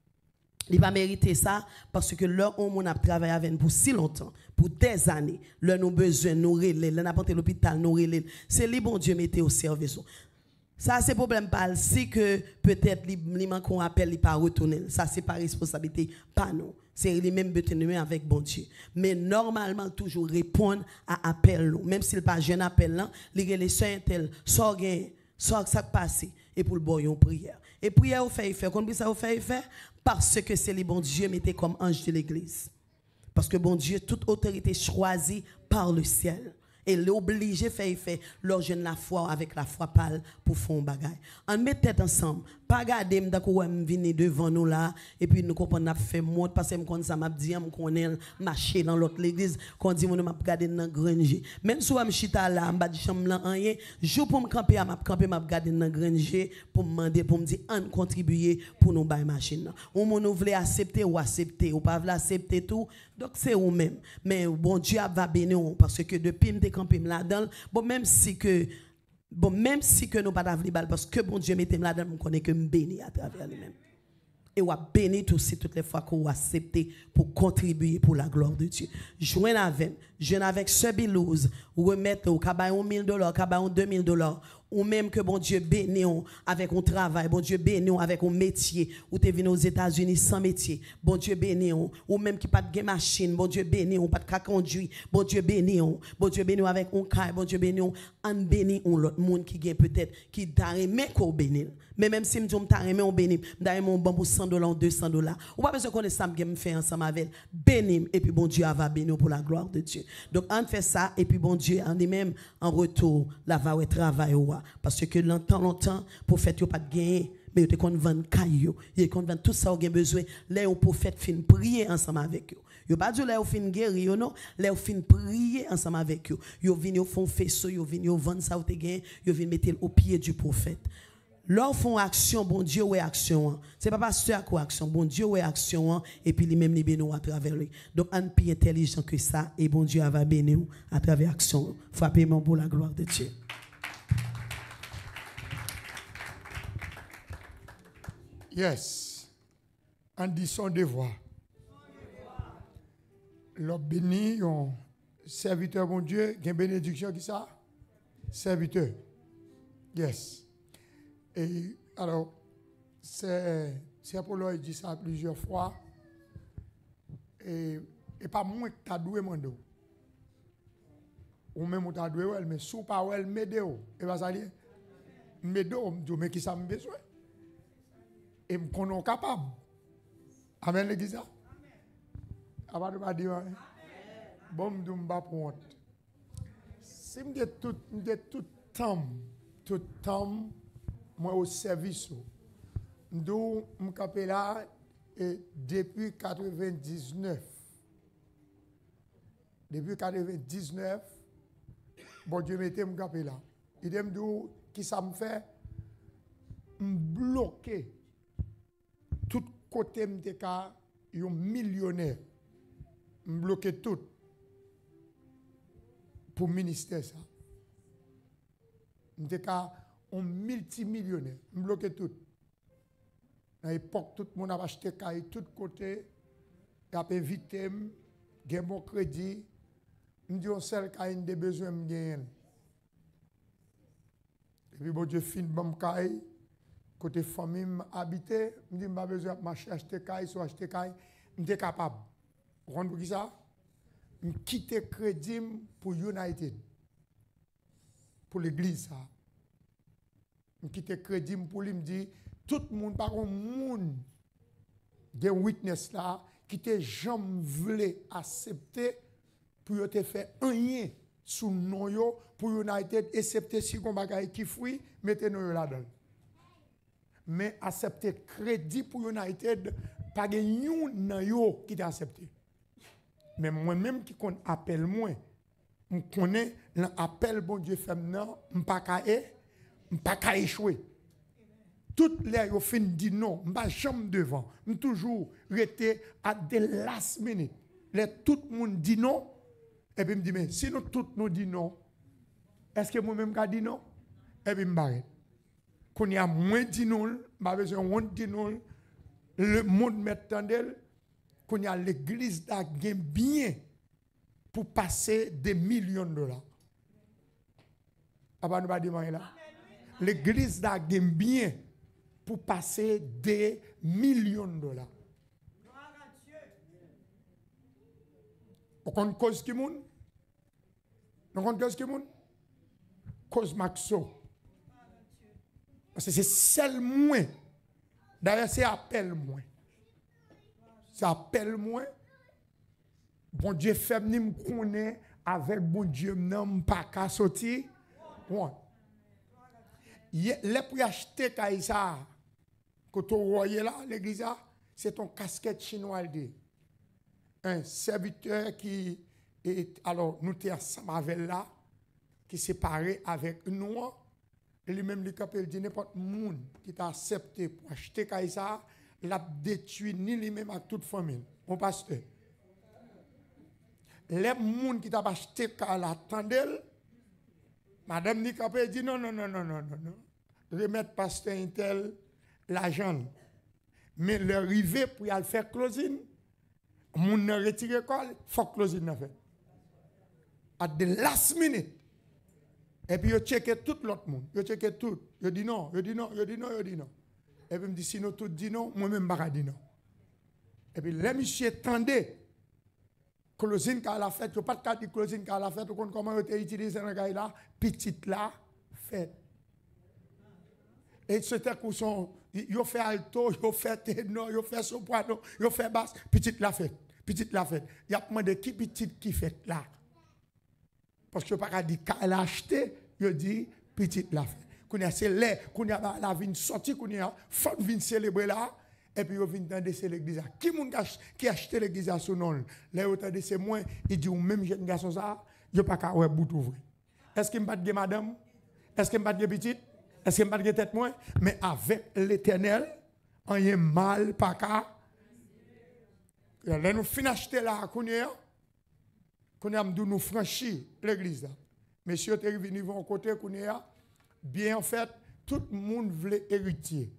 Il va mériter ça parce que là, on a travaillé avec nous pour si longtemps, pour des années. Là, nous avons besoin de nous relayer. Là, nous avons l'hôpital, nous relayer. C'est lui, bon Dieu, mettez au service. Ça, c'est le problème. Si que peut-être, les gens qu'on appelle, ils pas retourner. Ça, c'est pas responsabilité, pas nous. C'est lui-même besoin avec bon Dieu. Mais normalement, toujours répondre à appel. Même si ce n'est pas un jeune appel, là, les les soins tels, soit gain, soit ça passe, et pour le bon, une prière. Et prière, vous fait effet. Combien ça vous fait effet? Parce que c'est le bon Dieu mettez comme ange de l'église. Parce que bon Dieu, toute autorité choisie par le ciel. Et l'obligé de faire effet, leur jeune la foi avec la foi pâle pour faire un bagage. On met tête ensemble. Pas garder m'dako venir devant nous là et puis nous comprendre n'a fait monte parce que me ça m'a dit on connaît marcher dans l'autre l'église qu'on dit on m'a regarder dans granger. Même si on chita là, m'ba di chambre là rien, jour pour me camper m'a camper m'a regarder dans granger pour me demander pour me dire on contribuer pour nous bailler machine. Ou nous voulez accepter ou accepter ou pas voulez accepter tout. Donc c'est vous même. Mais bon Dieu va bénir parce que depuis me camper là-dedans, bon même si que Bon, même si que nous pas d'avoir balle parce que bon Dieu mettez là-dedans, nous connaît que me béni à travers lui-même. Et on a béni aussi toutes les fois qu'on a accepté pour contribuer pour la gloire de Dieu. Joindre avec, joindre avec ce bilouse, remettre au cabayon mille dollars, cabayon deux mille dollars, ou même que bon Dieu bénisse avec un travail, bon Dieu bénisse avec un métier, ou tu es venu aux États-Unis sans métier, bon Dieu bénisse, ou même qui pas de machine, bon Dieu bénisse, ou pas de conduire, bon Dieu bénisse, bon Dieu bénisse avec un caille, bon Dieu bénisse, on bénit l'autre monde qui gagne peut-être, qui t'a aimé qu'on bénisse. Mais même si je t'a aimé, on bénit, t'a aimé un bon pour cent dollars, deux cents dollars, ou pas besoin qu'on ait ça, me fait ensemble avec, bénis, et puis bon Dieu va bénir pour la gloire de Dieu. Donc on fait ça, et puis bon Dieu, en lui-même, en retour, la va au travail. Parce que longtemps, longtemps, pour faire pas de gain, mais vous avez vendre caillou, vous avez vendre tout ça, vous avez besoin. Là, vous pouvez faire fin prier ensemble avec vous. Vous pas dire là, vous fin guérir, non? Là, vous fin prier ensemble avec vous. Vous venez au fond faisceau, vous venez au vendre ça, vous avez gagné, vous venez mettre au pied du prophète. Là, font action, bon Dieu, ouais action. C'est pas pasteur qui action, bon Dieu, ouais action, et puis lui-même, il bénit à travers lui. Donc, un plus intelligent que ça, et bon Dieu va bénir à travers action. Frappez-moi pour la gloire de Dieu. Yes. On dit son devoir. Le béni, un serviteur, bon Dieu, qui a une bénédiction qui ça? Serviteur. Yes. Et alors, c'est Apollo qui dit ça plusieurs fois. Et, et pas moi qui t'a doué mon dos. Ou même ou t'a doué, mais sous pas elle m'aide. Et va ça dire, m'aide, mais qui ça me besoin? Et me connais capable. Amen l'église. Avant de pas dire bon me m'pa pour honte. Si me tout me tout temps tout temps moi au service. M'dou m'capé là et depuis quatre-vingt-dix-neuf. Depuis quatre-vingt-dix-neuf bon Dieu mettez m'capé là. Il me dit qui ça me fait m'bloquer tout côté m'te ka un millionnaire bloqué tout pour ministère ça m'te ka un multimillionnaire bloqué tout à l'époque tout le monde a acheté caille tout côté et a invité gain bon crédit me dit on seul caille des besoins me gagne et puis bon Dieu fin bon caille côté famille habité, me dit pas besoin de marcher acheter caille soit acheter caille, m'était capable. Vous comprenez ça? Me quitter crédit pour United. Pour l'église ça. Me quitter crédit pour lui me dit tout le monde par un monde des witness là qui te jamais voulu accepter pour te faire rien sous nom yo pour United accepter si qu'on bagaille qui fruit mettez nous là-dedans. Mais accepter crédit pour United pas gen nan yo qui t'a accepté. Mais moi-même qui qu'on appelle moi, je connais l'appel bon Dieu fait non, m'pa ka e, m'pa ka échouer. Toutes les yo fin dit non, m'pa jamais devant, m toujours rester à de last minute. Les tout le monde dit non et puis me dit mais si nous tout nous dit non, est-ce que moi-même ka dit non? Et puis m'arrête. Qu'on y a moins dit non, m'a besoin on dit non, le monde maintenant qu'on y a l'église da gain bien pour passer des millions de dollars. Papa nous pas demander là. L'église da gain bien pour passer des millions de dollars. On compte cause qui moun? On compte cause qui moun? Cause Maxo. Parce que c'est seul moins. D'ailleurs, c'est appel moins. C'est appel moins. Bon Dieu fait me connaître avec bon Dieu n'aime pas qu'à sortir. Ouais. Les pour acheter Kaïsa, que tu vois là, l'église, c'est ton casquette chinois. Un serviteur qui est, alors, nous sommes ensemble avec là, qui est séparé avec nous. Lui-même, le capel dit n'importe monde qui t'a accepté pour acheter Kaïsa, l'a détruit ni lui-même avec toute famille. Mon pasteur. Les gens qui t'a acheté Kaïsa, attendez, madame Nicapé dit non, non, non, non, non, non, non. Remettre pasteur Intel l'argent. Mais le rivet pour y aller faire closing, mon ne retire quoi, il faut closing na fait. À the last minute. Et puis, je checké tout l'autre monde. Je checké tout. Je dis non, je dis non, je dis non, je dis non. Et puis, je me dis, si nous tous dit non, moi-même, je ne dis non. Et puis, les messieurs tendaient. Closing qu'à la fête, je ne pas de dire closing qu'à la fête, comment vous avez utilisé un gars là, petite là, fête. Et c'était qu'on son, yo fait alto, yo fait ténor, yo fait soprano, yo fait basse, petite la fête, petite la fête. Il y a demandé qui petite qui fait là. Parce que je ne peux pas dire qu'elle a acheté, je dis petite la fête. Qu'on a c'est l'air, qu'on a la vie sortie, qu'on a faut venir célébrer là, et puis on vient d'entendre c'est l'église. Qui qui a acheté l'église à son nom? Là, on a dit c'est moi, il dit ou même jeune garçon ça, je ne peux pas avoir bout ouvert. Est-ce qu'il me bat de madame? Est-ce qu'il me bat de petite? Est-ce qu'il me bat de tête moi? Mais avec l'éternel, on y a mal pas qu'à. Là, nous finissons acheter là, qu'on a. Qu'on a nous franchi l'église. Messieurs, tu es venu de côté qu'on a. Bien en fait, tout le monde voulait héritier.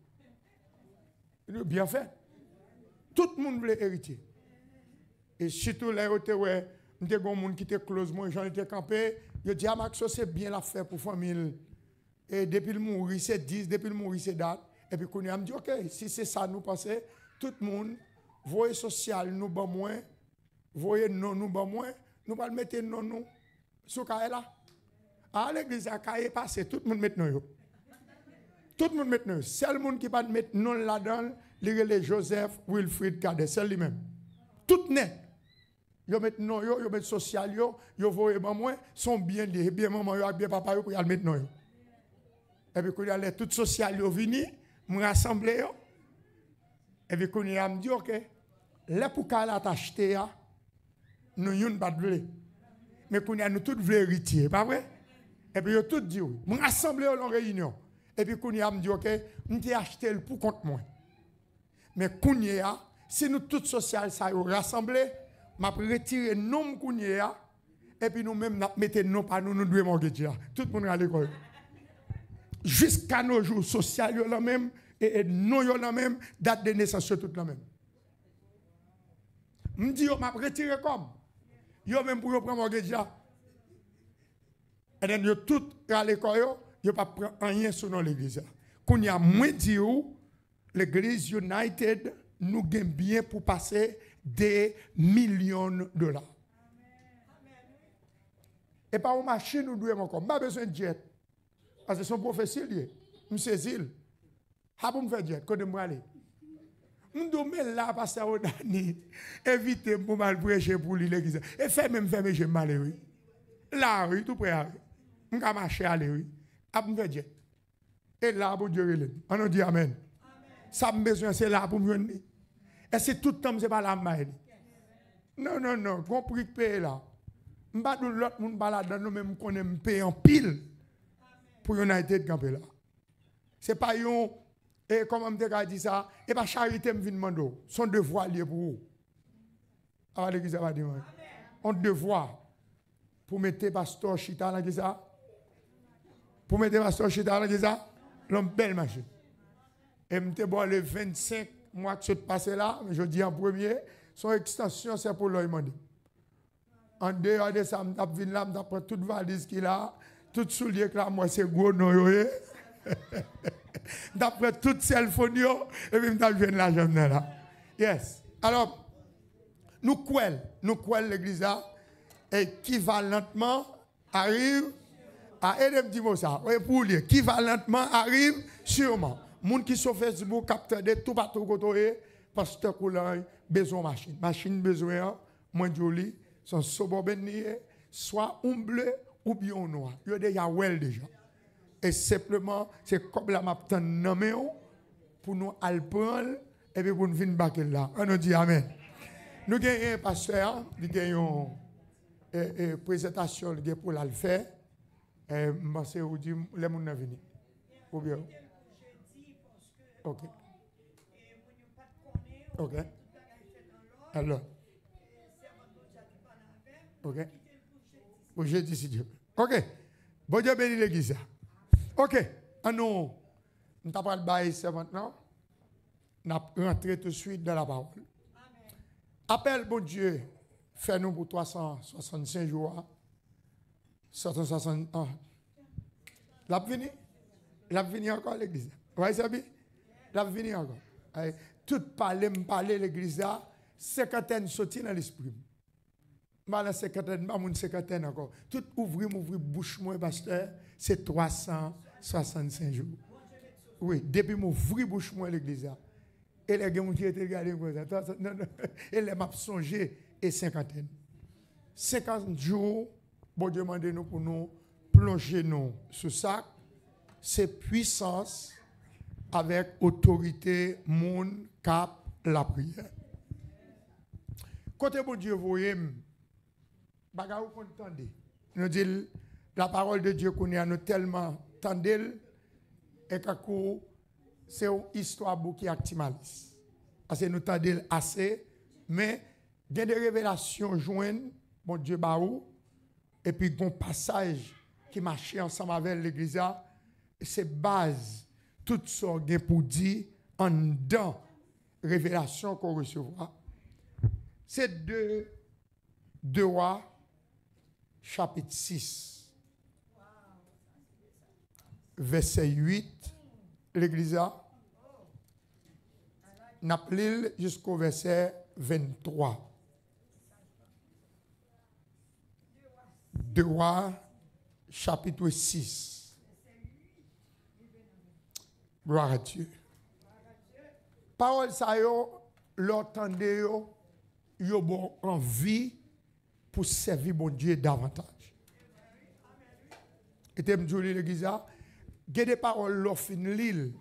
Bien fait. Tout le monde voulait héritier. Et surtout là, il y a des gens qui étaient close, moi, j'en étais campé. Je dis, ah, Max, c'est bien l'affaire pour la famille. Et depuis le mourir, c'est dix, depuis le mourir, c'est date. Et puis, qu'on a dit, ok, si c'est ça, nous passons, tout le monde, voyez social, nous, bon moins, voyez non, nous, bon moins. Nous allons mettre non, nous, sur là. À l'église, à Kaye passé, tout le monde met non. Tout le monde met non. Seul monde qui va mettre non là-dedans, c'est Joseph Wilfrid Cadet, c'est lui-même. Tout net. Yo met non, yo, yo met social, yo, yo voyez maman, sont bien liés, bien maman, yo, bien papa, yo, pour y mettre non. Et puis, quand il y a tout social, yo vini, me rassembler, yo. Et puis, quand il y a me dit, ok, là pour qu'elle a acheté, nous n'avons pas de blé. Mais qu'on a nous tous voulu héritier, pas vrai? Et puis, ils ont tous dit, oui. Nous rassemblés en réunion. Et puis, qu'on a dit, ok, nous avons acheté le pour contre moi. Mais qu'on y a, si nous tous social, ça nous rassemblés, nous avons retiré le nom qu'on y a, et puis nous-mêmes, nous mettons non pas nous, nous devons mortgager. Tout le monde à l'école. Jusqu'à nos jours, social, yo la même, et non, yo la même, date de naissance, tout la même. Je me dis, je m'a retiré comme. Yo même pour prendre mortgage. Et then yo tout à l'école, yo pas prendre rien sur l'église. Quand il y a moins dit l'église United nous gagne bien pour passer des millions de dollars. Et pas une machine nous devons encore. Pas besoin de jet. Parce que son prophétie lié. Je saisis. Ha pour me faire jet, quand je aller. M'dou mais là pasteur Odani, évitez pour mal prêcher pour l'église. Et fait même faire mes mal oui. Là oui, tout près. M'ka marcher aller oui. A me faire et là pour Dieu relève. On dit amen. Ça me besoin c'est là pour me venir. Et c'est tout le temps c'est pas la main. Non non non, compris que payer là. M'pa de l'autre monde balade dans nous même connaît me payer en pile pour United camper là. C'est pas yon et comment me dit ça et pas charité me vinn mando, son devoir lié pour vous. Ah l'église va dire. On devoir pour mettre pasteur Chita là ça. Pour mettre pasteur Chita là ça, l'homme belle machine. Et m'te bon le vingt-cinq mois que je passé là, je dis en premier, son extension c'est pour lui demander. En dehors de ça, je viens là, je prends toute valise qu'il a, tout soulier que là, moi c'est gros non yo. D'après toute cell phone yo, et puis je viens là j'aime là. Yes. Alors nous quoi, nous quoi l'église là équivalentement arrive à aider me dire ça. Oui pour lui, équivalentement arrive sûrement. Moun qui sur Facebook capteur de tout partout côté pasteur Coulant besoin machine. Machine besoin moins joli, son sobobenier soit un bleu ou bien noir. Il y a déjà well déjà. Et simplement c'est comme la m'a nommé pour nous aller prendre et puis pour nous venir back là. On nous dit amen. Nous gagnons un pasteur, nous gagnons une présentation pour la faire. Et je pense que vous dites les gens venir. Ou bien OK. OK. Alors. OK. Pour jeudi si Dieu. OK. Bon Dieu bénit l'église. OK. Ah non. Nous t'avons pas le bail maintenant. Nous allons rentrer tout de suite dans la parole. Appelle bon Dieu. Fais-nous pour trois cent soixante-cinq jours. trois cent soixante. Ah. L'a venu? L'a venu encore l'église. Ouais, ça bien? L'a venu encore. Tout parler, me parler l'église là, cinquantaine sorti dans l'esprit. Mal la cinquantaine, pas mon cinquantaine encore. Tout ouvrir, m'ouvrir bouche moi pasteur, c'est trois cent soixante-cinq jours. Oui, depuis m'ouvrir bouche moi l'église là. Et les gens qui étaient regardés comme ça. Non non, et les m'a songé et cinquantaine. cinquante jours, bon Dieu demande nous pour nous plonger nous sous ça, c'est puissance avec autorité moun cap la prière. Côté bon Dieu voyez bagarre qu'on entendait. Nous dit la parole de Dieu qu'on a nous tellement tendel et que c'est une histoire qui actimalis. Parce que nous tendel assez mais il y a des révélations jointes bon Dieu baou et puis bon passage qui marchait ensemble avec l'église c'est base tout ça pour dire en dedans révélation qu'on recevra. C'est de deux rois chapitre six verset huit l'église a n'appelé jusqu'au verset vingt-trois. deux rois chapitre six. Gloire à Dieu. Parole ça yo, l'entendez yo, yo bon envie pour servir bon Dieu davantage. Et t'aime joli l'église a, il y a des paroles l'offre l'île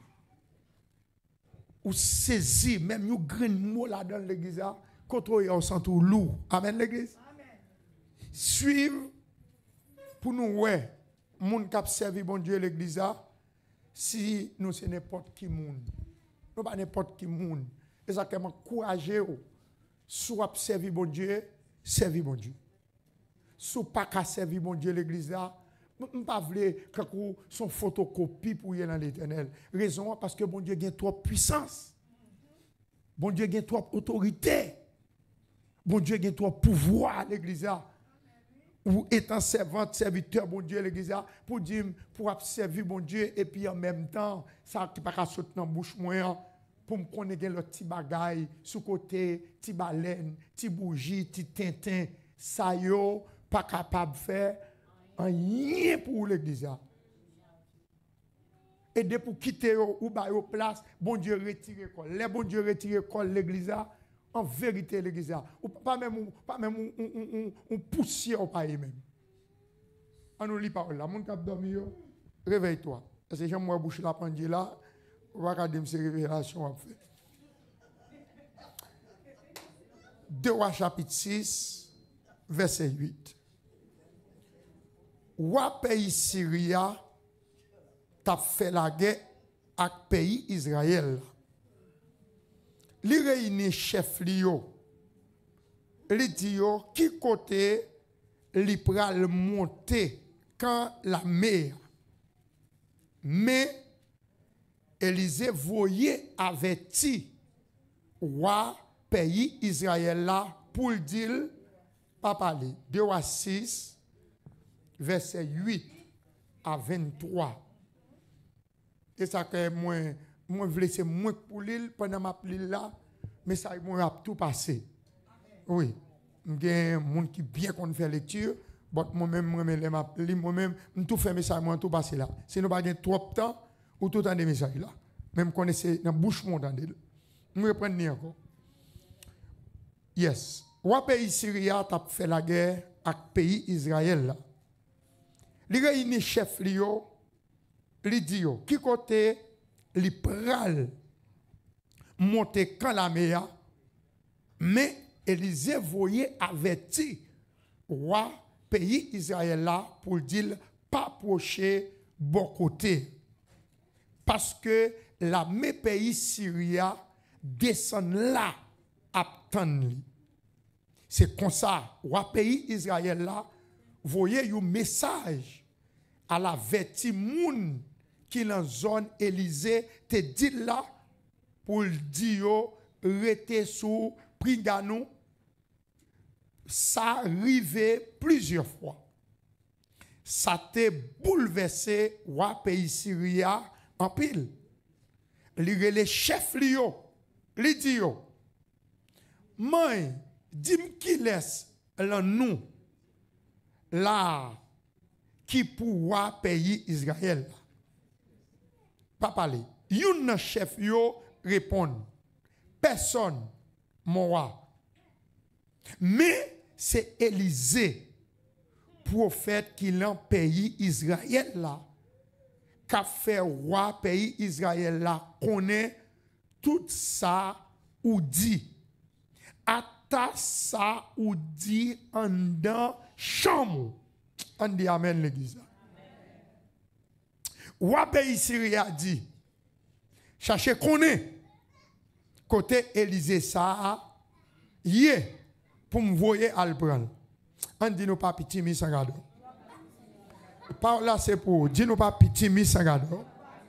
ou saisi même yo grand mot là dans l'église a, contrôler au centre lourd. Amen l'église. Suivre pour nous ouais, moun k'ap servi bon Dieu l'église a. Si nous c'est n'importe qui monde, nous pas n'importe qui monde, et ça qui m'encourager soit servir bon Dieu, servir bon Dieu. Sous pas qu'à servir bon Dieu l'église là, on pas vle que son photocopie pour y aller dans l'éternel. Raison parce que bon Dieu gagne trop puissance. Bon Dieu gagne trop autorité. Bon Dieu gagne trop pouvoir l'église là. Ou étant servante, serviteur, bon Dieu, l'église, pour dire, pour servir bon Dieu, et puis en même temps, ça qui pas sauter dans la bouche, moi, pour me connaître le petit bagaille, sous côté, petit baleine, petit bougie, petit tintin, ça yo, pas capable de faire rien pour l'église. Et de pour quitter yo, ou ba yo place, bon Dieu retire col. Les bon Dieu retire col l'église là, en vérité l'église là, ou pas même pas même on on poussière au pays même. On nous lit parole là, mon cap dormi yo, réveille-toi. Parce que j'aime moi bouche la pendule là, on va regarder ces révélations en fait. deux Rois chapitre six verset huit. Wa pays Syria t'a fait la guerre avec pays Israël. Li réunit chef lio. Li dit yo qui côté li pral monter quand la mer. Mais Élisée voyait averti roi pays Israël là pour dire pas parler. deux Rois six verset huit à vingt-trois. Et ça que moi moi voulais c'est moi pour l'île pendant ma pli là mais ça moi a tout passé. Oui, j'ai un monde qui bien qu'on fait lecture, mais moi même moi même m'a pli moi même tout fait message moi tout passé là. Sinon pas gain trop temps ou tout temps des messages là. Même connaissez dans bouche mon entendre. Nous reprendre encore. Yes. Roi pays Syria t'a fait la guerre avec pays Israël là. Li réunit chef lio, li dit yo, qui côté li pral monter quand la mer, mais Élisée voyait averti roi pays Israël là pour dire pas approcher bon côté parce que la mes pays Syria descend là attendre. C'est comme ça roi pays Israël là voyez un message à la verti moun qui dans zone Élysée te dit là pour dire rester sous Prigano. Ça arrivé plusieurs fois. Ça te bouleversé roi pays Syria en pile. Li les chefs lio, li dit yo. Moi, dis-moi qui laisse là nous là qui pourra payer Israël. Pas parler. Yon chef yo répond. Personne, mon roi. Mais c'est Élisée, prophète qui l'a pays Israël là, qui a fait roi pays Israël là, connaît tout ça ou dit. Ata ça ou dit en dans chambre. On dit amen l'église. Roi pays Syria dit, cherchez connaît côté Élisée ça, yé pour me voyer à le prendre. On dit nous pas petit mi sangado. Par là c'est pour dis nous pas petit mi sangado.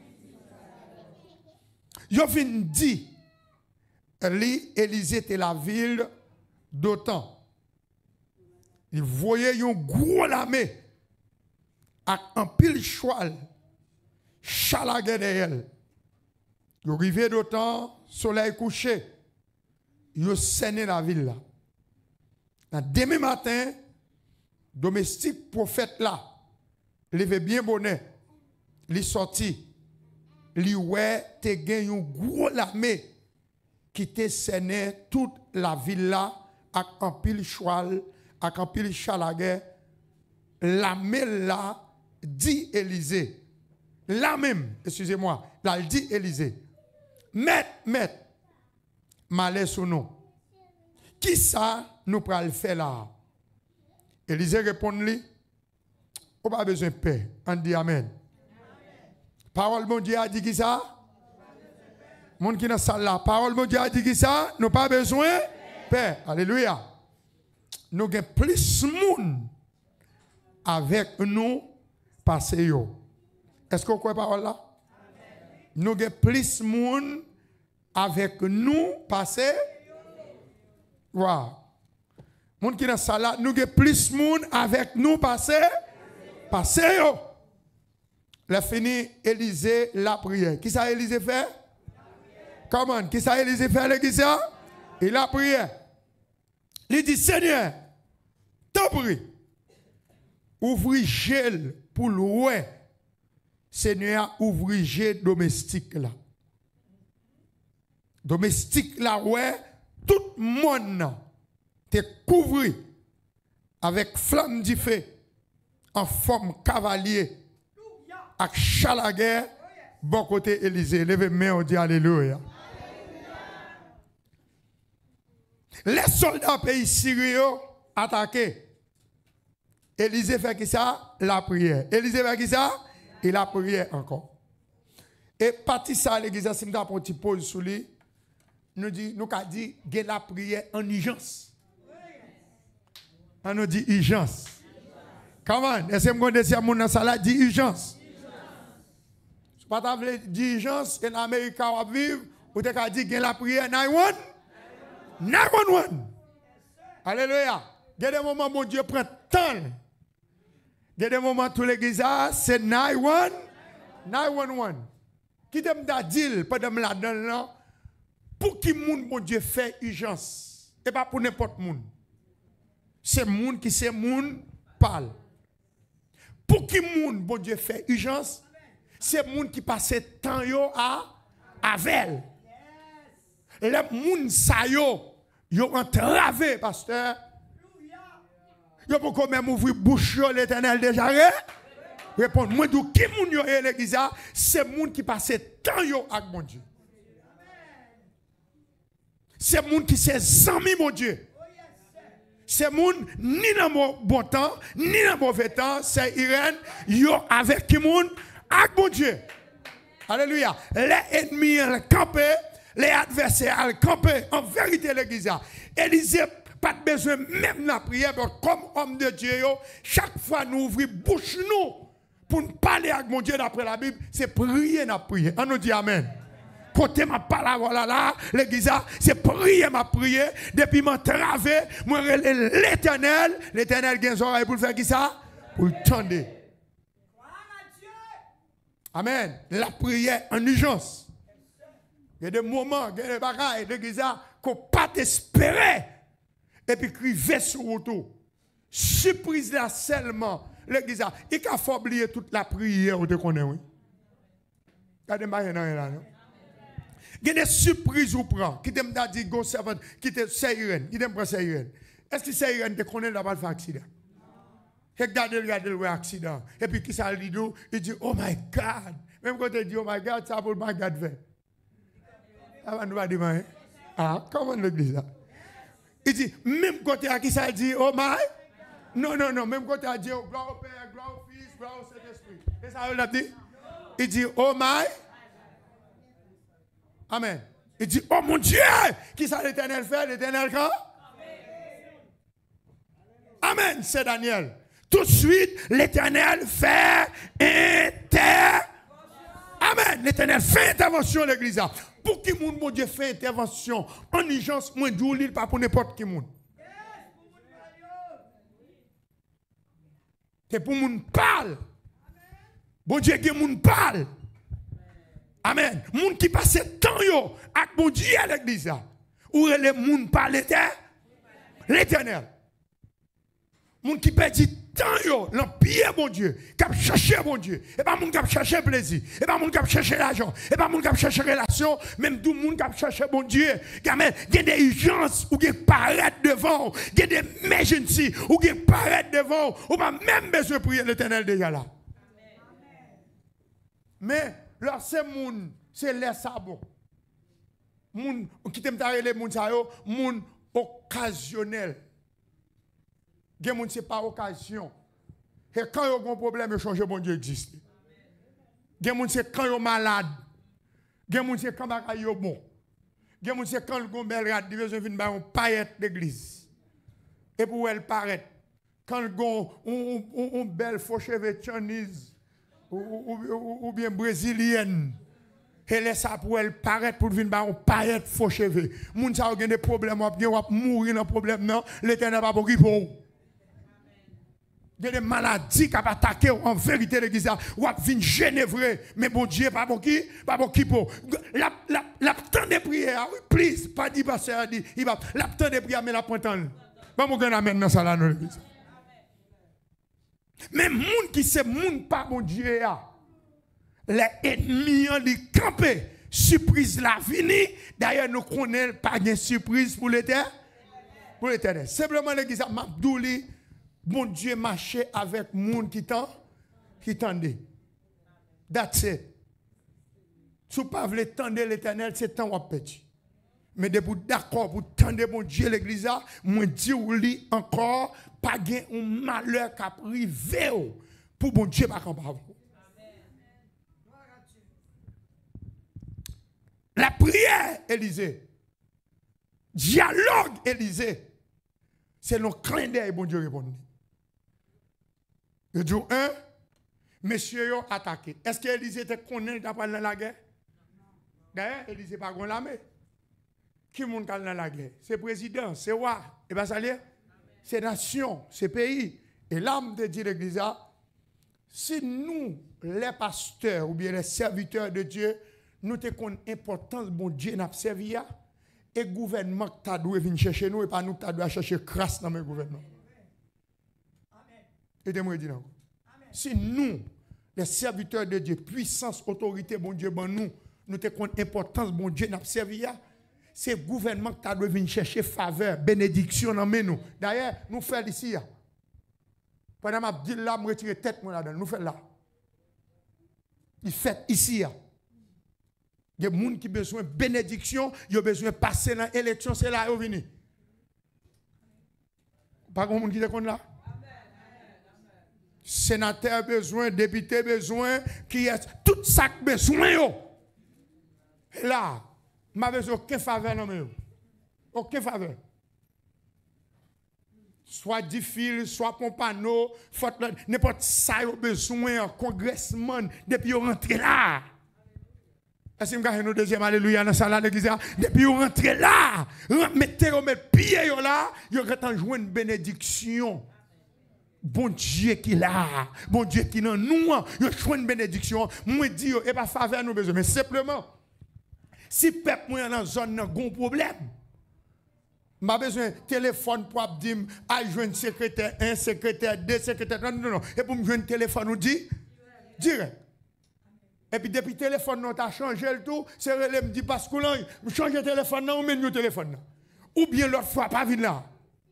Yo fin dit li Élisée était la ville d'Othan. Il voyait un gros lamé avec un pile cheval chalagué derrière. Il arrivé d'Othan, soleil couché. Il sainé la ville là. Demain matin, domestique prophète là, levé bien bonnet, il sorti, il ouais te gagne un gros lamé qui te sainé toute la ville là avec un pile cheval, avec un pile chalagué. Lamé là dit Élisée. Là même, excusez-moi, là dit Élisée. Maître, maître, malais ou non. Qui ça nous pral le faire là? Élisée répond lui, on n'a pas besoin de paix. On dit amen. Amen. Parole mon Dieu a dit qui ça? Monde qui dans la salle là, parole mon Dieu a dit qui ça? Nous pas besoin de paix. Alléluia. Nous avons plus de monde avec nous passer yo. Est-ce que vous croyez parole là? Nous avons plus de monde avec nous passer. Wow. Monde qui dans la salle là, nous avons plus de monde avec nous passer. Passer yo. La fini Élisée la prière. Qui ça Élisée fait? Comment? Qui ça Élisée fait l'église? Il a prié. Il dit Seigneur, t'en prie. Ouvrir gel pour l'oué Seigneur, ouvrier domestique là. Domestique là, ouais, tout le monde te couvri avec flamme du feu en forme cavalier avec chalaguer bon côté Élysée. Levez main, on dit alléluia. Les soldats pays syrien attaqués. Élysée fait qui ça? La prière. Élysée fait qui ça? Et la prière encore. Et parti ça l'église, si nous avons un petit pause sur lui, nous dit, nous avons dit, il y a la prière en urgence. On nous dit urgence. Comment? Est-ce que vous connaissez mon salle dit urgence? Si vous avez dit urgence, en Amérique, on va vivre, vous avez dit, il y a la prière neuf un un. neuf un un. Alléluia. Il y a des moments où mon Dieu prend temps. Il y a des moments où l'église, c'est neuf un un. neuf un un. Qui t'aime dire, pas de me la donner, pour qui moun mon Dieu fait urgence. Et pas pour n'importe moun. C'est moun qui c'est moun parle. Pour qui moun bon Dieu fait urgence, c'est moun qui passe temps yo à avec. Les moun sa yo, yo entravé pasteur. Yo pour quand même ouvrir bouche yo l'Éternel déjà répondre moi d'où qui moun yo l'église c'est moun qui passe temps yo avec mon Dieu. C'est moun qui c'est amis mon Dieu. C'est moun ni dans mon bon temps, ni dans mauvais temps, c'est Irène, yo avec qui moun avec mon Dieu. Alléluia. Les ennemis ont campé, les adversaires ont campé. En vérité, l'église, Élisée pas de besoin même de la prière, mais comme homme de Dieu, yo, chaque fois nous ouvrons bouche nous pour nous parler avec mon Dieu d'après la Bible, c'est prier n'a prier. On nous dit amen. Côté ma parole là, là l'église, c'est prier ma prière. Depuis mon travé, moi l'éternel, l'éternel a des oreilles pour faire qui ça? Pour le tendre. Amen. La prière en urgence. Il y a des moments, il y a des bagailles, l'église, qu'on ne peut pas espérer. Et puis crier sur autour. Surprise là seulement. L'église, il faut oublier toute la prière, vous connaissez, oui. Regardez moi là, non? Il y a des surprises ou prend. Qui t'aime dit go servant, qui te Seiren, qui t'aime prendre Seiren. Est-ce que Seiren te connaît là-bas faire accident? Regardez, regardez le accident. Et puis qui ça dit, il dit oh my God. Même quand il dit oh my God, ça pour my God fait. Ça va nous pas dire hein? Ah, comment l'église là? Il dit même quand il qui ça dit oh my. Non non non, même quand il dit oh gloire au Père, gloire au Fils, gloire au Saint-Esprit. Et ça il a dit. Il dit oh my. Amen. Il dit, oh mon Dieu, qui ça l'Éternel fait? L'Éternel quand? Amen, c'est Daniel. Tout de suite, l'Éternel fait intervention. Amen, l'Éternel fait intervention, l'église. Pour qui moun, mon Dieu, fait intervention en urgence, moi, d'où l'île, pas pour n'importe qui moun. C'est pour moun parle. Bon Dieu, qui moun parle. Amen. Moun qui passe temps yo avec mon Dieu à l'église. Ou les moun par l'Éternel. Moun qui perd temps yo l'empire mon Dieu, qui a cherché mon Dieu. Et pas moun qui a cherché plaisir, et pas moun qui a cherché l'argent, et pas moun qui a cherché relation, même tout moun qui a cherché mon Dieu. Amen. Il y a des urgences ou qui paraître devant, il y a des emergencies ou qui paraître devant, ou pas même besoin de prier l'Éternel déjà là. Mais là, c'est moun, c'est les sabots. Moun, qui t'aime t'arrêter les moun sa yo, moun occasionnel. Gen moun c'est pas occasion. Et quand yo gon problème, yo change bon Dieu existe. Gen moun c'est quand yo malade. Gen moun c'est quand bagay yo bon. Gen moun c'est quand gon bel rat, besoin vinn ba on paillette d'église. Et pour elle paraître. Quand gon on on belle faux cheveux Chinese. Ou, ou, ou, ou bien brésilienne. Et laisse ça pour elle paraître pour venir par un paillette faux cheveux. Moun sa gen des problèmes, ou bien mourir dans problème non, l'Éternel pas pour qui pour. Il y a des maladies qui ont attaqué en vérité l'église. Ou à venir génévré, mais bon Dieu pas pour qui, pas pour qui pour. La la la temps de prière, oui, please, pas dit pasteur dit, il va la temps de prière mais la pointant. Pas mon grand amen dans ça là dans l'église. Mais moun qui c'est moun pas bon Dieu a. les ennemis ont campé. Surprise la vini. D'ailleurs, nous connaissons pas de surprise pour l'éternel. Pour l'éternel. Simplement, l'église m'a dit, bon Dieu marchait avec monde qui t'en, qui tendait. That's it. Si vous ne pouvez pas tendre l'éternel, c'est temps à petit. Mais de vous d'accord pour tendre mon Dieu l'église, moi dis ou li encore, pas gain un malheur qui a privé pour mon Dieu pas capable. La prière, Élisée. Dialogue, Élisée. C'est le clin d'œil, bon Dieu répond. Je dis, un, messieurs ont attaqué. Est-ce que Élisée était connu d'après la guerre? D'ailleurs, Élisée pas contre l'armée. Qui monte dans la guerre? C'est président, c'est roi. Et bien ça l'est? C'est nation, c'est pays. Et l'âme de Dieu l'église, si nous, les pasteurs ou bien les serviteurs de Dieu, nous avons l'importance de bon Dieu n'a servi, et le gouvernement qui doit venir chercher nous, et pas nous qui doit chercher crasse dans le gouvernement. Et de moi dire non. Si nous, les serviteurs de Dieu, puissance, autorité, bon Dieu, bon nous, nous avons l'importance de bon Dieu n'a servi, c'est le gouvernement qui doit venir chercher faveur, bénédiction dans nous. D'ailleurs, nous faisons ici. Pendant que je dis là, je retire la tête là-dedans. Nous faisons là. Il fait ici. Il y a des gens qui ont besoin de bénédiction, ils ont besoin de passer dans l'élection, c'est là qu'ils sont venus. Pas de monde qui est là? Sénateur besoin, député besoin, qui est tout ça besoin. Et là, je n'ai besoin aucune faveur dans mes aucune faveur. Soit dix fils, soit pompano, n'importe ça, ils ont besoin, congressman, depuis qu'ils rentrent là. Est-ce que vous avez un deuxième alléluia dans la salle de l'église? Depuis vous rentrez là, mettez vos pieds là, vous allez jouer une bénédiction. Bon Dieu qui est là, bon Dieu qui est dans nous, vous jouez une bénédiction. Moi, je dis, et pas faveur nous besoin, mais simplement, si le peuple est dans la zone, il y a un problème. Je besoin de téléphone pour dire, ah, je veux un secrétaire un, secrétaire deux, secrétaire non, non, non. Et pour me jouer un téléphone, nous dit, direct. Et puis depuis le téléphone, on a changé le tout. C'est relais me dit parce que là, je change le téléphone, on met le téléphone. Ou bien l'autre fois, pas venir là.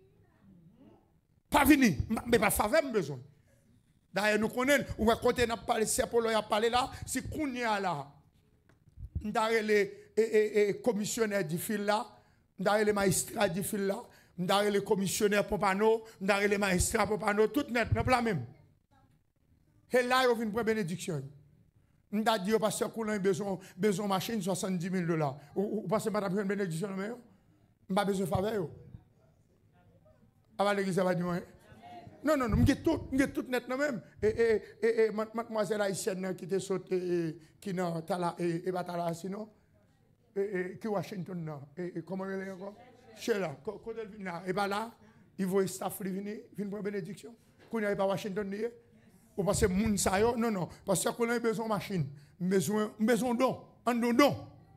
Pas venir. Mais pas faveur, besoin. D'ailleurs, nous connaissons, ou quand on a parlé, c'est pour a parlé là, si qu'on y a là, nous avons les commissionnaires du fil là, nous avons les magistrats du fil là, nous avons les commissionnaires Pompano, nous avons les magistrats Pompano, tout net, nous avons même. Et là, ils ont une bénédiction. Nous avons dit au pasteur qu'on a besoin de machine soixante-dix mille dollars. Ou pasteur m'a pris une bénédiction, mais on n'a pas besoin de faveur. Avant l'église, ça va dire. Non, non, non, je suis tout, tout net même. Et, et, et, et mademoiselle haïtienne qui était sautée, qui n'a pas là, et pas là, sinon, et qui Washington, et comment elle est encore? Chez là, quand elle vient là, et pas là, il voit le staff venir, venir pour une bénédiction. Quand il n'y a pas Washington, ou parce que moun sa yo, non, non, parce que qu'on a besoin de machine, besoin, besoin d'on, en don don.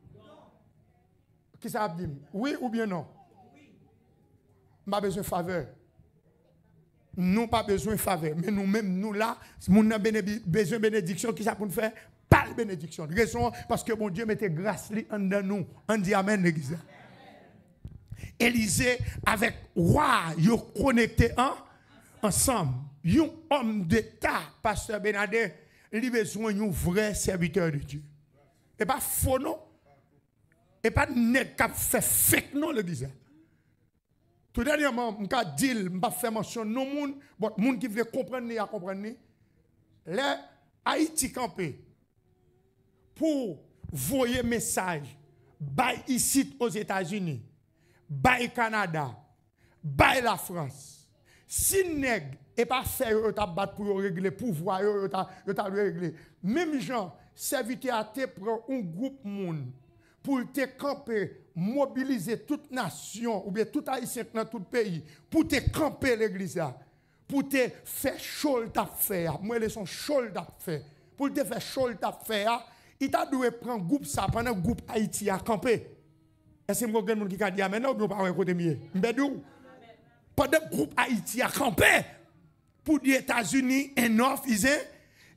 Qui ça dit? Oui ou bien non? Pas besoin de faveur. Nous pas besoin de faveur, mais nous-mêmes, nous là, nous avons besoin de bénédiction, qui ça pour nous faire? Pas de bénédiction. Raison, parce que mon Dieu mettait grâce en nous. On dit amen, l'église. Élisée, avec roi, ils connecté en, ensemble. Un homme d'État, pasteur Benadé, il a besoin d'un vrai serviteur de Dieu. Et pas faux, non? Et pas net qui fait fake, non, l'église. Tout dernièrement, je vais dire, je vais faire mention, non, moun, bon, moun qui veut comprendre, à comprendre, les Haïti campé pour voyer message, bay ici aux États-Unis, bay Canada, bay la France. Si nèg et pas faire yo ta battre pour régler pouvoir yo ta yo ta régler. Même gens serviteur à te prend un groupe monde pour te camper, mobiliser toute nation ou bien tout haïtien dans tout pays pour te camper l'église là, pour te faire chaud ta faire. Moi les sont chaud ta faire. Pour te faire chaud ta faire, il t'a dû prendre groupe ça pendant groupe Haïti à camper. Est-ce que quelqu'un qui a dit amen ou pas un côté mieux? M'bedou. Pendant groupe Haïti à camper pour les États-Unis, un offre, ils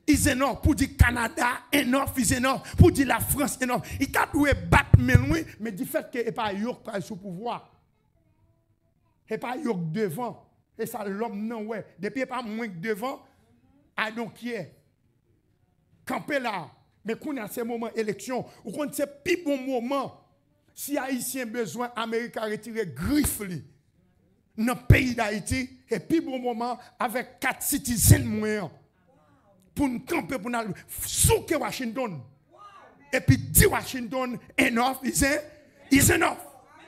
is enough. Pour dire Canada, enough is enough. Pour dire la France, enough. Il a dû battre, mais loin, mais du fait que n'est pas York qui est sous pouvoir. Et pas York devant. Et ça, l'homme, non, ouais. Depuis pas moins que devant, I don't care. Camper là. Mais qu'on a ces moments élection, ou qu'on c'est plus bon moment, si Haïtien besoin, Amérique a retiré griffe dans le pays d'Haïti, et plus bon moment avec quatre citoyens moyens pour nous camper, pour nous souquer Washington. Et puis dire Washington, enough is, is enough.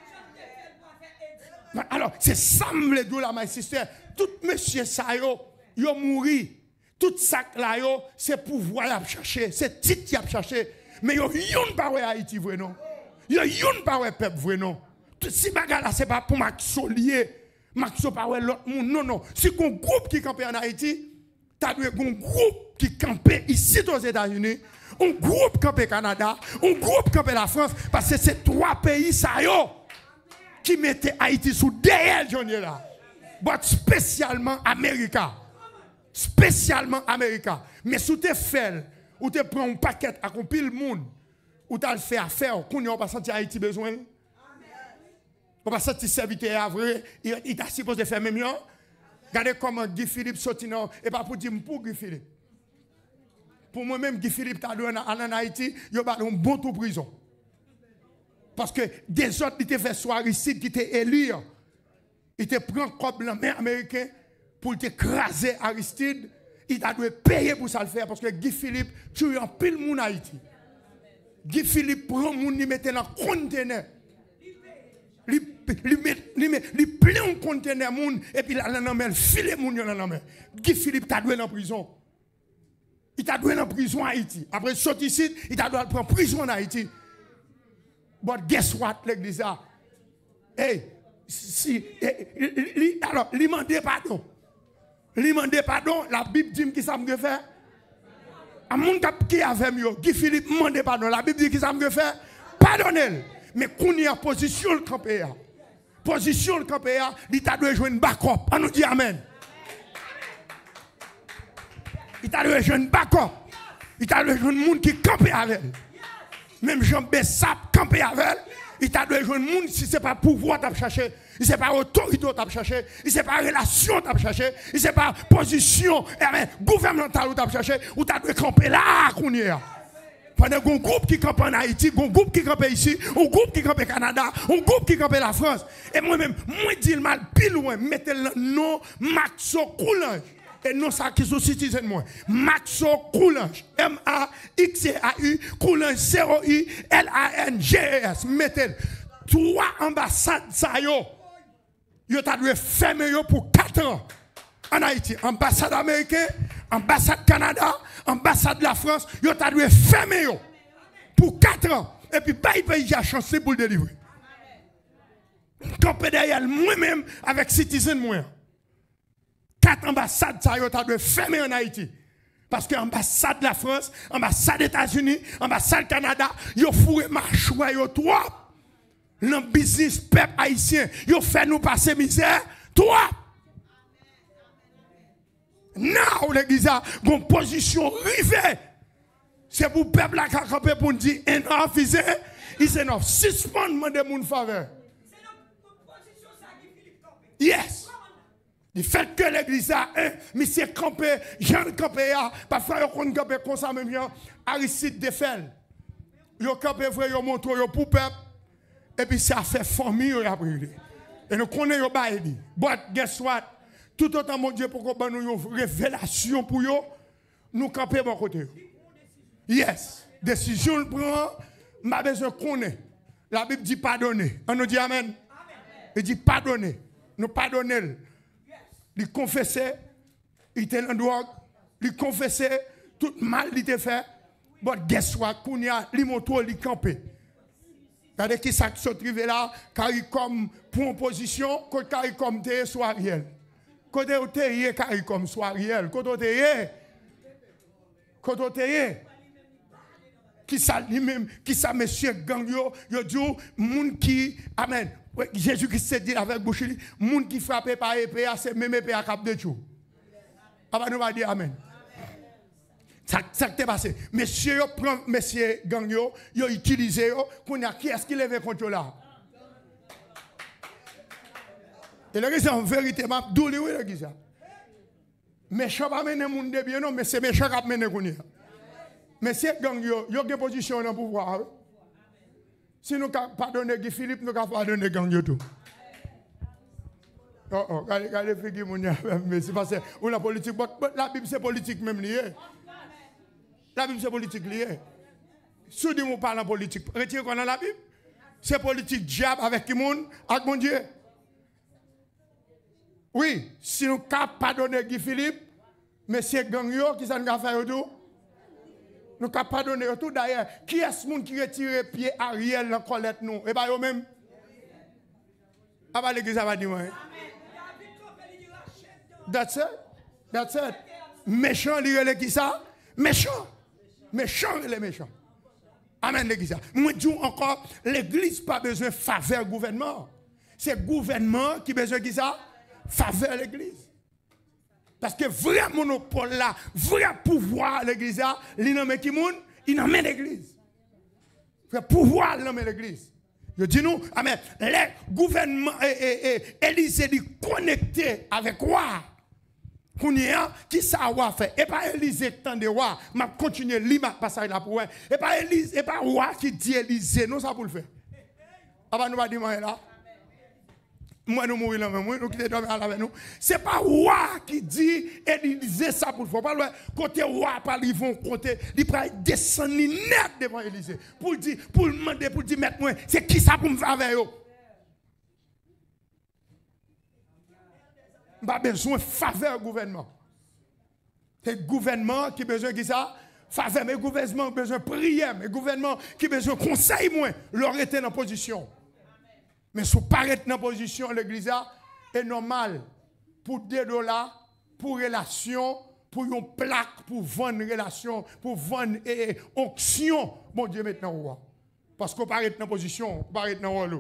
Alors, c'est ça me dit là, ma sister. Tout monsieur ça yo, yo mouri. Tout ça là yo, c'est pouvoir à chercher, c'est titre à chercher. Mais yo yon pas ouais Haïti vrai non. Yo yon pas ouais peuple vrai non. Tout si bagarre là c'est pas pour Maxo lié. Maxo pas ouais l'autre monde non non. Si qu'on groupe qui campe en Haïti, t'as dû un groupe qui campe ici aux États-Unis, un groupe campe au Canada, un groupe campe la France parce que c'est trois pays ça yo qui mettait Haïti sous derrière Johnny là. But spécialement Américain. Spécialement Américain. Mais si tu fais, ou tu prends un paquet à compil le monde, ou tu as fait affaire, qu'on n'a pas senti Haïti besoin. On va sentir serviteur à vrai, il t'a supposé faire même mieux. Regardez comment Guy Philippe sorti non, et pas pour dire pour Guy Philippe. Pour moi-même, Guy Philippe t'a donné en Haïti, il a un bon tout prison. Parce que des autres, ils te fait soirée ici, qui étaient élus, ils te prennent comme l'armée américaine pour t'écraser Aristide, il a dû payer pour ça le faire parce que Guy Philippe tue en pile moun Haïti. Guy Philippe prend moun, il mette dans un conteneur. Il plein un conteneur moun et puis là dans la file moun dans la main. Guy Philippe t'a dû en prison. Il t'a dû en prison en Haïti. Après sorti ici, il t'a dû prendre prison en Haïti. But guess what l'église a? Hey, si alors, lui demander pardon. Lui demander pardon, la Bible dit qui ça me fait. À mon cap qui avait mieux, Guy Philippe demande pardon, la Bible dit qui ça me fait. Pardonnez. Mais qu'on y a position le campé. Position le campé, il t'a dû jouer une backup. On nous dit amen. Il t'a dû jouer une backup. Il t'a dû jouer un monde qui campé avec elle. Même Jean Bessap campé avec elle. Il t'a dû jouer un monde si ce n'est pas pouvoir t'as cherché. Il ne sait pas autorité t'as cherché. Il ne sait pas relation t'as cherché. Il ne sait pas position gouvernementale t'as cherché. Ou t'as dû camper là qu'on y est. Pendant un groupe qui campe en Haïti, un groupe qui campe ici, un groupe qui campe au Canada, un groupe qui campe la France. Et moi-même, moi dis le mal plus loin, mettez le nom Maxo Coulange. Et non ça qui sont citoyens moi. Maxo Coulange. M A X A U Coulange C O I L A N G E S. Mettez trois ambassades ça yo. Yo t'a dû fermer yo pour quatre ans. En Haïti, ambassade américaine, ambassade Canada, ambassade de la France, yo t'a dû fermer yo pour quatre ans. Et puis, pas il pays a chancé pour le délivrer. Campé derrière moi-même avec citoyen moi. Quatre ambassades, ça yo t'a dû fermer en Haïti. Parce que ambassade de la France, ambassade des États-Unis, ambassade Canada, yo fourré marchoua yo trois. Dans le business peuple haïtien, yo fait nous passer misère, trois. Now, l'église a une position rivée. C'est pour le peuple qui a campé pour nous dire enough is enough. Suspendement de mon faveur. Yes. Le fait que l'église a un, monsieur campé, Jean campé, parfois on campé comme ça même, Aristide Defel. Yo campé vrai, yo montre yo pour peuple. Et puis ça fait famille yo après. Et nous connaissons yo baïdi. But guess what? Tout autant, mon Dieu, pour qu'on ait une révélation pour eux, nous camper mon côté. Yes. Décision le prend, ma besoin connaît. La Bible dit pardonner. On nous dit amen. Il dit pardonner. Nous pardonner. Il confessait, il était en drogue, il confessait, tout mal il était fait. But guess what? Kounia, il montre, il campé. Regardez qui ça se trouve là, car il comme pour une position, car il comme t'es soit Ariel. Côté où t'es, car il comme soit Ariel. Côté où t'es, côté où t'es. Qui ça lui-même, qui ça monsieur gang yo, yo dit, moun qui, amen. Jésus-Christ s'est dit avec bouche, moun qui frappe par épée, c'est même épée à cap de tout. Papa nous va dire amen. Ça ça t'est passé. Monsieur yo prend monsieur gang yo, yo utilisé yo, qu'on a qui est-ce qui lève contre là. Et le gars en vérité m'a douli oui le gars. Méchant pas mener monde de bien non, mais c'est méchant qui mener qu'on y. Monsieur gang yo, yo gen position dans pouvoir. Si nous pardonner Guy Philippe, nous pas pardonner gang yo tout. Oh oh, regardez regardez figure mon mais c'est parce que la politique la Bible c'est politique même lié. La Bible, c'est politique liée. Si on parle en politique, retirez qu'on a la Bible. C'est politique diable avec qui monde, avec mon Dieu. Oui, si nous ne pardonner Guy Philippe, monsieur Gangyo, qui ça nous a fait tout? Nous ne pardonner tout d'ailleurs. Qui est ce monde qui retire pied Ariel dans Colette nous? Et bien, eux-mêmes. Ah, bah, l'église va dire, ouais. That's it. That's it. Méchant, il qui ça? Méchant. Méchant, les méchants. Amen, l'église. Moi, je dis encore, l'église n'a pas besoin de faveur gouvernement. C'est le gouvernement qui a besoin de ça? Faveur l'église. Parce que vrai monopole là, vrai pouvoir l'église, il n'a pas qui moun, il n'a pas l'église. Le pouvoir, il n'a pas l'église. Je dis nous, amen, les gouvernements, Élysée dit connecté avec quoi? Qui ça va faire? Et pas Élysée tant de roi, m'a continuer lire passage là pour. Et pas Élysée, et pas roi qui dit Élysée, non ça pour le faire. Avant nous va dire là. Moi nous mourir là même, nous qui dormir avec nous. C'est pas roi qui dit Élysée ça pour le faire. Pas le côté roi pas ils vont côté, il va descendre net devant Élysée pour dire pour demander pour dire mettre moi, c'est qui ça pour me faire avec eux? Pas besoin de faveur gouvernement. C'est le gouvernement qui a besoin de ça. Faveur, mais le gouvernement a besoin de prière. Mais le gouvernement qui a besoin de conseil, moins, leur était dans position. Mais si vous paraît dans position, l'église est normal pour deux dollars, pour relation, pour une plaque, pour vendre relation, pour vendre et auction. Bon Dieu, maintenant, parce qu'on paraît dans position, on paraît dans rôle.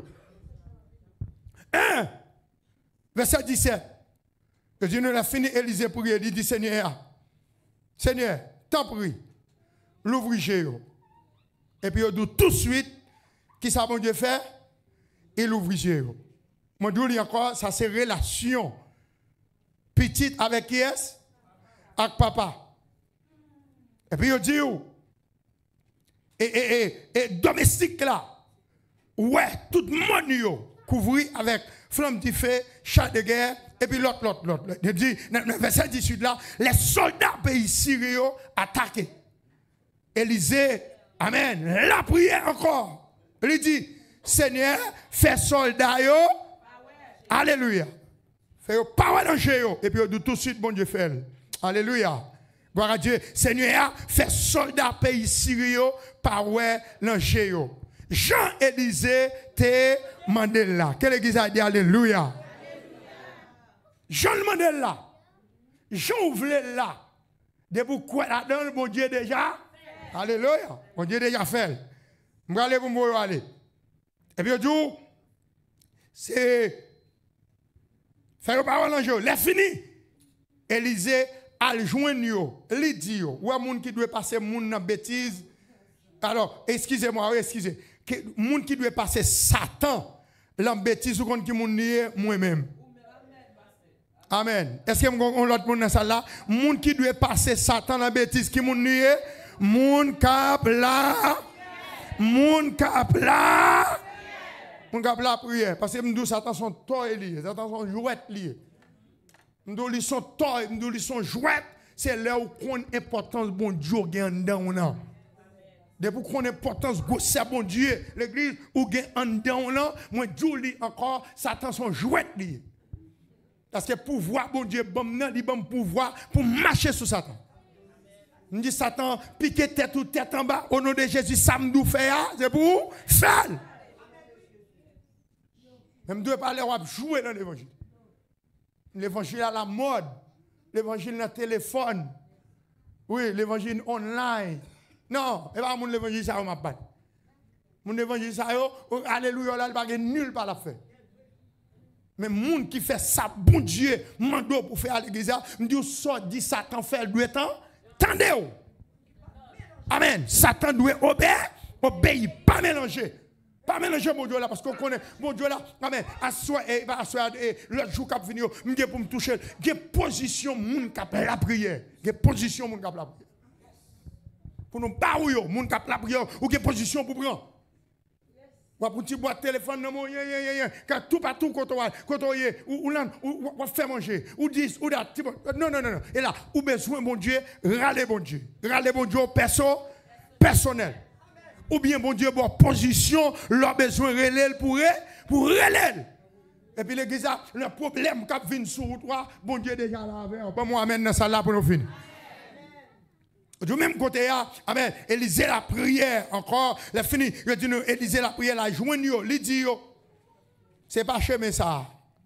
un, verset dix-sept. Le Dieu nous a fini, Élysée pour il dit Seigneur, Seigneur, t'en prie, l'ouvrir. Et puis il dit tout de suite, qui ça bon Dieu fait? Il ouvre. Moi je dis encore, ça c'est relation petite avec qui est? Avec papa. Et puis il dit, et, et, et, et domestique là, ouais, tout le monde couvri avec flamme de feu, chat de guerre. Et puis l'autre, l'autre, l'autre. Il dit, dans le verset dix-huit là, les soldats pays syriens attaqués. Élysée, amen, la prière encore. Il dit, Seigneur, fais soldats yo. Alléluia. Fais power dans yo. Et puis il dit tout de suite, bon Dieu fait. Alléluia. Gloire à Dieu. Seigneur, fais soldats pays syriens power dans yo. Jean-Élysée te Mandela. Quelle église a dit alléluia? Jean Mandela, Jean ouvre là. De pourquoi là-dedans, mon Dieu déjà? Alléluia. Mon Dieu déjà fait. Je vais aller pour me aller. Et puis, je dis, c'est. Faire parole en jeu. Les fini. Élysée a joindre. Il dit, ou un monde qui doit passer moun dans bêtise. Alors, excusez-moi, excusez. Moun qui doit passer Satan dans bêtise ou contre qui moun nié moi-même. Amen. Est-ce que on l'autre monde dans ça là? Moun qui doit passer Satan dans bêtise qui moun nié? Moun cap là. Moun cap là. Moun cap là prière parce que m'dou Satan son toy lié, Satan son jouet lié. M'dou li son toy, m'dou li son jouet, c'est là où qu'on importance bon Dieu gagne dedans là. Depuis qu'on importance gosse bon Dieu, l'église ou gagne en dedans là, moi Dieu li encore Satan son jouet lié. Parce que pouvoir, bon Dieu, bon, non, il bon pouvoir pour marcher sur Satan. On dit Satan, piquer tête ou tête en bas, au nom de Jésus, ça me fait, c'est pour faire. Même doit parler, on va jouer dans l'évangile. L'évangile à la mode, l'évangile dans le téléphone, oui, l'évangile online. Non, et pas mon évangile, ça m'a pas. Mon évangile, ça, alléluia, là, il n'y a nul par la fait. Mais les gens qui fait ça, bon Dieu, mando pour faire à l'église, me dit, sort dit Satan fait le temps, tendez-vous. Amen. Satan doit obéir, obéir, pas mélanger. Pas mélanger mon Dieu là, parce qu'on connaît mon Dieu là. Amen. Assoir et assoir et l'autre jour cap venir, m'gé pour me toucher. Gé position moun cap la prière. Gé position moun cap la prière. Pour nous pas ou yo, moun cap la prière ou gé position pour prendre. Ou pour petit boîte téléphone non mon quand tout partout quand on quand on y ou ou ou faire manger ou dix ou dat non non non non. Et là, ou besoin mon Dieu, râler bon Dieu. Râler bon Dieu perso personnel. Ou bien, bon Dieu, bon position, leur besoin relève pour pour relève. Et puis l'église a le problème qui vient sur toi, bon Dieu déjà là avec. Pas moi amène dans ça là pour nous finir. Du même côté là, amen, Élisée la prière encore, la fini, je dis nous Élisée la prière la joindre yo, li dit yo. C'est pas chemin ça.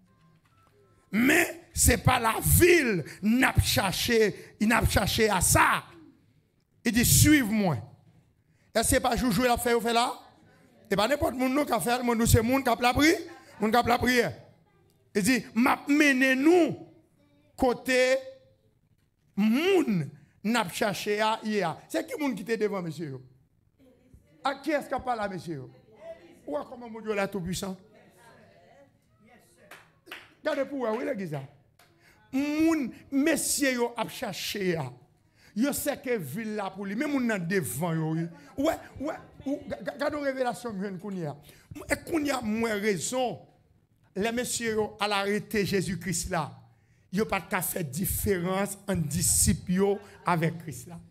Mais c'est pas la ville n'a cherché, il n'a cherché à ça. Il dit suivez-moi. Est-ce que c'est pas jouer la fait ou fait là? Et pas n'importe monde qui a fait, mon c'est monde qui a la prière, monde qui a la prière. Il dit m'a mené nous côté monde n'a cherché à hier. C'est qui monde qui était devant monsieur? À qui est-ce qu'on parle là monsieur? Ou comment mon Dieu là tout puissant? Regardez pour oui l'église. Moun messieurs yo a cherché à. Yo sait que ville là pour lui même on devant yo. Ouais ouais regarde révélation jeune kounia. Et kounia moins raison les messieurs à l'arrêté Jésus-Christ là. Yo pas qu'à faire différence en disciples yo avec Christ là.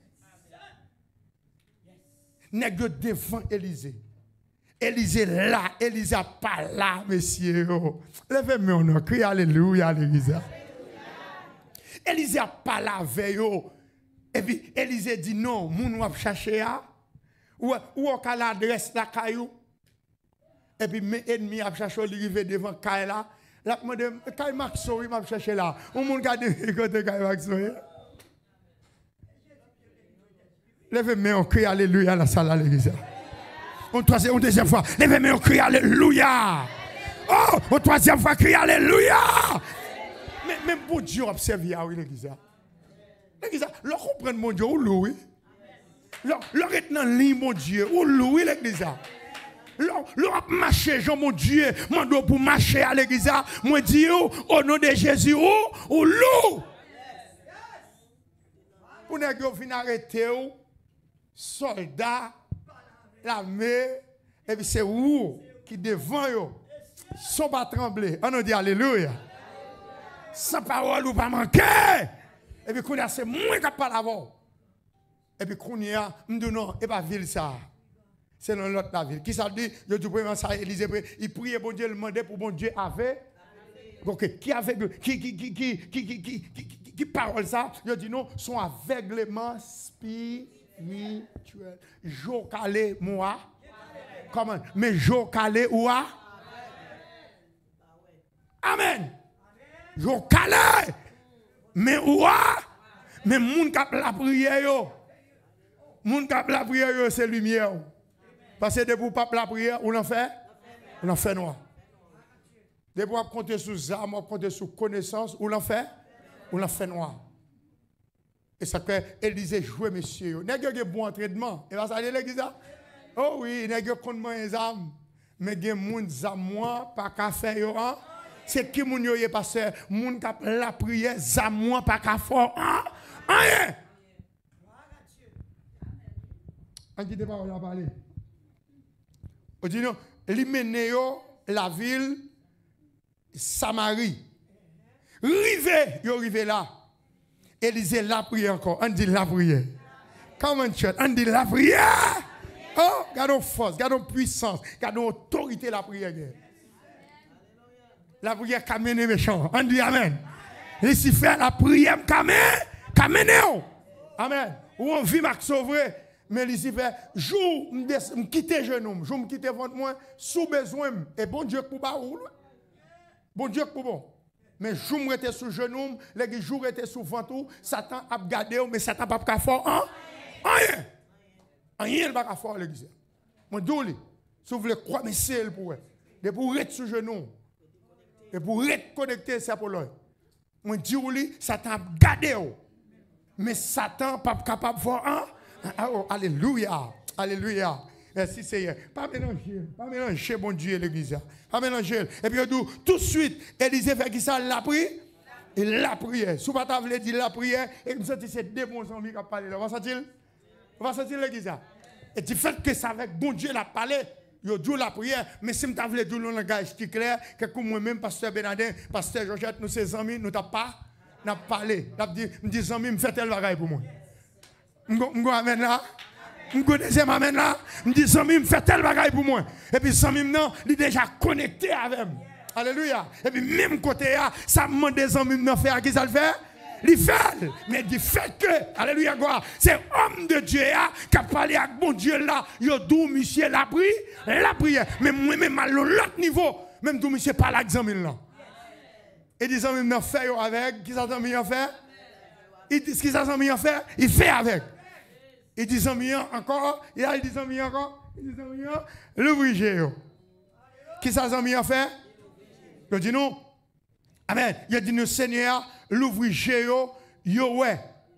Nèg yo devant Élisée. Élisée là, Élisée pas là messieurs. Levez-moi on crie alléluia l'église. Élisée pas là avec yo. Et puis Élisée dit non, moun wap chercher a ou ou on l'adresse la caillou. Et puis mes ennemis a chercher li rive devant caille là. La demande caille Maxo, il m'a chercher là. On moun garde côté caille Maxo. Levez-moi on crie alléluia la salle à l'église. On troisième, on deuxième fois. Levez-moi on crie alléluia. Oh, on troisième fois crie alléluia. Mais même pour Dieu observe à l'église. L'église, leur comprendre mon Dieu, ou louer. Leur est dans ligne, mon Dieu, ou louer l'église. Leur marcher, Jean, mon Dieu, mon Dieu pour marcher à l'église. Moi, Dieu, au nom de Jésus, ou louer. Pour ne pas venir arrêter, soldats, l'armée, et puis c'est où qui devant eux, sont pas trembler. On nous dit alléluia. Sans parole ou pas manquer. Et puis, qu'on a c'est moins qu'à parler avant. Et puis, qu'on y a, nous non, et pas ville ça. C'est dans l'autre la ville. Qui ça dit, je dis, premier ça, Élisée, il priait, bon Dieu, il demandait pour bon Dieu avait. Ok, qui aveugle, qui, qui, qui, qui, qui, qui, qui, qui, qui, qui parole ça? Je dis non, son aveuglement spirituel. Jo calé, moi. Comment? Mais jo calé, ouah. Amen. Jo calé. Mais ouah, mais moun kap la prière yo. Moun kap la prière yo c'est lumière. Parce que depuis pas la prière, on en fait on en fait noir. Depuis on compter sur âme, on compter sur connaissance, on en fait on en fait noir. Et ça que Élisée jouait monsieur. Nèg yo bon entraînement. Et va ça l'église. Oh oui, nèg yo konn man âme. Mais gen moun zamwa pas ka faire yo. C'est qui moun yo yé pasteur, moun kap la prière, zamwa pas ka fort. Rien. On dit pas on a parlé. On dit non, li mène yo la ville Samarie. Rive, yo rive là. Élisée la prière encore, on dit la prière. Come on church, on dit la prière. Oh, gardons force, gardons puissance, gardons autorité la prière. La prière qui amène les méchants. On dit amen. Et si fait la prière qui amène. Amen. Ou on vit ma sauver. Mais ici fait jour me quitter genou, jour me quitter ventre moi sous besoin et bon Dieu pour ba ou. Bon Dieu pour bon. Mais jour me était sous genou, les jours était sous ventre, Satan a gardé mais Satan pas ka fort hein? Rien. Rien pas ka fort l'église. Mon douli, si vous voulez croire mais c'est pour de pour être sous genou. Et pour reconnecter ça pour l'œil. Moi dis oui, Satan a gardé mais Satan pas capable de voir hein? Oh, alléluia. Alléluia. Merci Seigneur. Pas mélanger, pas mélanger, bon Dieu, l'église. Pas mélanger. Et puis, tout de suite, Élisée fait qui ça, la prie? Il la prière. Si vous ne voulez dire la prière, et vous sentez ces deux bons amis qui ont parlé. Vous sentez? Vous sentez l'église? Et du fait que ça avec bon Dieu la parlé, il dit la prière, mais si vous voulez dire le langage qui est clair, que comme moi-même, pasteur Bernardin, pasteur Georgette, nous, ses amis, nous n'avons pas parlé. Nous avons dit, nous disons, amis, me faites tel bagaille pour moi. Nous amène là. Je deuxième amène là, je dis Samim me fait tel bagaille pour moi. Et puis Samim non, il est déjà connecté avec moi. Alléluia. Et puis même côté là, ça me demande des Samim de faire qui ça le fait? Il fait. Mais du fait que, alléluia, quoi, c'est homme de Dieu là, qui a parlé avec bon Dieu là, il a dit monsieur la prière, la prière. Mais moi-même à l'autre niveau, même tout monsieur parle avec Samim là. Et dit Samim de faire avec, qui ça Samim fait? Il dit ce qu'il a fait, il fait avec. Il dit Samim encore, il dit Samim encore, il dit Samim, l'ouvrier. Qui ça Samim fait? Il dit non. Amen. Il dit nous Seigneur, l'ouvrier, yo ouais.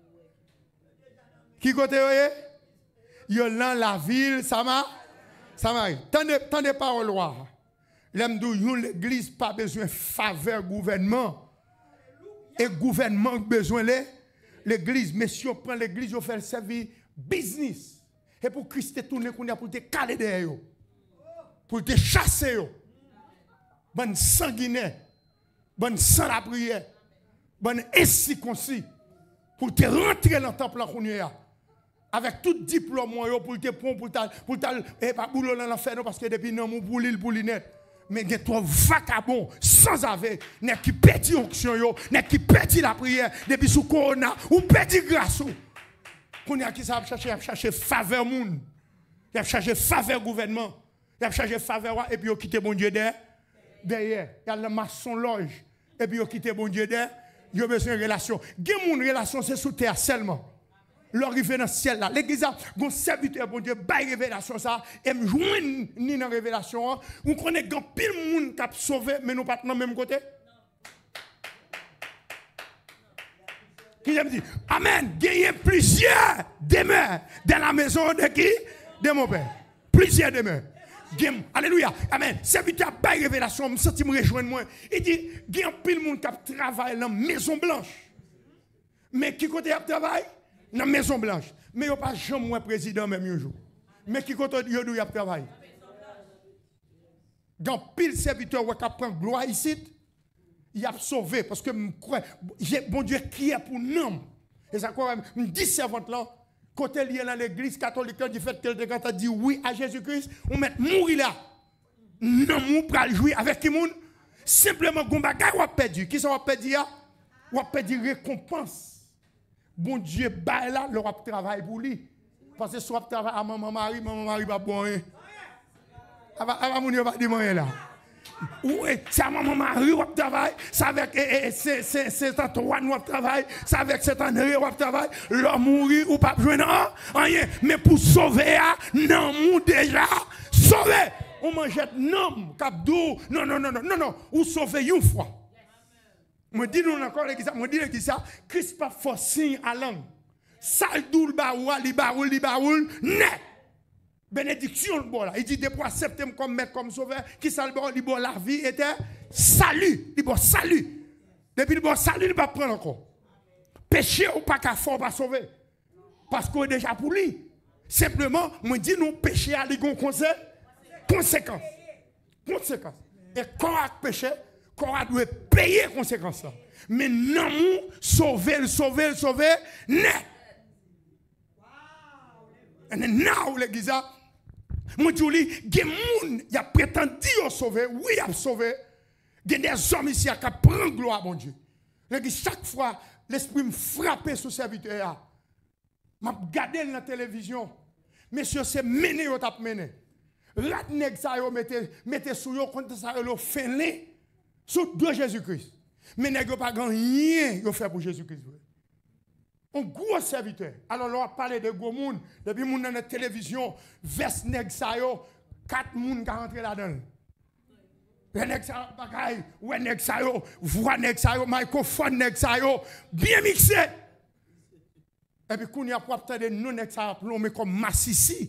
Qui côté yo? Yo dans la ville, ça m'a, ça m'a. Tant de, tant de paroles roi. L'aime d'où l'église pas besoin de faveur gouvernement. Et gouvernement besoin de l'église. Mais si on prend l'église, on fait le service business. Et pour Christ tourner pour te caler derrière. Pour te chasser. Bonne sanguinaire. Bonne sang la prière. Bonne ainsi concis. Pour te rentrer dans le temple là. Avec tout diplôme pour te prendre pour ta pour ta et pas boulot dans l'enfer parce que depuis non mon boulil boulinette. Mais il y a trois vagabonds sans avec, n'est qui perdit onction yo, n'est qui perdit la prière depuis sous corona ou perdit grâce. Qu'on a qui ça chercher à chercher faveur monde. Il a cherché faveur gouvernement. Il a cherché faveur et puis il quitte bon Dieu derrière. Derrière, il y a le maçon loge et puis il quitte bon Dieu derrière. Il a besoin de relation. Gen mon relation c'est sous terre seulement. L'arrivée dans le ciel là. L'église a un serviteur bon Dieu bail révélation ça et me joindre ni dans révélation. On connaît grand pile monde qui a sauvé mais nous pas dans même côté. Qui me dit amen, gagner plusieurs demeures dans la maison de qui? De mon père. Plusieurs demeures. Alléluia. Amen. Serviteur bail révélation, me senti me rejoindre moi. Il dit gagne pile monde qui travaille dans la maison blanche. Mais qui côté travaille? Dans la Maison Blanche. Mais il n'y a pas jamais président même un jour. Mais qui compte il y a travail. Dans pile serviteur qui prend gloire ici, il a sauvé parce que bon Dieu qui est pour nous. Et ça quoi me dit servante là côté lié dans l'église catholique du fait que quand a dit oui à Jésus-Christ, on met mourir là. Non mon pour jouer avec qui monde simplement gon bagay ou perdu. Qui ça va perdu ou perdu récompense. Bon Dieu, bah là, le rap travaille pour lui. Parce que soit travaille à maman Marie, maman Marie va bon. Avant mon Dieu va dire là. Oui, c'est à maman Marie qui travaille, c'est avec c'est Antoine qui travaille, c'est avec cet André qui travaille. L'homme mourir ou pas besoin rien. Mais pour sauver, non, mon déjà sauvé. On mange non, capdou, non, non, non, non, non, non, ou sauver une fois. Je dis nous encore l'église, je dis l'église ça, Christ pas forcing à langue. Saldoul baoua, li baoul, li baoul, net. Bénédiction le bon là. Il dit depuis accepter comme maître comme sauveur, qui ça le bon, li bon la vie était salut, li bon salut. Depuis le bon salut, il va prendre encore. Péché ou pas qu'à fort pas sauver. Parce qu'on est déjà pour lui. Simplement, je dis nous péché à l'égon conséquence. Conséquence. Conséquence. Et quand on péché, qu'on doit payer les conséquences. Mais non, sauver, le sauver, le sauver, net. Et now, l'église, moi, je dis, il y a des gens qui ont prétendu sauver, oui, ils ont sauvé. Il y a des hommes ici qui prennent gloire à mon Dieu. Chaque fois, l'esprit me frappe sur le serviteur. Je regarde dans la télévision. Monsieur, c'est mené ou tap mené. Ratneg ça yo mettez mettez sous yo contre ça yo fenlé. Sous de Jésus-Christ. Mais nèg pas rien yo fait pour Jésus-Christ. Un gros serviteur. Alors on parler de gros monde, depuis moun dans la télévision, veste nèg ça yo, quatre moun qui rentré là-dedans. Nèg ça bagay, ouais nèg ça yo, voix nèg ça yo, microphone nèg ça yo, bien mixé. Et puis, quand il y a pour attendre, nous, ça appelons comme Massissi.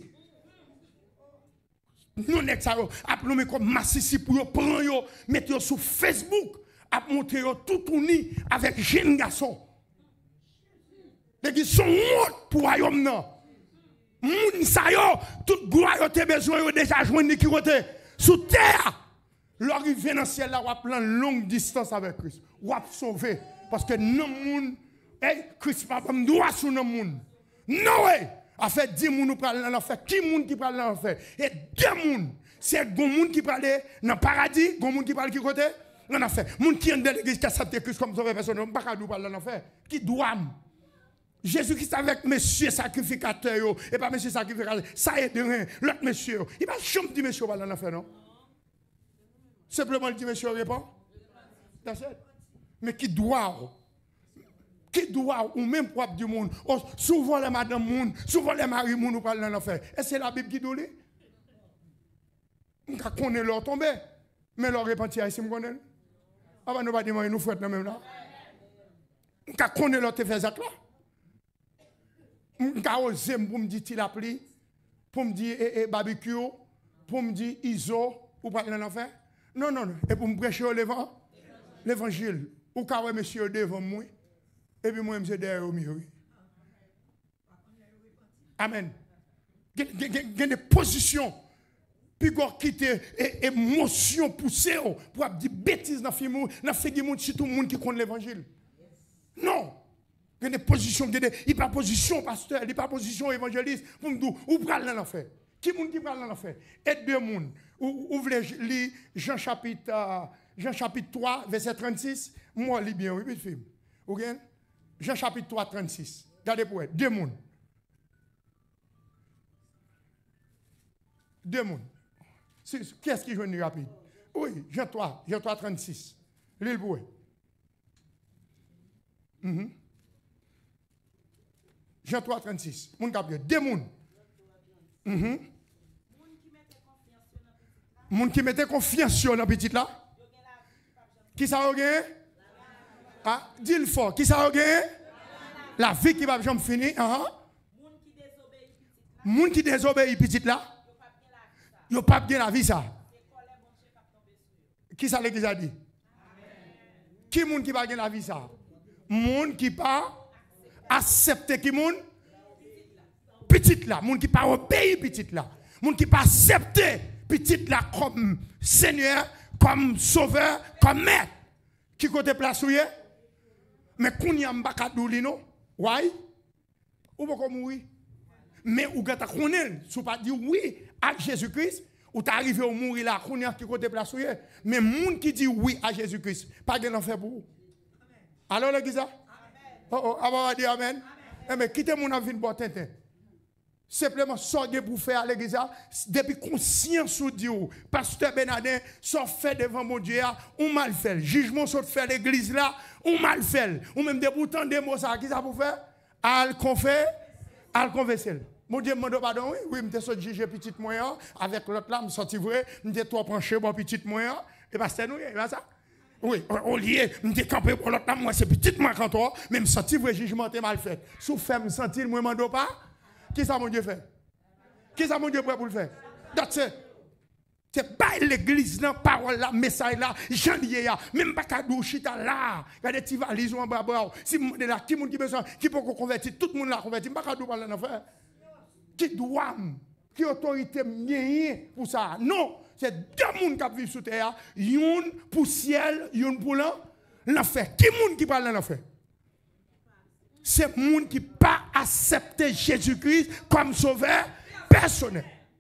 Nous, ça appelons comme Massissi pour prendre, mettre sur Facebook, à montrer tout uni avec jeunes garçons. Ils sont morts pour royaume non. Moun sa yo, toute gloire yo te besoin yo déjà joindre qui côté sous terre. L'arrivée dans le ciel là, on prend longue distance avec Christ. On va sauver parce que non moun, hey, Christ pas comme droit sur non moun. Non ouais. En fait dix moun nous parler dans l'enfer, qui moun qui parle dans l'enfer et deux moun, c'est gon moun qui parle dans le paradis, gon moun qui parle qui côté dans l'enfer. Moun qui est dans l'église qui accepte Christ comme sauveur personnel, pas ka nous parler dans l'enfer. Qui doit Jésus-Christ avec monsieur sacrificateur et pas monsieur sacrificateur, ça aide rien. L'autre monsieur, il va jamais dire monsieur va dans l'enfer non. Simplement il dit monsieur répond. Mais qui doit qui doit ou même propre du monde, oh, souvent les madame monde, souvent les maris monde nous parlent dans l'enfer. Et c'est la Bible qui dit lui. On connaît leur tomber, mais leur repentir ici me connaît. Avant nous pas dire nous frères même là. On connaît leur te faire ça là. Je vais oser pour me dire qu'il a pris, pour me dire eh, eh, barbecue, pour me dire iso, ou pas dans l'enfer. Non, non, non. Et pour me prêcher l'évangile. Ou quand monsieur devant moi, et puis moi, je suis derrière au milieu. Amen. Il y a des positions, puis qu'on quitte émotion poussée pour dire bêtises dans le film, dans le film, c'est tout le monde qui connaît l'évangile. Non. Il y a des positions, il n'y a pas de position pasteur, il n'y a pas de position évangéliste. Pour me dire, où parle dans l'enfer? Qui est-ce qui parle dans l'enfer? Et deux personnes. Vous voulez lire Jean chapitre, Jean chapitre trois, verset trente-six? Moi, je lis bien, oui, oui, film. Vous voyez? Jean chapitre trois, trente-six. Regardez pour elle. Deux personnes. Deux personnes. Qui est-ce qui joue une rapide? Oui, Jean trois, Jean trois, trente-six. L'île pour elle. Mm-hmm. Jean trois, trente-six. Moun kapye. Deux moun. Mm-hmm. Moun qui mette confiance sur la petite là. Qui ça a gagné? Ah, dis le fort. Qui ça a gagné? La vie qui va jamais finir. Uh-huh. Moun qui désobéit petite là. Yo pas bien la vie ça. Qui ça l'église a dit? Qui moun qui va gagner la vie ça? Moun qui pas accepter qui moun petite là, moun qui pas obéir petite là, moun qui pas accepter petite là comme Seigneur, comme sauveur, comme maître. Qui côté place ouye? Mais qu'on y a m'baka douli non? Why? Ou pas mourir? Mais ou gata connaît, sou pas dire oui à Jésus-Christ, ou t'arrivé au mourir là, qu'on y a qui côté place ouye? Mais moun qui dit oui à Jésus-Christ, pas de l'enfer pour vous. Alors l'église? Oh, oh, avant de dire Amen. Eh, mais quittez mon avis de boire tintin. Simplement, sortez pour faire à l'église. Depuis conscience ou Dieu, pasteur Benadin, sort fait devant mon Dieu, on mal fait. Jugement sort fait l'église là, on mal fait. Ou même des boutons de mots, ça, qui ça pour faire? Al confesse, al confesser. Mon Dieu me demande pardon, oui, oui, je suis juger petit moyen, avec l'autre là, je suis sorti vrai, je suis trop penché pour petit moyen, et pasteur nous, il y a ça. Oui, au lieu de me camper pour l'autre, moi c'est petit moi quand toi, même senti vrai jugement est mal fait. Sous fait me sentir moi mando pas. Qui ça mon Dieu fait? Qui ça mon Dieu prêt pour le faire? That's it. C'est pas l'église là, parole là, message là, j'en lié là, même pas cadeau chita là. Regardez des valises en bas bas. Si mon là, qui moun qui besoin, qui peut convertir, tout le monde là convertir, pas cadeau parler en faire. Qui doit qui autorité mienne pour ça? Non. C'est deux moun qui vivent sous terre, yon pour ciel, yon pour l'enfer. Qui moun qui parle de l'enfer? C'est moun qui pas accepté Jésus-Christ comme sauveur personnel.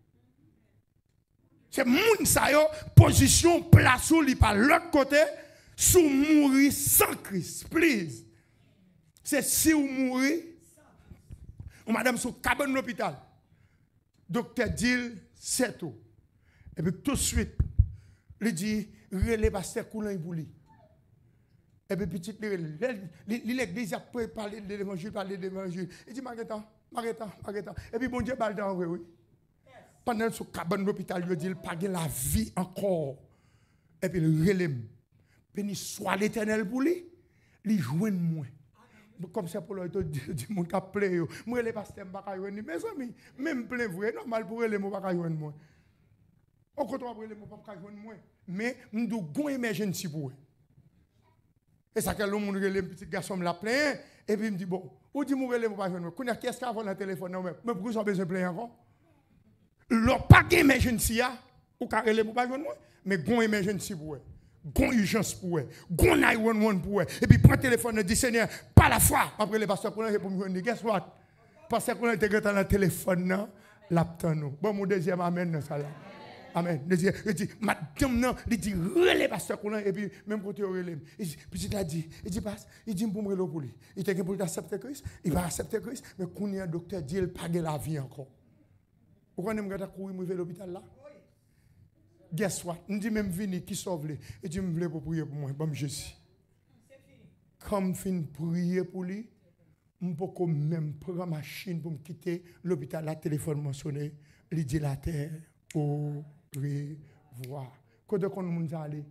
C'est moun sa yo position place ou li par l'autre côté sous mourir sans Christ. Please. C'est si ou mourir ou madame sous cabane l'hôpital. Docteur dit c'est tout. Et puis tout de suite, il dit, relais pasteur coulant pour lui. Et puis petit, l'église a parlé de l'évangile, parlé de l'évangile. Il dit, Marguerite, Marguerite, Marguerite. Et puis bon Dieu, balde en vrai, oui. Pendant ce cabane de l'hôpital, il dit, il pas la vie encore. Et puis il relève. Béni soit l'éternel pour lui, il joue moi. comme ça pour le dire mon cap play moi les pasteurs pas ka yoni mes amis même plein vrai normal pour les mo pas ka yoni moi on compte après les mo pas ka yoni moi mais nous gon emergency pour et ça que le monde relé petit garçon la plein et puis il me dit bon ou dit mo relé mo pas yoni moi connait qu'est-ce qu'avant dans téléphone non mais pourquoi ça besoin plein encore le pas emergency a ou ka relé mo pas yoni moi mais gon emergency pour gon urgence pour eux, gon neuf un un pour eux. Et puis prend téléphone et dit Seigneur, pas la foi. Après le pasteur pour me dire guess what? Pasteur qu'on était dans le téléphone là, l'aptan nous. Bon mon deuxième amen dans ça là. Amen. Deuxième, il dit madame non, il dit relé pasteur qu'on et puis même côté relé. Il dit puis il a dit, il dit passe, il dit pour me relé pour lui. Il était pour accepter Christ, il va accepter Christ, mais qu'on y a docteur dit il pas la vie encore. Pourquoi on me courir me vers l'hôpital là? Guess what? On dit même vini qui sauve les. Et dit me voulez pour prier pour moi, bon Jésus. Comme fin prier pour lui, on peut même prendre machine pour me quitter l'hôpital, la téléphone m'a sonné, il dit la terre au revoir. Quand on nous aller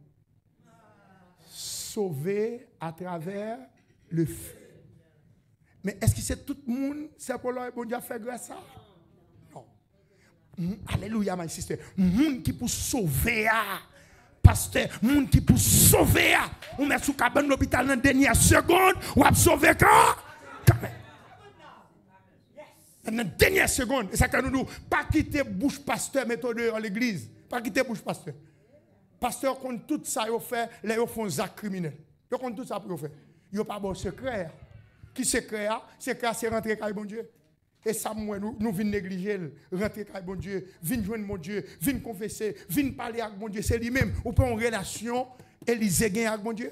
sauver à travers le feu. Mais est-ce que c'est tout le monde, c'est pour leur bon Dieu faire grâce à ça? Alléluia, ma sister. Moun qui pour sauver, pasteur, moun qui pour sauver, on met sous cabane l'hôpital dans la dernière seconde, ou a sauver quand? Quand même. Dans la dernière seconde, et ça que nous pas quitter bouche pasteur, mettons dehors l'église. Pas quitter bouche pasteur. Pasteur, compte tout ça, ils fait, les ils font actes criminels. Ils compte tout ça pour faire. Ils n'ont pas bon secret. Qui secret? Secret, c'est rentrer avec bon Dieu. Et ça, moi, nous, nous venons négliger, rentrer avec bon Dieu, venir joindre mon Dieu, venir confesser, venir parler avec mon Dieu. C'est lui-même. Ou pas en relation, Élisée gagne avec mon Dieu.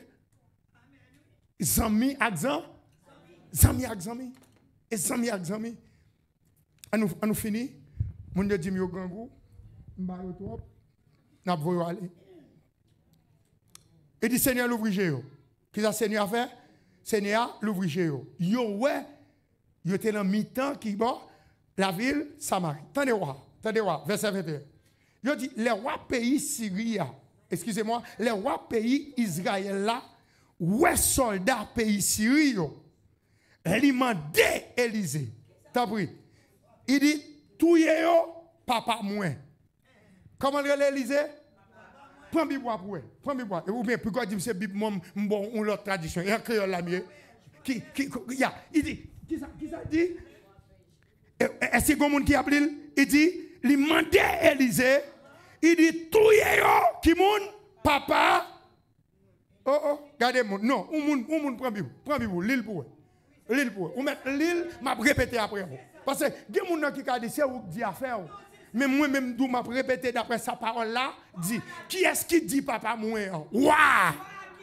Zami avec Zami. Zami avec Zami. Et Zami avec Zami. On nous, nous finit. Mon Dieu dit, yo grand goût. M'barre trop. N'a pas voulu aller. Et dit, Seigneur, l'ouvrier. Qu'est-ce que Seigneur a fait? Seigneur, l'ouvrier. Yo, ouais. Il était dans mi-temps qui bon la ville Samarie. Tendez voir, tendez voir, verset vingt et un. Il dit les rois pays Syria, excusez-moi, les rois pays Israël là, ouais soldats pays Syrie, il mandé Élisée. T'as pris? Il dit touye yo papa moins. Comment il Élisée? Prends Bible pour eux, prends Bible. Ou bien pourquoi dit c'est Bible bon ou l'autre tradition, et créole la mieux. Qui qui ya, il dit Qui ça, qui ça dit? Est-ce que quelqu'un qui a appelé? Il dit, il mandait Élisée, il dit, tout yo, qui moun, papa. Oh oh, regardez mon, non, on moun, on moun prend Bible, prend Bible, l'île pour l'île pour on met l'île, m'a répété après. Parce que, il y a des gens qui a dit, c'est ou dit à faire. Mais moi-même, d'où m'a répété d'après sa parole là, dit, qui est-ce qui dit papa moi? Waouh!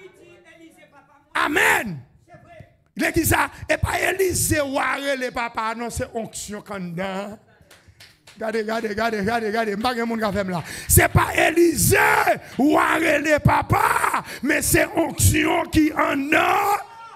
Amen! L'église et pas Élisée ou les papa non c'est onction candidat. Regardez regardez regardez regardez regardez pas grand monde qui fait là. C'est pas Élisée ou les papa mais c'est onction qui en a.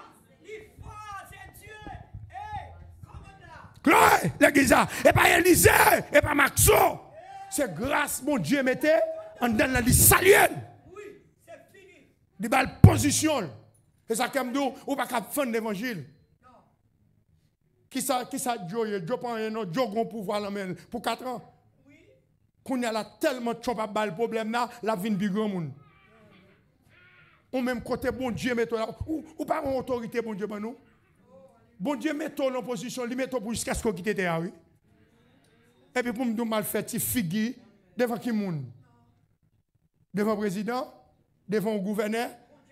Gloire l'église et pas Élisée et pas Maxo. C'est grâce mon Dieu mettait en dans la saluer. Oui, c'est fini. Des balles position. Et ça comme nous, ou pas qu'à faire l'évangile. Qui ça, qui ça, Joe, Joe prend un autre, Joe grand pouvoir la main pour quatre ans. Oui. Qu'on y a là tellement de choses à bal problème là, la vie de grand monde. Ou même côté bon Dieu met là, ou, ou pas en autorité bon Dieu pour nous. Bon Dieu met toi en position, lui met toi pour jusqu'à ce qu'on quitte terre, oui. Et puis pour me mal fait, tu figure devant qui monde? Devant le président, devant le gouverneur.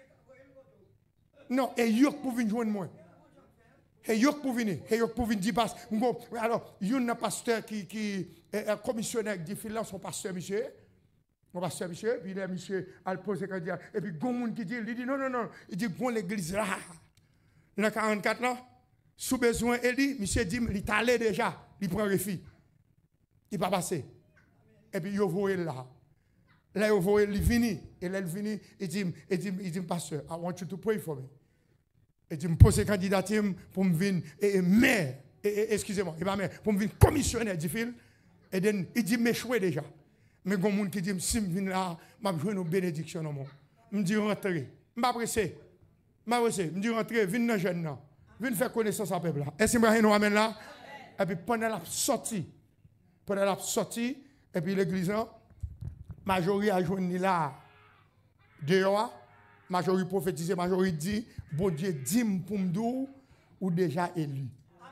Non, et yok pour venir joindre moi. Et yok pour venir, et yok pour venir dire passe. Alors, il y a un pasteur qui qui est un commissionnaire qui dit là son pasteur monsieur. Mon pasteur monsieur, puis il est monsieur à poser candidat et puis gon monde qui dit il dit non non non, il dit bon l'église là. Dans quarante-quatre là, sous besoin il dit monsieur dit il est allé déjà, il prend refus. Il pas passé. Et puis il voit là. Là il voit il vient et là il vient il dit il dit il dit pasteur, I want you to pray for me. Et tu me poses candidature pour me venir et maire, excusez-moi, et pas maire, pour me venir commissionnaire du fil. Et il dit m'échouer déjà. Mais il y a des gens qui disent si je viens là, je vais jouer une bénédiction. Je me dis rentrer. Je ne suis pas pressé. Je me dis rentrer, viens dans le jeune. Viens faire connaissance à peuple là. Est-ce que nous amène là? Et puis pendant la sortie, pendant la sortie, et puis l'église là, majorité a joint là. Dehors, majorité prophétisé, majorité dit, bon Dieu dit pour m'dou ou déjà élu.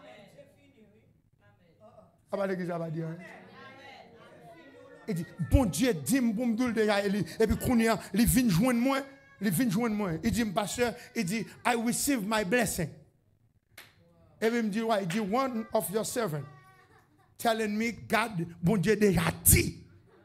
Ah bah l'église va dire. Il dit, bon Dieu dit pour m'dou déjà élu. Et puis qu'on y a, il vient joindre moi, il vient joindre moi. Il dit, pasteur, il dit, I receive my blessing. Et puis il me dit, ouais, il dit, one of your servants telling me, God, bon Dieu déjà dit.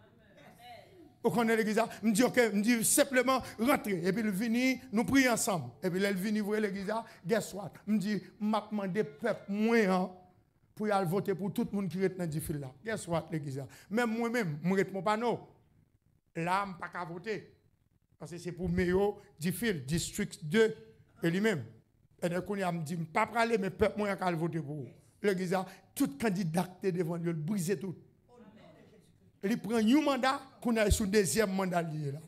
Vous connaissez l'église? Je me dis, ok, je me dis simplement rentrer. Et puis il vient, nous prions ensemble. Et puis il vient voir l'église, guess what? Je me dis, je m'a demandé peuple moins pour aller voter pour tout le monde qui est dans le fil là. Guess what, l'église? Même moi-même, je ne mon panneau. Là, je ne peux pas voter. Parce que c'est pour Méo, Difil, District deux, et lui-même. Et donc, on me dit, je ne peux pas aller, mais peuple moins qu'à voter pour vous. L'église, tout candidat qui est devant lui, il brise tout. Il prend un mandat qu'on a sur le deuxième mandat lié là.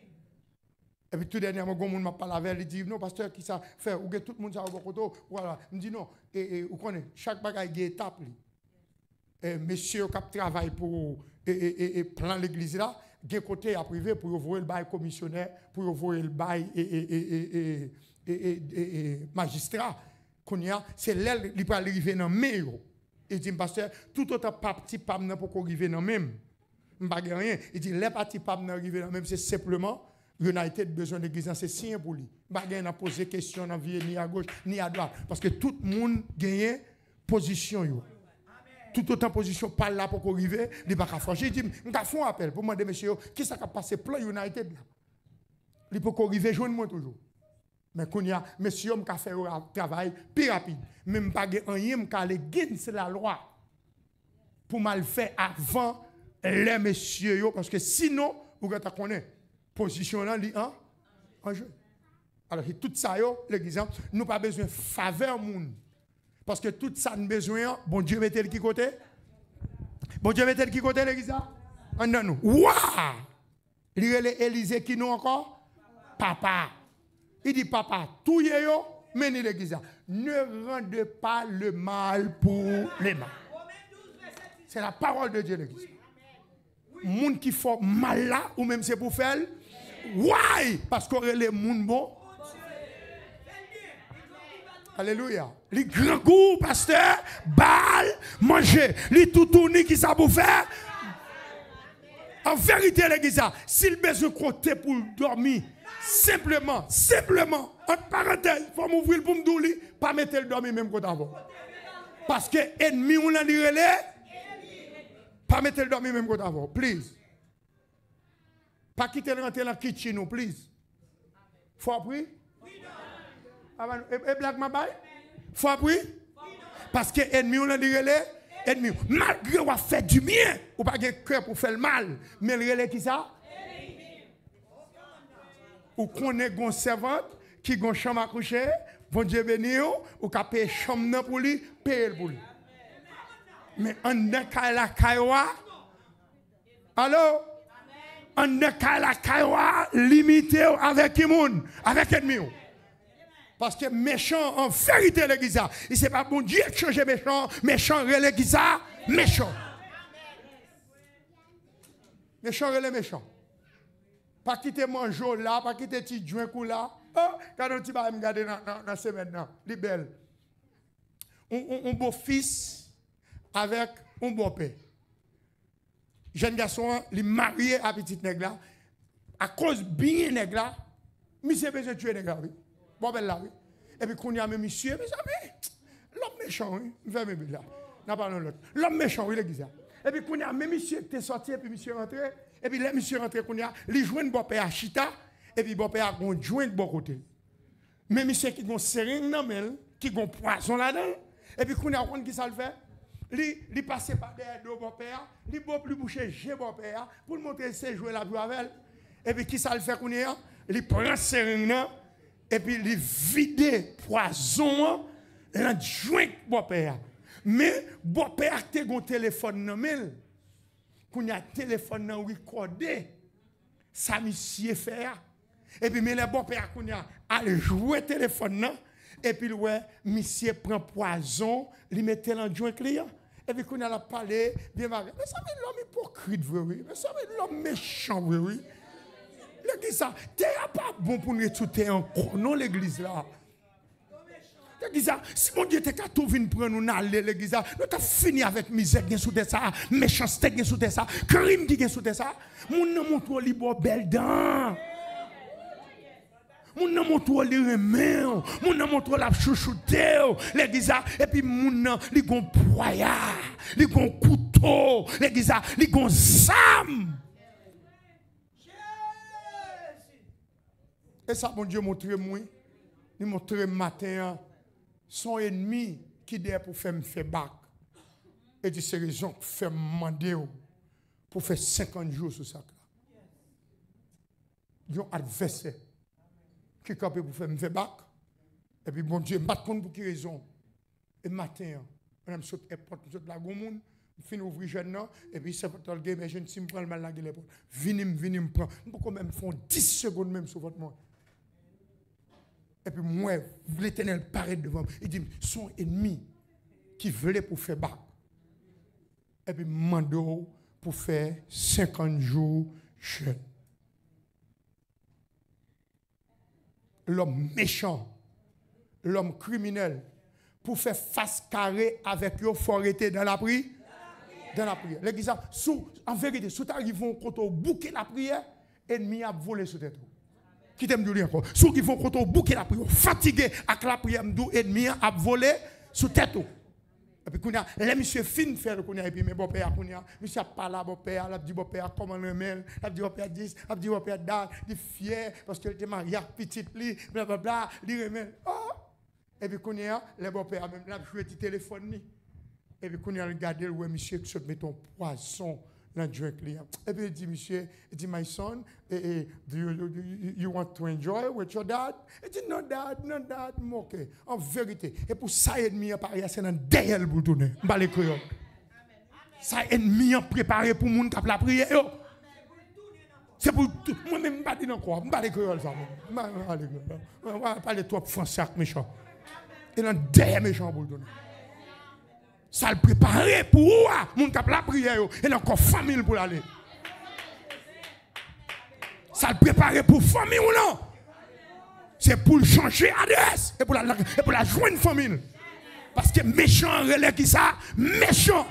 Et puis tout dernièrement, quand on m'a parlé avec lui, il dit non, pasteur, qui ça fait? Ou tout le monde ça au côté, voilà. Il me dit non, et, et vous connaissez, chaque bagaille a une étape. Et monsieur qui travaille pour et, et, et plan l'église là, il y a un côté à privé pour ouvrir le bail commissionnaire, pour ouvrir le bail et, et, et, et, et, et, et magistrat. C'est l'aile qui peut arriver dans le meilleur. Il dit, pasteur, tout autre parti pas pour arriver dans le même. Rien. Il dit, les partis pas arriver dans le même, c'est simplement United besoin d'église, c'est signe pour lui. Il n'a posé question dans vie ni à gauche ni à droite. Parce que tout le monde gagne position. Yo. Tout autant position pas là pour arriver, il va pas franchir. Il dit, je vais faire un appel pour demander, monsieur, qui ça a passé plan United là? Il peut arriver, joindre moi toujours. Mais quand il y a monsieur qui a fait un travail plus rapide, même pas rien, qui a aller c'est la loi pour mal faire avant les messieurs, parce que sinon, vous connaissez, position là, hein, en jeu. Alors, tout ça, l'église, nous pas besoin de faveur monde. Parce que tout ça, nous besoin, bon Dieu mettez le qui côté? Bon Dieu mettez le qui côté, l'église? En nous. Waouh! Il y a Élisée qui nous encore? Papa. Il dit, papa, tout y est, mais l'église. Ne rendez pas le mal pour les mal. C'est la parole de Dieu, l'église. Moun qui fait mal là, ou même c'est pour faire. Why? Parce qu'on est les moun bon. Alléluia. Les grands goûts, pasteur, bal, manger. Les tout tournis qui ça pour faire. En vérité, l'église, s'il besoin de côté pour dormir, simplement, simplement, entre parenthèses, il faut m'ouvrir pour me douler, pas mettre le dormir même côté avant. Parce que ennemi, on l'a dit, pas mettre le dormir même côté avant, please. Pas quitter le rentrer dans le kitchen, please. Faut apprendre? Et blague ma baille? Faut apprendre? Parce que ennemi, on l'a dit, ennemi, malgré qu'on fait du bien, ou pas de cœur pour faire le mal, mais le relais qui ça? Ou qu'on est une servante qui a une chambre à coucher, bon Dieu béni, ou qui a payé une chambre pour lui, paye pour lui. Mais on a la caïwa. Allô? On a la caïwa limité avec qui moun? Avec ennemi. Parce que méchant, en vérité, l'église, il ne sait pas bon Dieu qui change méchant, méchant, l'église, méchant. Méchant, relais méchant. Pas quitter mangeau là, pas quitter petit joint là. Oh, quand on petit va me garder dans la semaine là, il est belle. Un beau fils avec un beau père. Jeune garçon, il est marié à petite nègre là. À cause bien nègre là, monsieur besoin de tuer nègre là. Bon ben là oui. Et puis qu'on y a même monsieur, mes amis, l'homme méchant, oui, vers mes là. N'a pas l'autre. L'homme méchant, oui, l'église. Et puis qu'on y a même monsieur qui est sorti et puis monsieur rentré. Et puis les monsieur rentré qu'on y a, les joints de bon père à chita et puis bon père a un joint de bon côté. Mais monsieur qui a un seringue dans mel, qui a un poison là-dedans. Et puis qu'on y a on qui ça le fait. Li li passe par derrière de bon père, li bon plus boucher j'ai bon père pour le montrer ses jouer la joie avec. Et puis qui ça le fait qu'on y a, il prend seringue là. Et puis, il vide poison dans le joint de bon père. Mais, bon père a un téléphone dans le quand il y a un téléphone dans le recordé, ça monsieur fait. Et puis, mais le bon père, quand il a joué le téléphone, Et puis, ouais, monsieur prend poison, il met dans le joint client. Et puis, quand on a parlé, bien marqué. Mais ça, c'est l'homme hypocrite, oui. Mais ça, c'est l'homme méchant, oui. L'église, ça, t'es pas bon pour nous étudier encore, non, l'église là. L'église, si mon Dieu t'es qu'à tout venir prendre nous aller l'église, nous t'as fini avec misère qui est sous ça, méchanceté qui est sous ça, crime qui est sous ça. Mon nom montre li bo belle dent. Mon nom montre li remet, mon nom montre la chouchouté, l'église et puis mon nom li gon poignard, li gon couteau, l'église li gon sam. Et ça, mon Dieu, montre moi, il montre matin, son ennemi qui est pour faire me faire bac. Et dit, c'est raison pour faire demander pour faire cinquante jours sur ça. Il y a un adversaire qui est capable pour faire me faire bac. Et puis, bon Dieu, je ne sais pas pour quelle raison. Et matin, on a sauté porte, on saute la gomoun, on finit ouvrir jeune, et puis, c'est pour le game, et je ne sais pas mal la gueule. Venez, venez, me prendre. On peut quand même faire dix secondes même sur votre monde. Et puis moi, l'Éternel paraît devant moi. Il dit, son ennemi qui voulait pour faire bac. Et puis mando pour faire cinquante jours jeûne. L'homme méchant, l'homme criminel, pour faire face carrée avec eux, il faut arrêter dans la prière. Dans la prière. L'église, en vérité, si tu arrives au bouquet la prière, l'ennemi a volé sur tes trous. Qui t'aime dire encore. Ceux qui font quand on bouquet la prière, fatigué avec la prière, m'dou ennemi a volé sous tête. Et puis qu'on a les monsieur fin faire qu'on a et puis mes beau-père qu'on a monsieur pas là beau-père, l'a dit beau-père comment le mail, l'a dit beau-père dix, l'a dit beau-père dal, il fier parce qu'il était marié petite li, bla bla bla, il remet. Oh! Et puis qu'on a les beau-père même l'a joué du téléphone ni. Et puis qu'on a regardé ouais monsieur qui se met ton poisson dans le drink. Et puis il dit, monsieur, il dit, my son, eh, eh, do you, you, you want to enjoy with your dad? Il dit, non, dad, non, dad, ok. En vérité. Et pour ça, ennemi a parlé, c'est dans derrière pour tourner. M'ba les créoles. Ça, ennemi a préparé pour moun k'ap la prière. C'est pour tout. Moi-même, m'ba dit encore. M'ba les créoles, ça. M'ba les créoles. On va parler trop français avec méchant. Et dans derrière méchant pour tourner. Ça le préparer pour mon cap la prière et encore famille pour aller. Ça le préparer pour famille ou non? C'est pour changer adresse et pour la et pour la joindre famille. Parce que méchant relais qui ça méchant.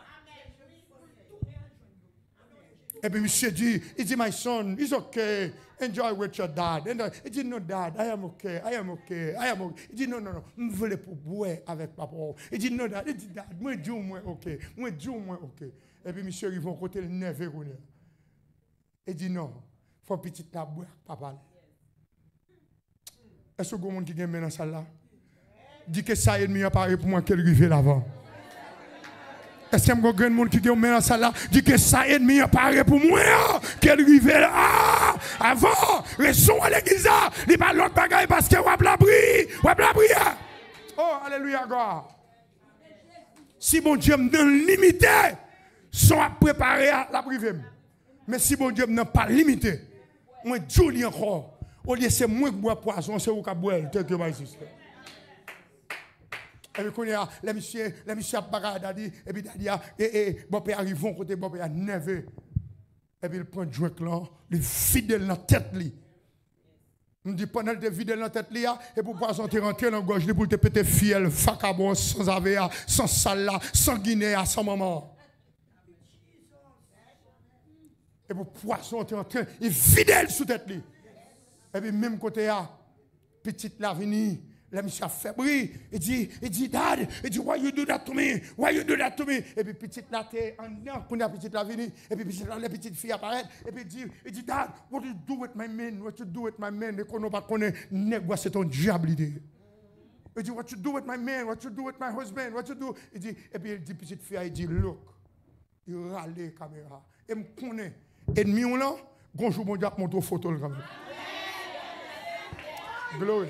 Et puis monsieur dit, il dit my son, it's okay. Enjoy with your dad. And he dit, no, dad, I am okay, I am okay, I am okay. Il dit, non, non, non, je veux pour boire avec papa. Il dit, non, dad, il dit, dad, moi, Dieu, moi, ok, moi, Dieu, moi, ok. Et puis, monsieur, ils vont côté le neuf et il dit, non, il faut petit la boire, papa. Est-ce que vous avez qui est dans ça là? Dit que ça ennemi a parlé pour moi qu'elle rive l'avant. Est-ce qu'il y a un grand monde qui est dans ça là? Dit que ça ennemi a parlé pour moi qu'elle rive là. Avant, raison à l'église, il n'y a pas l'autre bagaille parce que vous avez la prière. Vous avez la prière. Oh, alléluia, God. Si bon Dieu me donne limité, sont à préparer à la prière. Mais si bon Dieu n'a pas limité, moi, Dieu encore. Au lieu c'est moi qui bois poisson, c'est vous qui bois, tel que moi ici. Et puis, quand il y a les messieurs, les messieurs a dit, et puis, il y a, et, et, bon père arrive, côté bon père neuf. Et puis il prend le drink là, il fidèle dans la tête. On dit pendant que tu es fidèle dans la tête, et pour pas rentrer dans la gorge, pour te péter fiel, facabon, sans avea, sans sala, sans guinée, sans maman. Et pour poisson, tu es en train, il est fidèle sous tête. Et puis même côté, petite l'avenir. La monsieur a fébrile. Il dit, il dit, dad, il dit, why you do that to me? Why you do that to me? Et puis petite là, t'es en dedans, qu'on a petite là venue. Et puis petite là, la petite fille apparaît. Et puis il dit, il dit, dad, what do you do with my man? What you do with my man? Et qu'on n'a pas connu, négocier c'est ton diable idée. Il dit, what you do with my man? What you do with my husband? What you do? Il dit, et puis il dit, petite fille, il dit, look. Il râle la caméra. Et me connaît. Ennemi ou là, bonjour, mon Dieu, montre photo le caméra. Glory.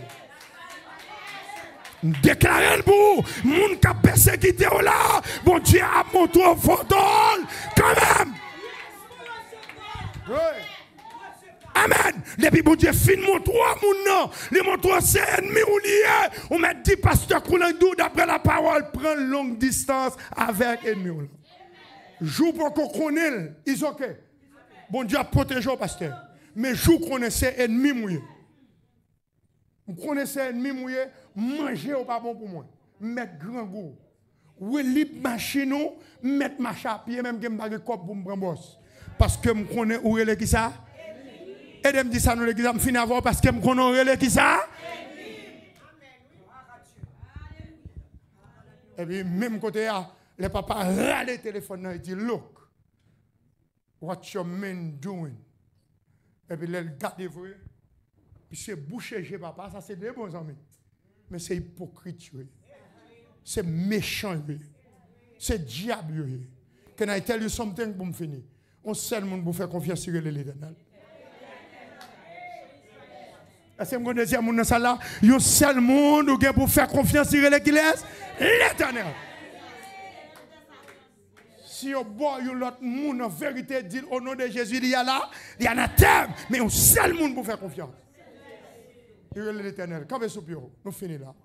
Déclarez pour moun qui a persécuté là, bon Dieu a montré photo quand même. Oui. Amen. Depuis bon Dieu fin mon trois moun non, les mon trois c'est ennemi ou lié. On m'a dit pasteur Koulandou d'après la parole prend longue distance avec ennemi. Joue pour qu'on connaisse, ils OK. Bon Dieu a protégé au pasteur. Mais joue qu'on connaissez ennemi mouillé. Vous connaissez ennemi mouillé, manger ou pas bon pour moi. Mettre grand goût. Ou libre machine ou mettre ma chapier même que me cop pour me prendre boss. Parce que me connais ou relé qui ça? Et de me dit ça nous l'église me fin avoir parce que me connais ou relé qui ça? Et puis même côté là, le papa râle le téléphone et dit look. What your man doing? Et puis le garde vous. Puis c'est boucher chez papa, ça c'est des bons amis. Mais c'est hypocrite. C'est méchant. C'est diable. Can I tell you something pour me finir? On seul monde pour faire confiance sur l'Éternel. Est-ce que vous connaissez mon ça là? Un seul monde pour faire confiance sur l'Éternel. Si on boit l'autre monde en vérité dit au nom de Jésus, il y a là, il y en a terme, mais un seul monde pour faire confiance. Il y a l'Éternel. Quand vous bureau, nous finissons là.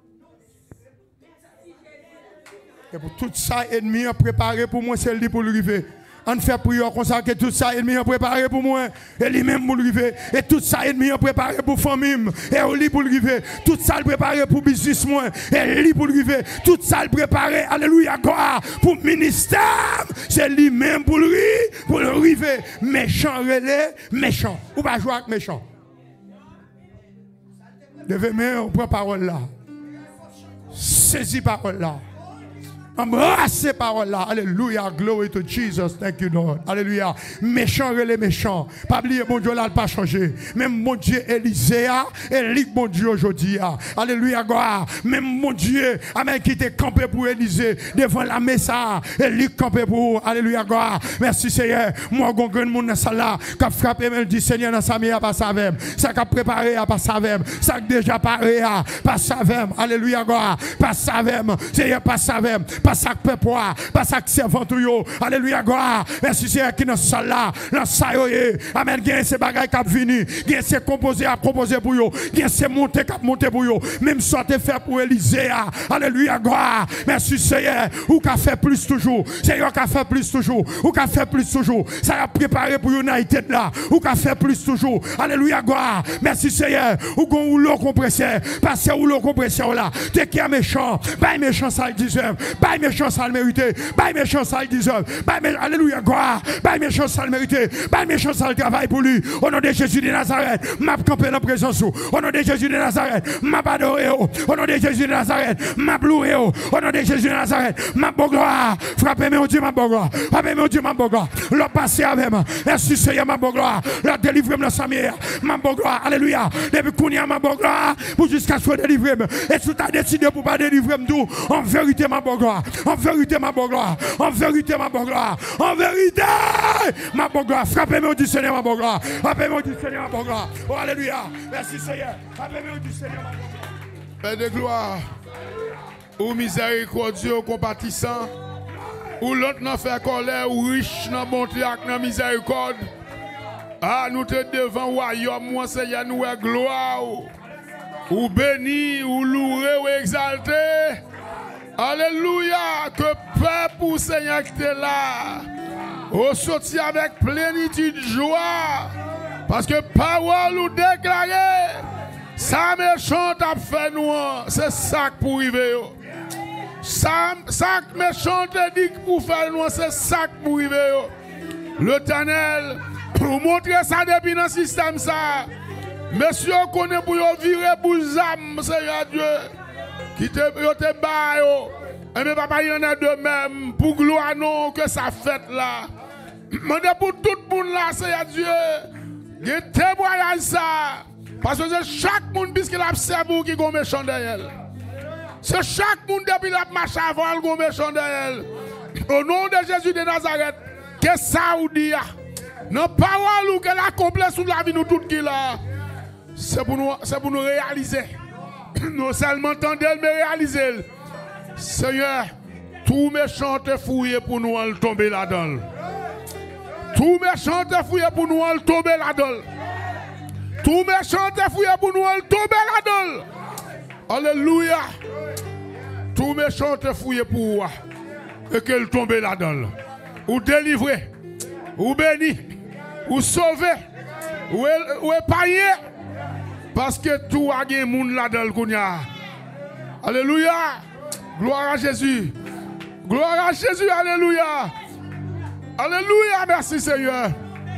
Et pour tout ça, ennemi a préparé pour moi, c'est lui pour le river. On fait prière comme ça que tout ça, ennemi a préparé pour moi. Et lui-même pour le river. Et tout ça, ennemi a préparé pour famille. Et lui pour le river. Tout ça, il préparé pour business moi. Et lui pour le river. Tout ça, il préparé, alléluia, gloire, pour ministère. C'est lui-même pour le river. Pour le river. Méchant relais, méchant. Ou pas jouer avec méchant. Levez main, on prend parole là. Saisis parole là. Embrassez parole là. Alléluia. Glory to Jesus. Thank you, Lord. Alléluia. Méchant relais méchant. Pas oublier, bon Dieu là, pas changé. Même mon Dieu Élisée, Élie, mon Dieu aujourd'hui. Alléluia. Gloire. Même mon Dieu, Amen, qui était campé pour Élisée devant la messa. Élie campé pour. Alléluia. Gloire. Merci Seigneur. Moi, je suis mon salle là. Qui a frappé, mais dit Seigneur, dans sa mère, pas savem. Ça qui a préparé, pas savem. Ça qui déjà paré, pas savem. Alléluia. Gloire. Pas savem. Seigneur, pas savem. Pas ça que peuple, pas ça que servant tout. Alléluia, gloire. Merci Seigneur qui dans salle là, dans ça yo. Amen. Gagne ces bagages qui venu, gagne ces composés à composer pour yo, gagne ces montées qui monter pour yo. Même soit te fait pour Élisée. Alléluia, gloire. Merci Seigneur. Ou qu'a fait plus toujours. Seigneur qu'a fait plus toujours. Ou qu'a fait plus toujours. Ça a préparé pour United là. Ou qu'a fait plus toujours. Alléluia, gloire. Merci Seigneur. Ou gon ou l'eau compresseur. Passez ou l'eau compresseur là. T'es qui est méchant. Pas méchant ça le deserve. Pas méchant ça le mérité. Pas méchant ça le deserve. Alléluia, gloire. Pas méchant ça le mérité. Pas méchant ça le travail pour lui. Au nom de Jésus de Nazareth. M'a campé dans la présence. Au nom de Jésus de Nazareth. M'a adoré. Au nom de Jésus de Nazareth. M'a loué. Au nom de Jésus de Nazareth. M'a bon gloire. Frappez-moi au Dieu, ma bon gloire. Frappez-moi au Dieu, ma bon gloire. Le passé avec moi. Merci Seigneur, ma bon gloire. La délivrer dans sa mère. Ma bon gloire. Alléluia. Depuis qu'on y a ma bon gloire. Pour jusqu'à ce que délivrer. Et si tu as décidé pour pas délivrer tout. En vérité, ma bon gloire. En vérité, ma bonne gloire. En vérité, ma bonne gloire. En vérité, ma bonne gloire. Frappez-moi du Seigneur, ma bonne gloire. Frappez-moi du Seigneur, ma bonne gloire. Oh, alléluia. Merci, Seigneur. Frappez-moi du Seigneur, ma bonne gloire. Père de gloire, ou miséricordieux, ou compatissant, ou l'autre n'a fait colère, ou riche n'a bonté avec la miséricorde. Ah, nous te devant royaume, moi, Seigneur, nous est gloire. Ou béni, ou loué, ou exalté. Alléluia, que peuple ou Seigneur qui est là, au sorti avec plénitude de joie, parce que parole ou déclaré, ça méchant a fait nous, c'est ça pour arriver. Ça méchant te dit pour faire nous, c'est ça pour arriver. L'Éternel, pour montrer ça depuis dans le système, ça, monsieur, connaît pour virer pour les âmes, Seigneur Dieu. Qui te te baille, et mais papa, il y en a de même, pour gloire non, que ça fait là. Demandez pour tout le monde là, Seigneur Dieu, de témoignage ça. Parce que c'est chaque monde, puisqu'il a observé qui est méchant derrière. C'est chaque monde depuis la marche avant, qui est méchant derrière. Au nom de Jésus de Nazareth, que ça ou dit, non parole ou qu'elle accomplit sous la vie nous toutes qui là, c'est pour nous, c'est pour nous réaliser. Nous seulement entendre, mais réaliser. Seigneur, tout méchant te fouillé pour nous en tomber là-dedans. Tout méchant te fouillé pour nous en tomber là-dedans. Tout méchant te fouillé pour nous, elle tombe là-dedans. Alléluia. Tout méchant te fouillé pour moi. Et qu'elle tombe là-dedans. Ou délivré. Ou béni. Ou sauvé. Ou, ou épargné. Parce que tout a gagné monde là-dedans. Alléluia. Gloire à Jésus. Gloire à Jésus. Alléluia. Alléluia. Merci Seigneur.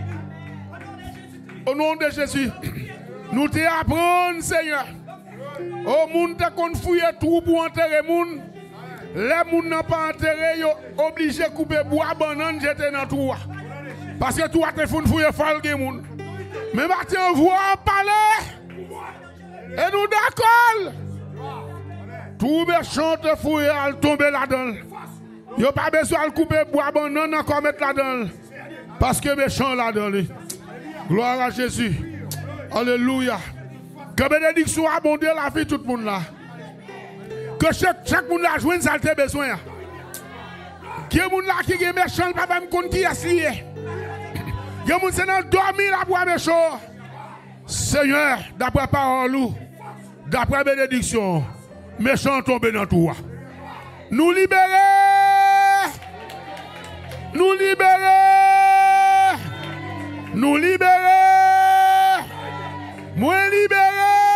Au nom de Jésus. Nous te apprenons, Seigneur. Au monde te qu'on fouille tout pour enterrer moun. Les moun n'ont pas enterré, yo obligé de couper bois, banane, jeter dans tout. Parce que tout a te fouillé falgue moun. Mais maintenant, on voit parler. Et nous d'accord. Tout méchant te fouille, elle tombe là-dedans. Yo pas besoin de couper bois, banane, encore mettre là-dedans. Parce que méchant là-dedans. Gloire à Jésus. Alléluia. Que bénédiction abonde la vie tout le monde là. Que chaque, chaque monde là joue ça a besoin. Que les gens là qui est méchant, pas même compte qui est lié. Que les gens c'est dans dormir là pour méchant. Seigneur, d'après parole, d'après bénédiction, méchant tombe dans tout. Nous libérer. Nous libérer. Nous libérer. Moi libéré.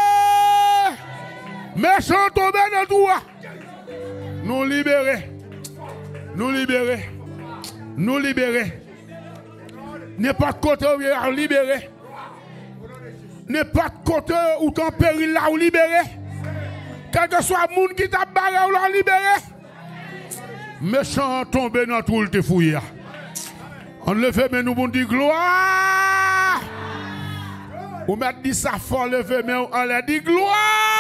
Méchant tombé dans tout. Nous libérer. Nous libérer. Nous libérer. N'importe côté où vous libérer. N'importe côté où tu en péril là ou libéré. Quel que soit le monde qui t'a barré ou l'a libéré. Méchant tombé dans tout le te fouillé. On le fait, mais nous bon dit gloire. Ou mettre dit ça fort, lever, mais on l'a dit gloire.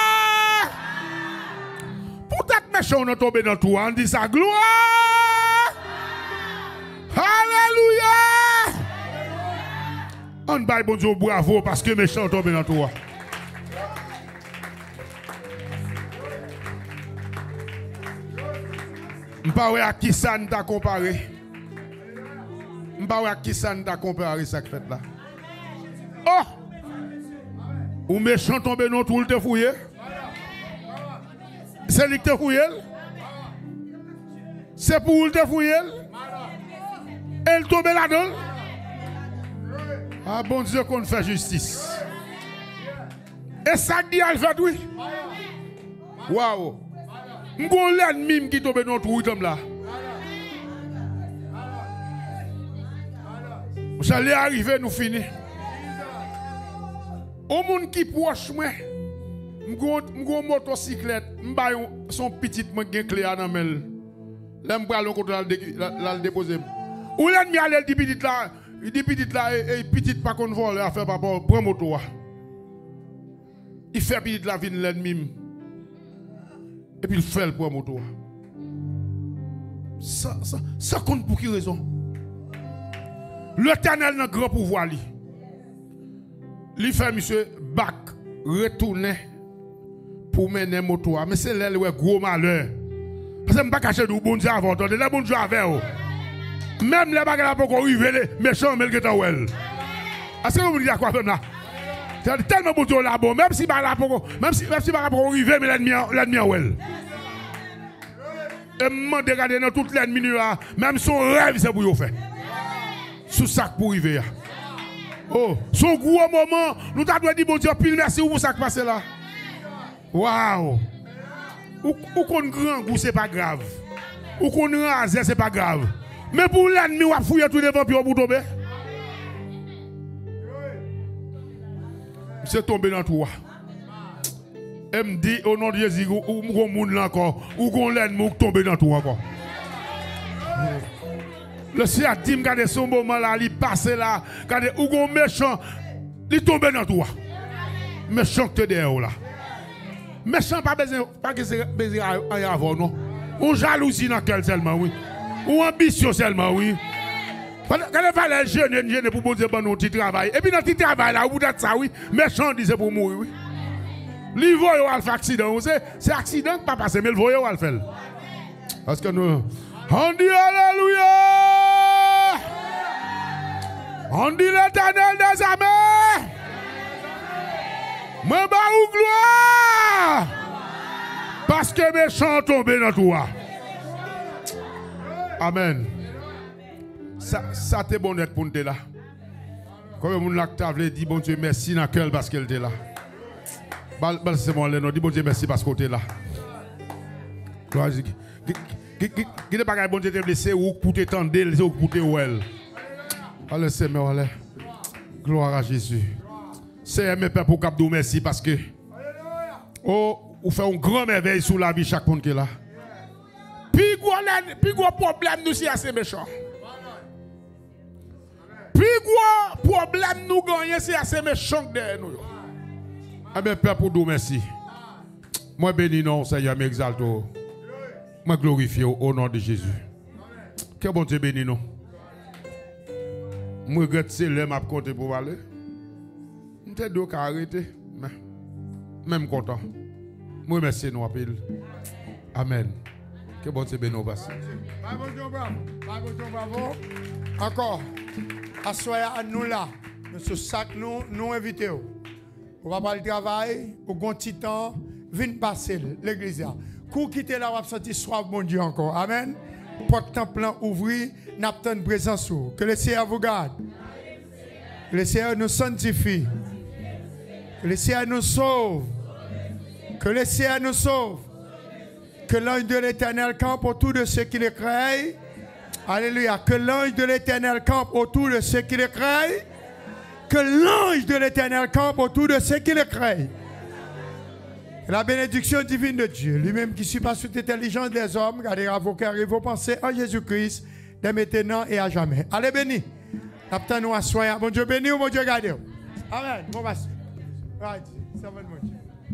Peut-être méchant on est tombé dans tout, on dit ça gloire. Alléluia. On baille bon Dieu bravo parce que méchant tombé dans tout. Je ne sais pas à qui ça nous a comparé. Je ne sais pas à qui ça nous a comparé cette fête là. Oh! Ou méchant tombé dans tout le te fouillé. C'est lui qui te fouillé. C'est pour le te fouillé. Elle tombe là-dedans. Ah bon Dieu qu'on fait justice. Et ça dit elle fait oui. Waouh. M'gon l'ennemi qui tombe dans tout le là. J'allais arriver nous finir. Au monde qui proche moi, m'gon motocyclette, m'ba son petit moi gen clé dans mel. Là m'bra le côté la le déposer. Ou l'ennemi aller dit petit là, il dit petit là et petit pas qu'on vole à faire pas prend moto. Il fait petit la vie l'ennemi. Et puis il fait le prend moto. Ça ça ça compte pour qui raison? L'Éternel n'a grand pouvoir li. Li fait monsieur bac retourner pour mener moto mais c'est là le gros malheur parce que me pas cacher du bon Dieu avant attendez le bon Dieu avec même les bagages pas qu'on arriver méchant mais que t'awel est-ce que vous dites quoi comme là c'est tellement bon Dieu là bon même si pas là pour même si même si pas pour arriver mais l'ennemi l'ennemi well et me regarder dans toute l'ennemi même son rêve c'est pour y faire sous sac pour arriver. Oh, son gros moment, nous t'avons dit bon Dieu, pile merci pour ça qui passe là. Waouh! Ou qu'on grand goût, c'est pas grave. Ou qu'on rase, c'est pas grave. Mais pour l'ennemi, on va fouiller tout devant puis on va tomber. C'est tombé dans toi. Et me dit au nom de Jésus, ou qu'on monde là encore, ou qu'on l'ennemi tombe dans toi encore. Le Seigneur dit, regardez son moment là, il passe là, regardez, où est méchant, il tombe dans toi. Méchant que tu es derrière là. Méchant, pas besoin, pas besoin d'avoir, non. Ou jalousie dans quel seulement, oui. Ou ambition seulement, oui. Quand il fallait jeune, jeune pour poser bon petit travail. Et puis dans le petit travail là, vous êtes ça, oui. Méchant dit c'est pour mourir, oui. Il voit un accident, c'est accident qui pas passé, mais il voit un faire. Parce que nous. On dit Alléluia. On dit l'Éternel des armées. Moi, bah ou gloire. Parce que méchant tombé dans toi. Amen. Ça, ça t'est bon d'être pour nous là. Comme mon acte dit bon Dieu merci dans cœur parce qu'elle était là. Bal bal c'est bon là, dit bon Dieu merci parce que tu es là. Gloire qui qui qui pas bon Dieu te blessé ou pour t'étendre ou pour te well. Allez Seigneur allez. Gloire à Jésus. C'est mes pères pour cap merci parce que oh ou fait un grand merveille sur la vie chaque monde qui est là. Puis gros puis gros problème nous c'est assez méchant. Puis gros problème nous gagner c'est assez méchant derrière nous. Ah ben Père pour nous merci. Moi bénis non Seigneur m'exalte. Moi glorifie au nom de Jésus. Que bon Dieu bénis nous. Moi regrette c'est l'homme à compter pour aller. M'était donc arrêter mais même content. Moi merci nous appel. Amen. Que bon Dieu bénisse passe. Bravo bravo. Bravo bravo. Encore. Assoyez à nous là. Ce sac nous nous inviter. On va pas le travail, au grand titan, vin passer l'église. Kou quitter là, on va sentir soif mon Dieu encore. Amen. Porte temple ouvri, n'attend une présence. Que le Seigneur vous garde. Que le Seigneur nous sanctifie. Que le Seigneur nous sauve. Que le Seigneur nous sauve. Que l'ange de l'Éternel campe autour de ceux qui le craignent. Alléluia. Que l'ange de l'Éternel campe autour de ceux qui le craignent. Que l'ange de l'Éternel campe autour de ceux qui le craignent. La bénédiction divine de Dieu, lui-même qui surpasse toute intelligence des hommes, gardera vos cœurs et vos pensées en Jésus-Christ, dès maintenant et à jamais. Allez, béni. Nous à soyez. Bon Dieu béni ou bon Dieu gardez. Amen. Bon, merci. Ça va, mon Dieu.